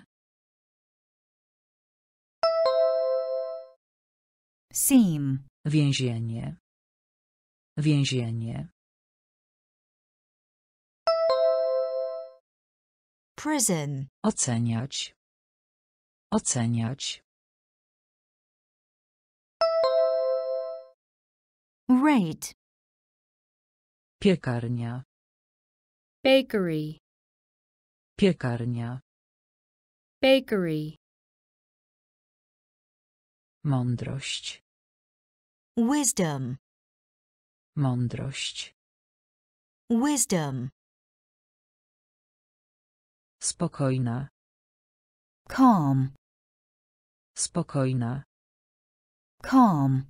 seem, Więzienie. Więzienie. prison, Oceniać. Oceniać. rate, Piekarnia. bakery, Piekarnia. bakery, Mądrość. wisdom, Mądrość. wisdom, Spokojna. calm, Spokojna. calm,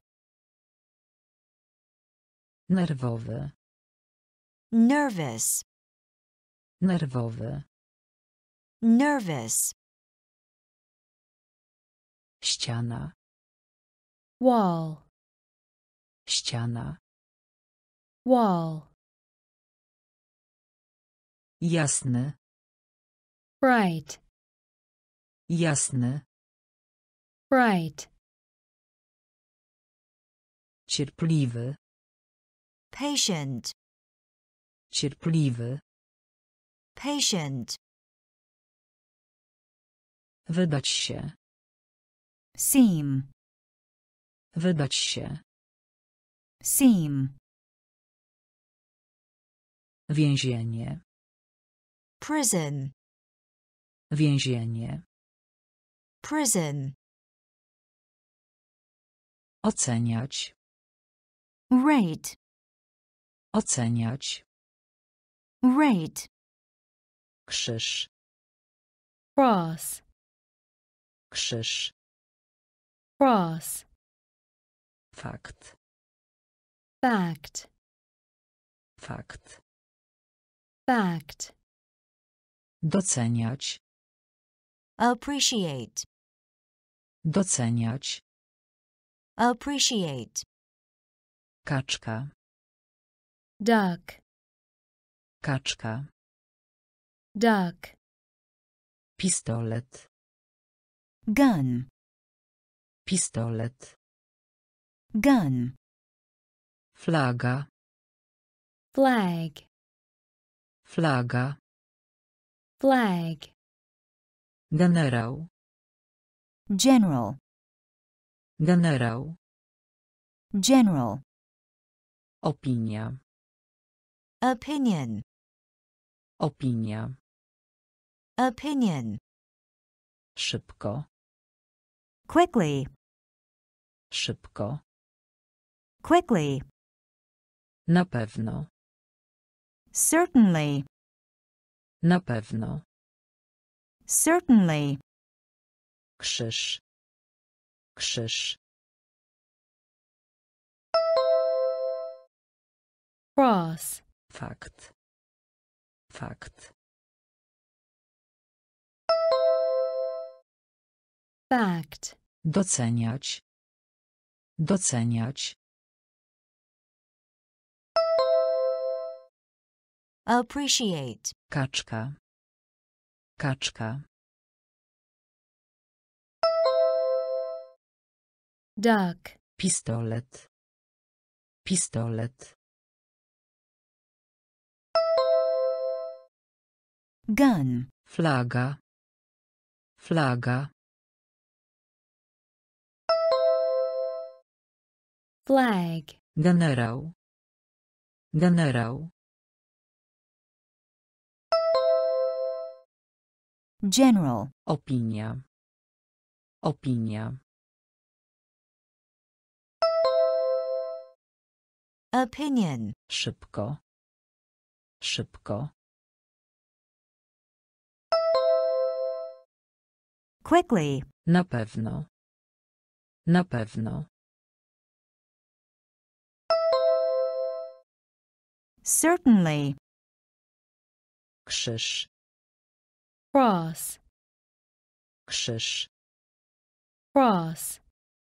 Nerwowy. nervous, Nerwowy. nervous, Ściana. wall, Ściana. wall, Jasny. bright, Jasny. bright, Cierpliwy. patient, Cierpliwy. patient, Wydać się. seem, Wydać się. seem, Więzienie. prison, Więzienie. prison, Oceniać. rate, Oceniać. rate, Krzyż. cross, Krzyż. cross, Fakt. fact, Fakt. fact, Doceniać. appreciate, Doceniać. appreciate, Kaczka. duck, Kaczka. duck, Pistolet. gun, Pistolet. gun, Flaga. flag, Flaga. flag, Generał. general, Generał. general, Opinia. opinion, Opinia. opinion, Szybko. quickly, Szybko. quickly, Na pewno. certainly, Na pewno. certainly, Krzyż. Krzyż. cross, Fakt. Fakt. fact, Doceniać. Doceniać. appreciate, Kaczka. Kaczka. duck, Pistolet. Pistolet. Gun. Flaga. Flaga. Flag. Generał. Generał. General. Opinia. Opinia. Opinion. Szybko. Szybko. Quickly. Na pewno. Na pewno. Certainly. Krzyż. Cross. Krzyż. Cross.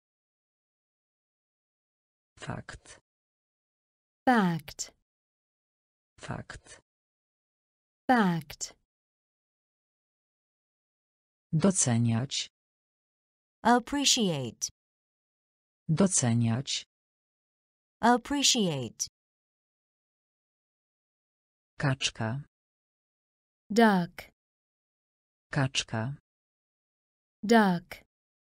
Fakt. Fact. Fakt. Fact. Doceniać. Appreciate. Doceniać. Appreciate. Kaczka. Duck. Kaczka. Duck.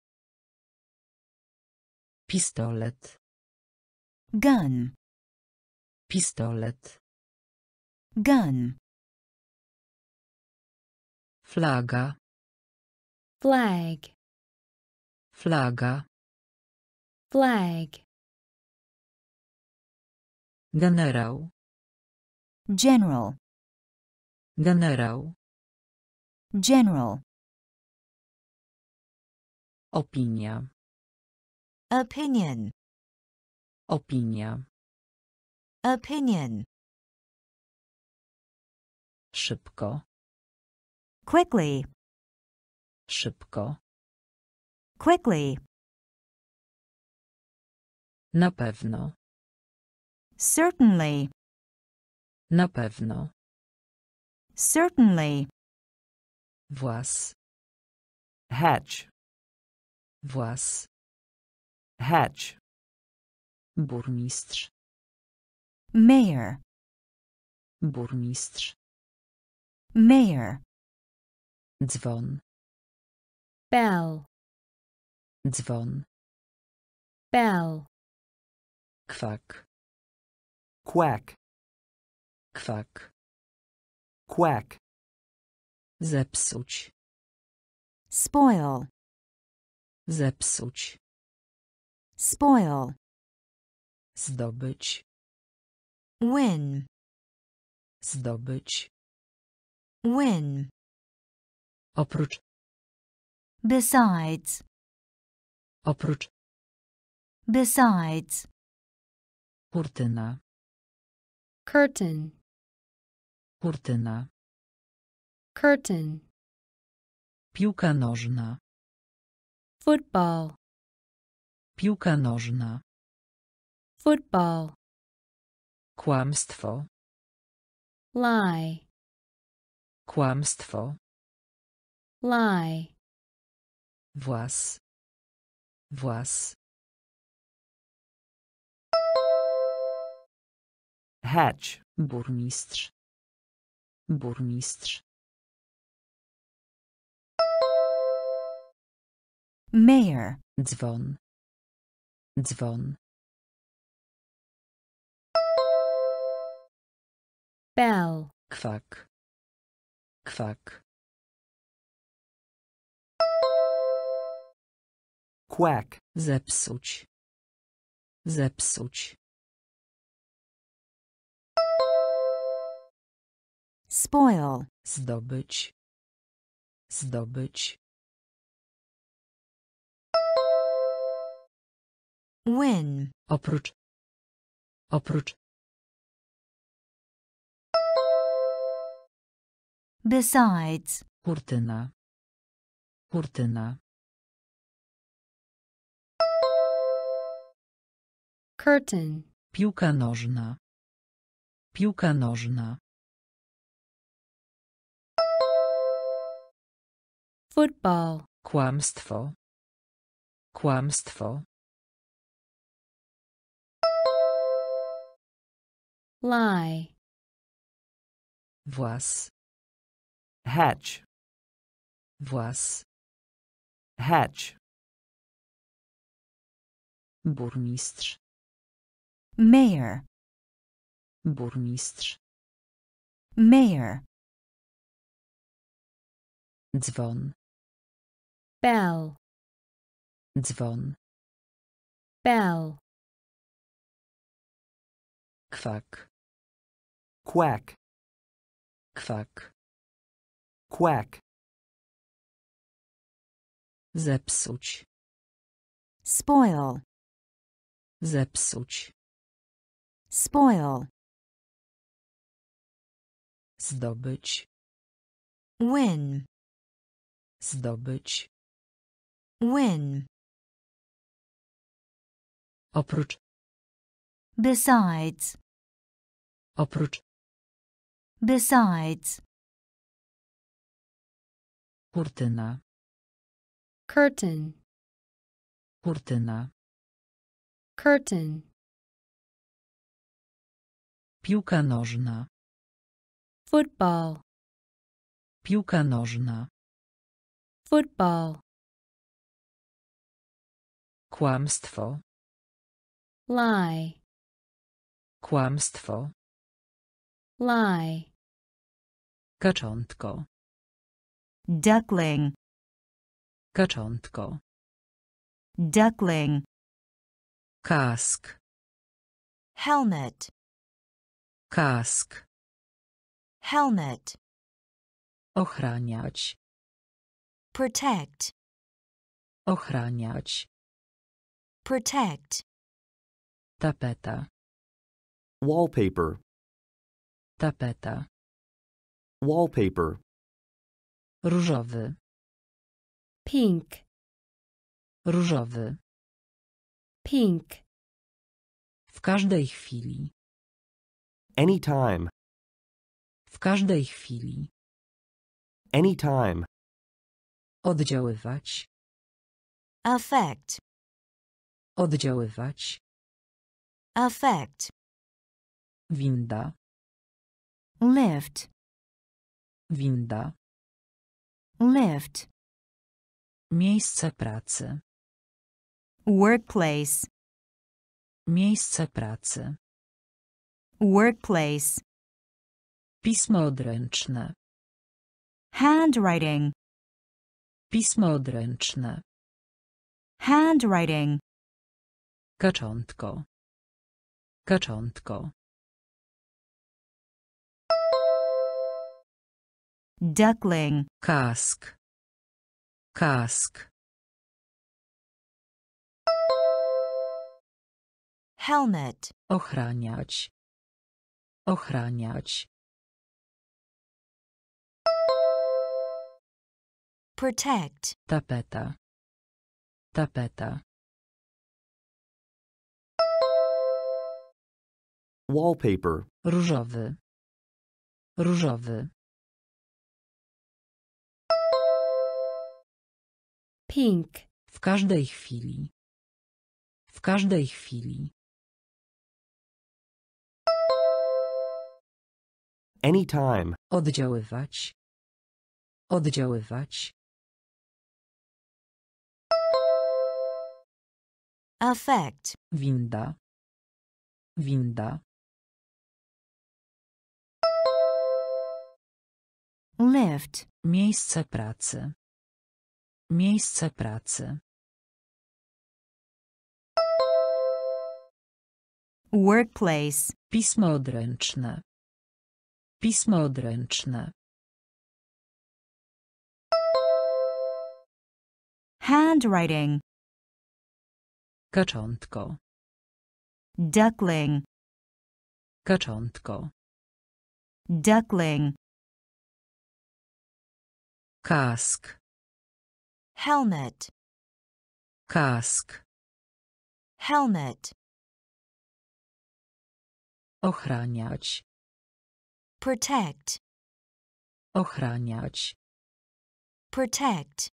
Pistolet. Gun. Pistolet. Gun. Flag. Flaga. Flaga. Flag. Generał. General. Generał. General. Opinia. Opinion. Opinia. Opinion. Szybko. Quickly. Szybko. Quickly. Na pewno. Certainly. Na pewno. Certainly. Włas. Hatch. Włas. Hatch. Burmistrz. Mayor. Burmistrz. Mayor. Dzwon. Bell. Dzwon. Bell. Kwak. Quack. Kwak. Quack. Zepsuć. Spoil. Zepsuć. Spoil. Zdobyć. Win. Zdobyć. Win. Oprócz. Besides. Oprócz. Besides. Kurtyna. Curtain. Kurtyna. Curtain. Piłka nożna. Football. Piłka nożna. Football. Kłamstwo. Lie. Kłamstwo. Lie. Włas. Włas. Hatch. Burmistrz. Burmistrz. Mayor. Dzwon. Dzwon. Bell. Kwak. Kwak. Quack. Zepsuć. Zepsuć. Spoil. Zdobyć. Zdobyć. Win. Oprócz. Oprócz. Besides. Kurtyna. Kurtyna. Curtain. Piłka nożna. Piłka nożna. Football. Kłamstwo. Kłamstwo. lie, Włas. Hatch. Włas. Hatch. Burmistrz. Mayor. Burmistrz. Mayor. Dzwon. bell, Dzwon. bell, Kwak. Quack. Kwak. Quack. Zepsuć. Spoil. Zepsuć. Spoil. Zdobyć. Win. Zdobyć. Win. Oprócz. Besides. Oprócz. Besides. Kurtyna. curtain, Kurtyna. curtain, Piłka nożna. football, Piłka nożna. football, Kłamstwo. lie, Kłamstwo. lie, Kaczątko. Duckling. Kaczątko. Duckling. Kask. Helmet. Kask. Helmet. Ochraniać. Protect. Ochraniać. Protect. Tapeta. Wallpaper. Tapeta. Wallpaper. Różowy. pink, Różowy. pink, W każdej chwili. Anytime. W każdej chwili. Anytime. Oddziaływać. Affect. Oddziaływać. Affect. Winda. Lift. Winda. Lift. Miejsce pracy. Workplace. Miejsce pracy. Workplace. Pismo odręczne. Handwriting. Pismo odręczne. Handwriting. Kaczątko. Kaczątko. Duckling. Kask. Kask. Helmet. Ochraniać. Ochraniać. Protect. Tapeta. Tapeta. Wallpaper. Różowy. Różowy. pink, W każdej chwili. W każdej chwili. Anytime. Oddziaływać. Oddziaływać. Affect. Winda. Winda. Lift. Miejsce pracy. Miejsce pracy. Workplace. Pismo odręczne. Pismo odręczne. Handwriting. Kaczątko. Duckling. Kaczątko. Duckling. Kask. Helmet. Kask. Helmet. Ochraniać. Protect. Ochraniać. Protect.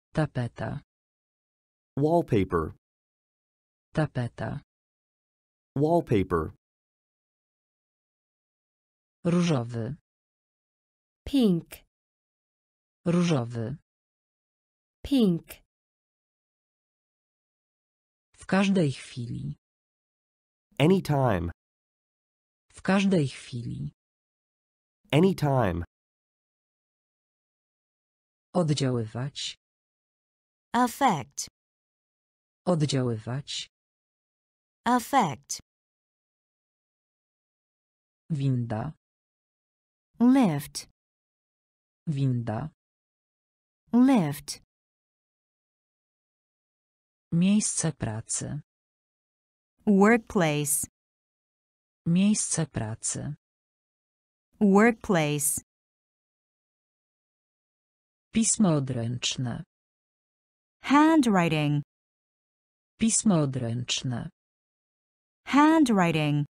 Tapeta. Wallpaper. Tapeta. Wallpaper. Różowy. pink, Różowy. pink, W każdej chwili. Anytime. W każdej chwili. Anytime. Oddziaływać. affect, Oddziaływać. affect, Winda. lift, Winda. lift, Miejsce pracy. workplace, Miejsce pracy. workplace, Pismo odręczne. handwriting, Pismo odręczne. handwriting,